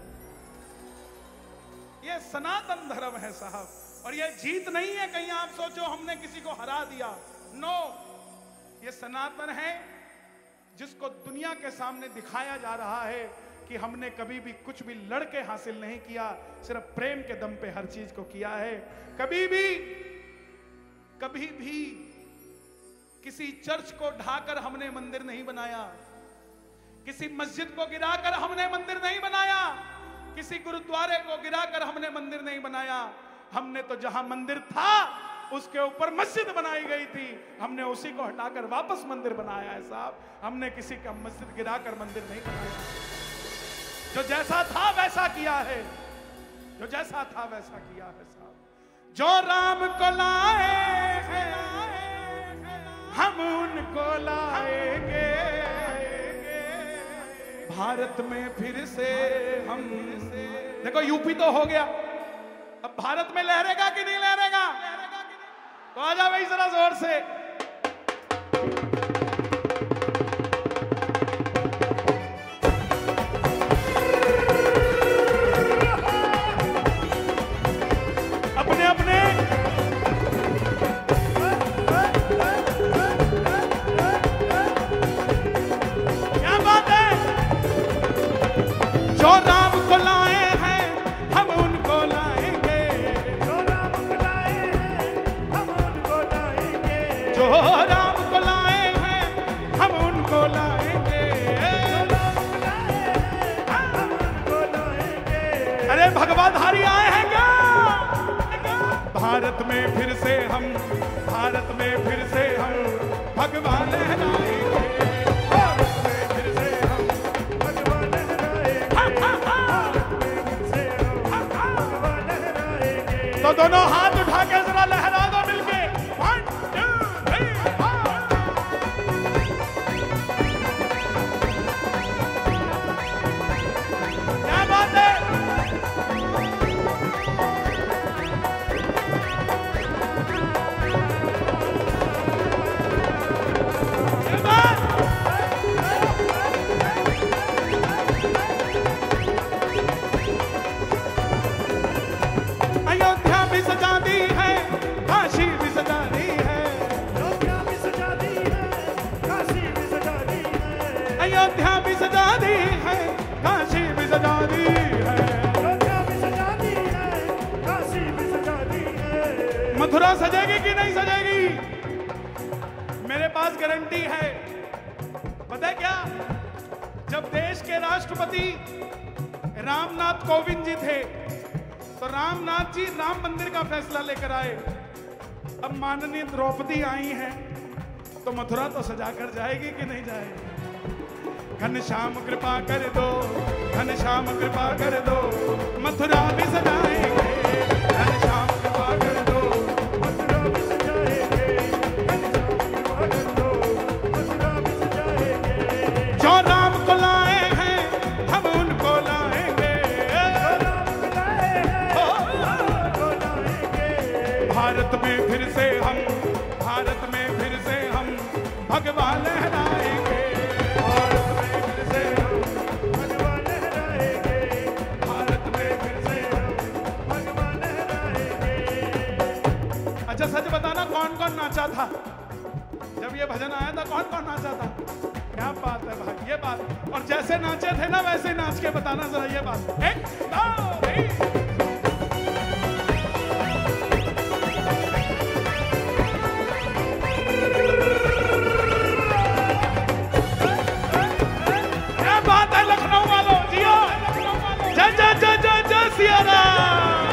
ये सनातन धर्म है साहब। और ये जीत नहीं है कहीं आप सोचो हमने किसी को हरा दिया, नो, ये सनातन है जिसको दुनिया के सामने दिखाया जा रहा है कि हमने कभी भी कुछ भी लड़के हासिल नहीं किया, सिर्फ प्रेम के दम पे हर चीज को किया है। कभी भी कभी भी किसी चर्च को ढाकर हमने मंदिर नहीं बनाया, किसी मस्जिद को गिराकर हमने मंदिर नहीं बनाया, किसी गुरुद्वारे को गिराकर हमने मंदिर नहीं बनाया। हमने तो जहां मंदिर था उसके ऊपर मस्जिद बनाई गई थी, हमने उसी को हटाकर वापस मंदिर बनाया है साहब। हमने किसी का मस्जिद गिराकर मंदिर नहीं बनाया। जो जैसा था वैसा किया है, जो जैसा था वैसा किया है साहब। जो राम को लाए हैं हम उनको लाएंगे। भारत में फिर से हम, देखो यूपी तो हो गया, अब भारत में लहरेगा कि नहीं लहरेगा? तो आ जाओ भाई जरा जोर से। अपने अपने क्या बात है। जो राम को लाए हैं हम उनको लाएंगे। जो राम को लाए हैं हम उनको लाएंगे। जो राम को लाए हैं हम उनको लाएंगे। अरे भगवाधारी आए हैं क्या? भारत में फिर से हम, भारत में फिर से हम भगवान लहराएंगे। भारत में फिर से हम भगवान लहराएंगे। भारत में फिर से हम भगवान लहराएंगे। तो दोनों हाथ उठा के जरा लहरा दो मिलके। One two three four. क्या बात है। मथुरा सजेगी कि नहीं सजेगी? मेरे पास गारंटी है। पता है क्या, जब देश के राष्ट्रपति रामनाथ कोविंद जी थे तो रामनाथ जी राम मंदिर का फैसला लेकर आए। अब माननीय द्रौपदी आई हैं तो मथुरा तो सजा कर जाएगी कि नहीं जाएगी? घनश्याम कृपा कर दो, घनश्याम कृपा कर दो, मथुरा भी सजाएंगे। घनश्याम कृपा कर दो, मथुरा भी सजाएंगे। घनश्याम कृपा कर दो, मथुरा भी सजाएंगे। जो राम को लाए हैं हम उनको लाएंगे, जो राम को लाए हैं उनको लाएंगे। भारत में फिर से हम, भारत में फिर से हम भगवा लहराएंगे। अच्छा सच बताना, कौन कौन नाचा था जब ये भजन आया था? कौन कौन नाचा था? क्या बात है भाई, ये बात। और जैसे नाचे थे ना वैसे नाच के बताना जरा ये बात। एक दो तीन। क्या बात है लखनऊ वालों, जियो। जय जय जय जय जय सिया राम।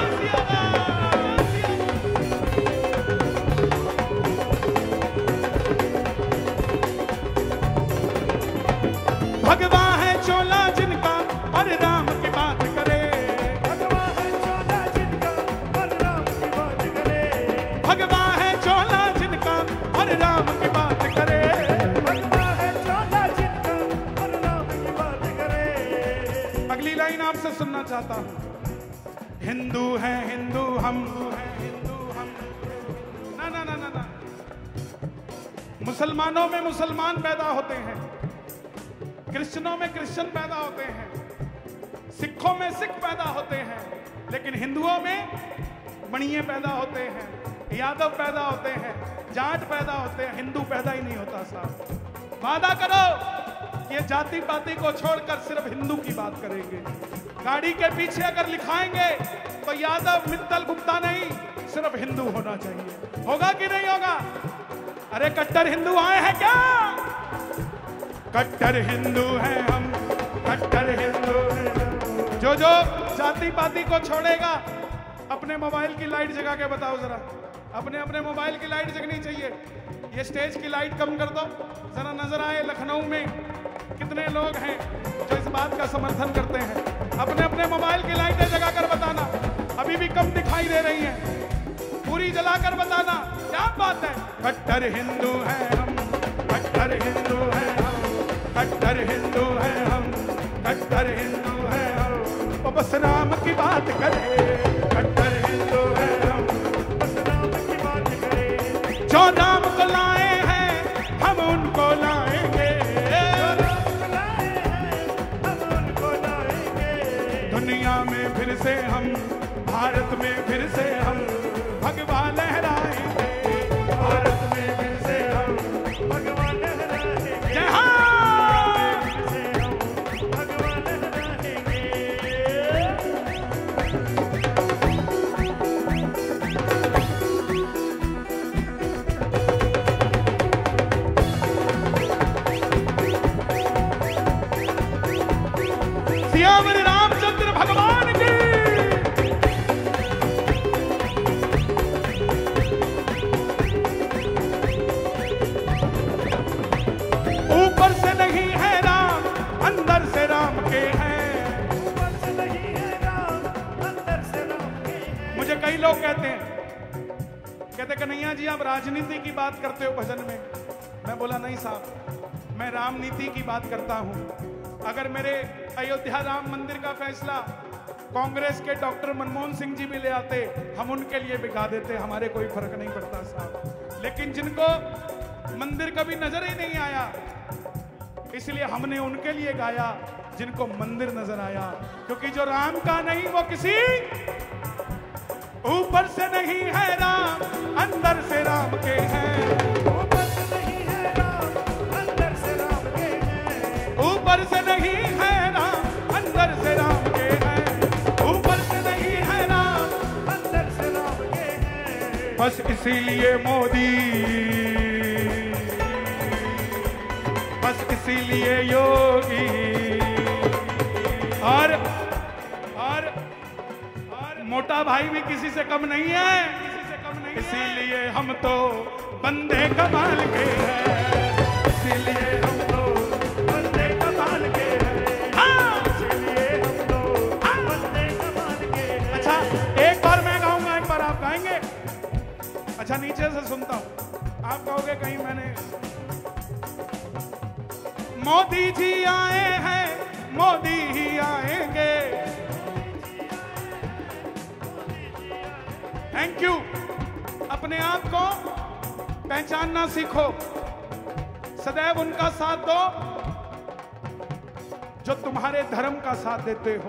भगवा है चोला जिनका और राम की बात करे, भगवा है चोला जिनका और राम की बात करे, भगवा है चोला जिनका और राम की बात करे, भगवा है चोला जिनका और राम की बात करे। अगली लाइन आपसे सुनना चाहता हूँ। हिंदू है हिंदू हम, हिंदू हम। ना ना ना ना ना, मुसलमानों में मुसलमान पैदा होते हैं, क्रिश्चियनों में क्रिश्चियन पैदा होते हैं, सिखों में सिख पैदा होते हैं, लेकिन हिंदुओं में बणिये पैदा होते हैं, यादव पैदा होते हैं, जाट पैदा होते हैं, हिंदू पैदा ही नहीं होता साहब। वादा करो ये जाति पाति को छोड़कर सिर्फ हिंदू की बात करेंगे। गाड़ी के पीछे अगर लिखाएंगे तो यादव मित्तल गुप्ता नहीं, सिर्फ हिंदू होना चाहिए। होगा कि नहीं होगा? अरे कट्टर हिंदू आए हैं क्या? कट्टर हिंदू हैं हम, कट्टर हिंदू हैं हम। जो जो जाति पाति को छोड़ेगा अपने मोबाइल की लाइट जगा के बताओ जरा। अपने अपने मोबाइल की लाइट जगनी चाहिए। ये स्टेज की लाइट कम कर दो जरा, नजर आए लखनऊ में कितने लोग हैं जो इस बात का समर्थन करते हैं। अपने अपने मोबाइल की लाइटें जगाकर बताना, अभी भी कम दिखाई दे रही हैं, पूरी जलाकर बताना। क्या बात है? कट्टर हिंदू हैं हम, कट्टर हिंदू हैं हम, कट्टर हिंदू हैं हम, कट्टर हिंदू हैं हम। वो बस राम की बात करे, कट्टर हिंदू हैं हम, बस राम की बात करे। जो राम को लाए हैं हम उनको लाएंगे, जो राम को लाए हैं हम उनको लाएंगे। दुनिया में फिर से हम, भारत में फिर से हम भगवा लहराएंगे, भारत में फिर से हम भगवा लहराएंगे। जय हो। सियावर रामचंद्र भगवान की। ऊपर से नहीं है राम, अंदर से राम के हैं। ऊपर से नहीं है राम, अंदर से राम के हैं। मुझे कई लोग कहते हैं, कहते कन्हैया जी आप राजनीति की बात करते हो भजन में। मैं बोला नहीं साहब, मैं रामनीति की बात करता हूं। अगर मेरे अयोध्या राम मंदिर का फैसला कांग्रेस के डॉक्टर मनमोहन सिंह जी भी ले आते, हम उनके लिए बिगा देते, हमारे कोई फर्क नहीं पड़ता साहब। लेकिन जिनको मंदिर कभी नजर ही नहीं आया, इसलिए हमने उनके लिए गाया जिनको मंदिर नजर आया। क्योंकि जो राम का नहीं वो किसी, ऊपर से नहीं है राम, अंदर से राम के हैं। ऊपर से नहीं है राम, अंदर से राम के हैं। ऊपर से नहीं है राम, अंदर से राम के हैं। ऊपर से नहीं है राम, अंदर से राम के हैं। बस इसीलिए मोदी, बस इसीलिए योगी और और और मोटा भाई भी किसी से कम नहीं है, किसी से कम नहीं है। इसीलिए हम तो बंदे कमाल के हैं, इसीलिए हम तो बंदे कमाल के हैं, हाँ! इसीलिए हम तो बंदे कमाल के हैं। अच्छा एक बार मैं गाऊंगा, एक बार आप गाएंगे। अच्छा नीचे से सुनता हूं, आप गाओगे कहीं मैंने। मोदी जी आए हैं, मोदी ही आएंगे। Thank you. अपने आप को पहचानना सीखो, सदैव उनका साथ दो जो तुम्हारे धर्म का साथ देते हो।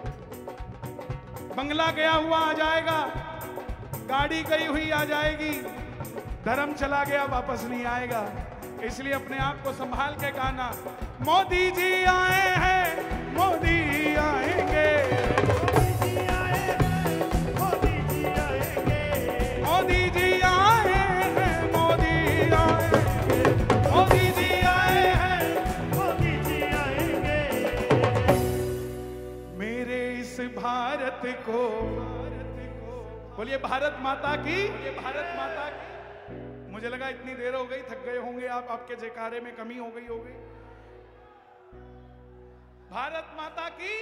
बंगला गया हुआ आ जाएगा, गाड़ी गई हुई आ जाएगी, धर्म चला गया वापस नहीं आएगा। इसलिए अपने आप को संभाल के गाना। मोदी जी आए हैं, मोदी ही आएंगे, मोदी जी आए हैं, मोदी जी आएंगे, मोदी जी आए हैं, मोदी आएंगे, मोदी जी आए हैं, मोदी जी आएंगे। मेरे इस भारत को बोलिए भारत माता की, ये भारत माता की। मुझे लगा इतनी देर हो गई, थक गए होंगे आप, आपके जयकारे में कमी हो गई होगी। भारत माता की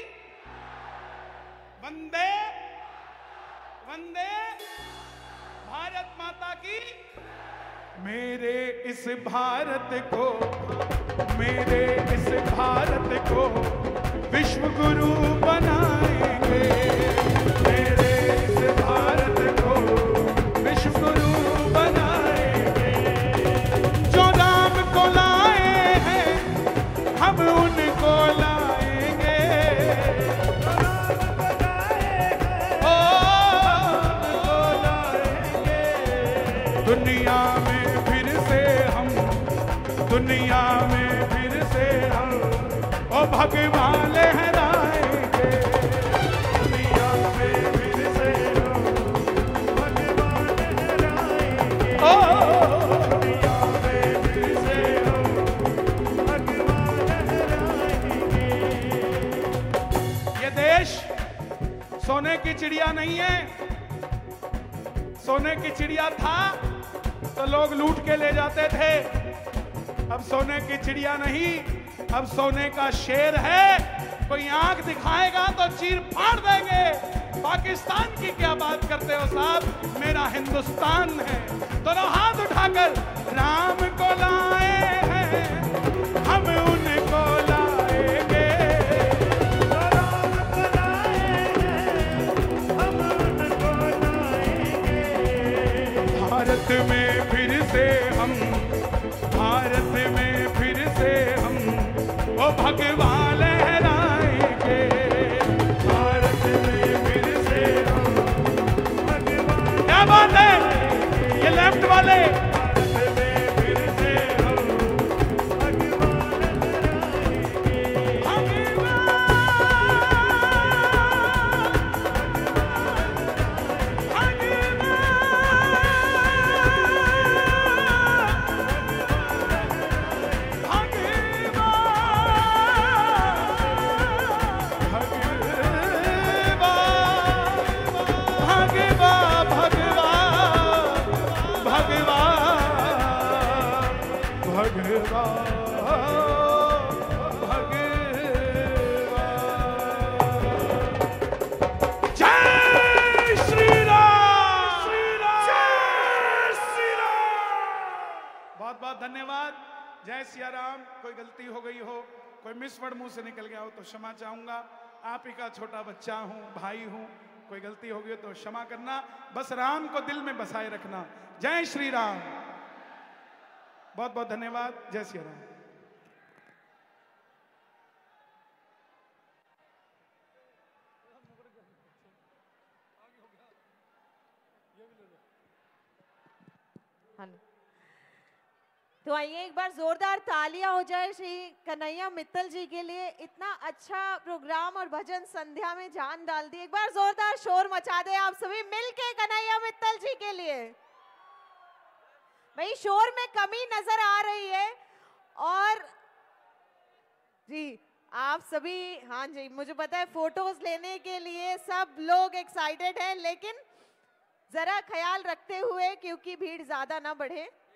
वंदे वंदे भारत माता की। मेरे इस भारत को, मेरे इस भारत को विश्व गुरु बनाएंगे, मेरे इस भारत को विश्व गुरु बनाएंगे। जो राम को लाए हैं हम उनको लाएंगे, ओ उनको लाएंगे। दुनिया में फिर से हम, दुनिया में फिर से हम ओ भगवान लहराएंगे, दुनिया में फिर से हम भगवान लहराएंगे, ओ दुनिया में फिर से हम भगवान लहराएंगे। ये देश सोने की चिड़िया नहीं है। सोने की चिड़िया था तो लोग लूट के ले जाते थे, अब सोने की चिड़िया नहीं, अब सोने का शेर है। कोई आंख दिखाएगा तो चीर फाड़ देंगे। पाकिस्तान की क्या बात करते हो साहब, मेरा हिंदुस्तान है। दोनों हाथ उठाकर राम को लाए हैं हम उनको लाएंगे, राम को लाए हैं हम उनको लाएंगे। भारत में फिर से हम, भारत में फिर से हम वो भगवान लहराएंगे, भारत में फिर से हम भगवान। क्या बात है, ये लेफ्ट वाले। भारत में फिर से हम भगवान लहराएंगे, जय सिया राम। कोई गलती हो गई हो, कोई मिसवर्ड मुंह से निकल गया हो तो क्षमा चाहूंगा। आप ही का छोटा बच्चा हूं, भाई हूं, कोई गलती हो गई तो क्षमा करना। बस राम को दिल में बसाए रखना। जय श्री राम। बहुत बहुत धन्यवाद। जय सिया राम।
तो आइए एक बार जोरदार तालियां हो जाए श्री कन्हैया मित्तल जी के लिए। इतना अच्छा प्रोग्राम और भजन संध्या में जान डाल दी। एक बार जोरदार शोर मचा दे आप सभी मिलके कन्हैया मित्तल जी के लिए। भाई शोर में कमी नजर आ रही है। और जी आप सभी, हाँ जी मुझे पता है फोटोज लेने के लिए सब लोग एक्साइटेड हैं, लेकिन जरा ख्याल रखते हुए क्योंकि भीड़ ज्यादा ना बढ़े।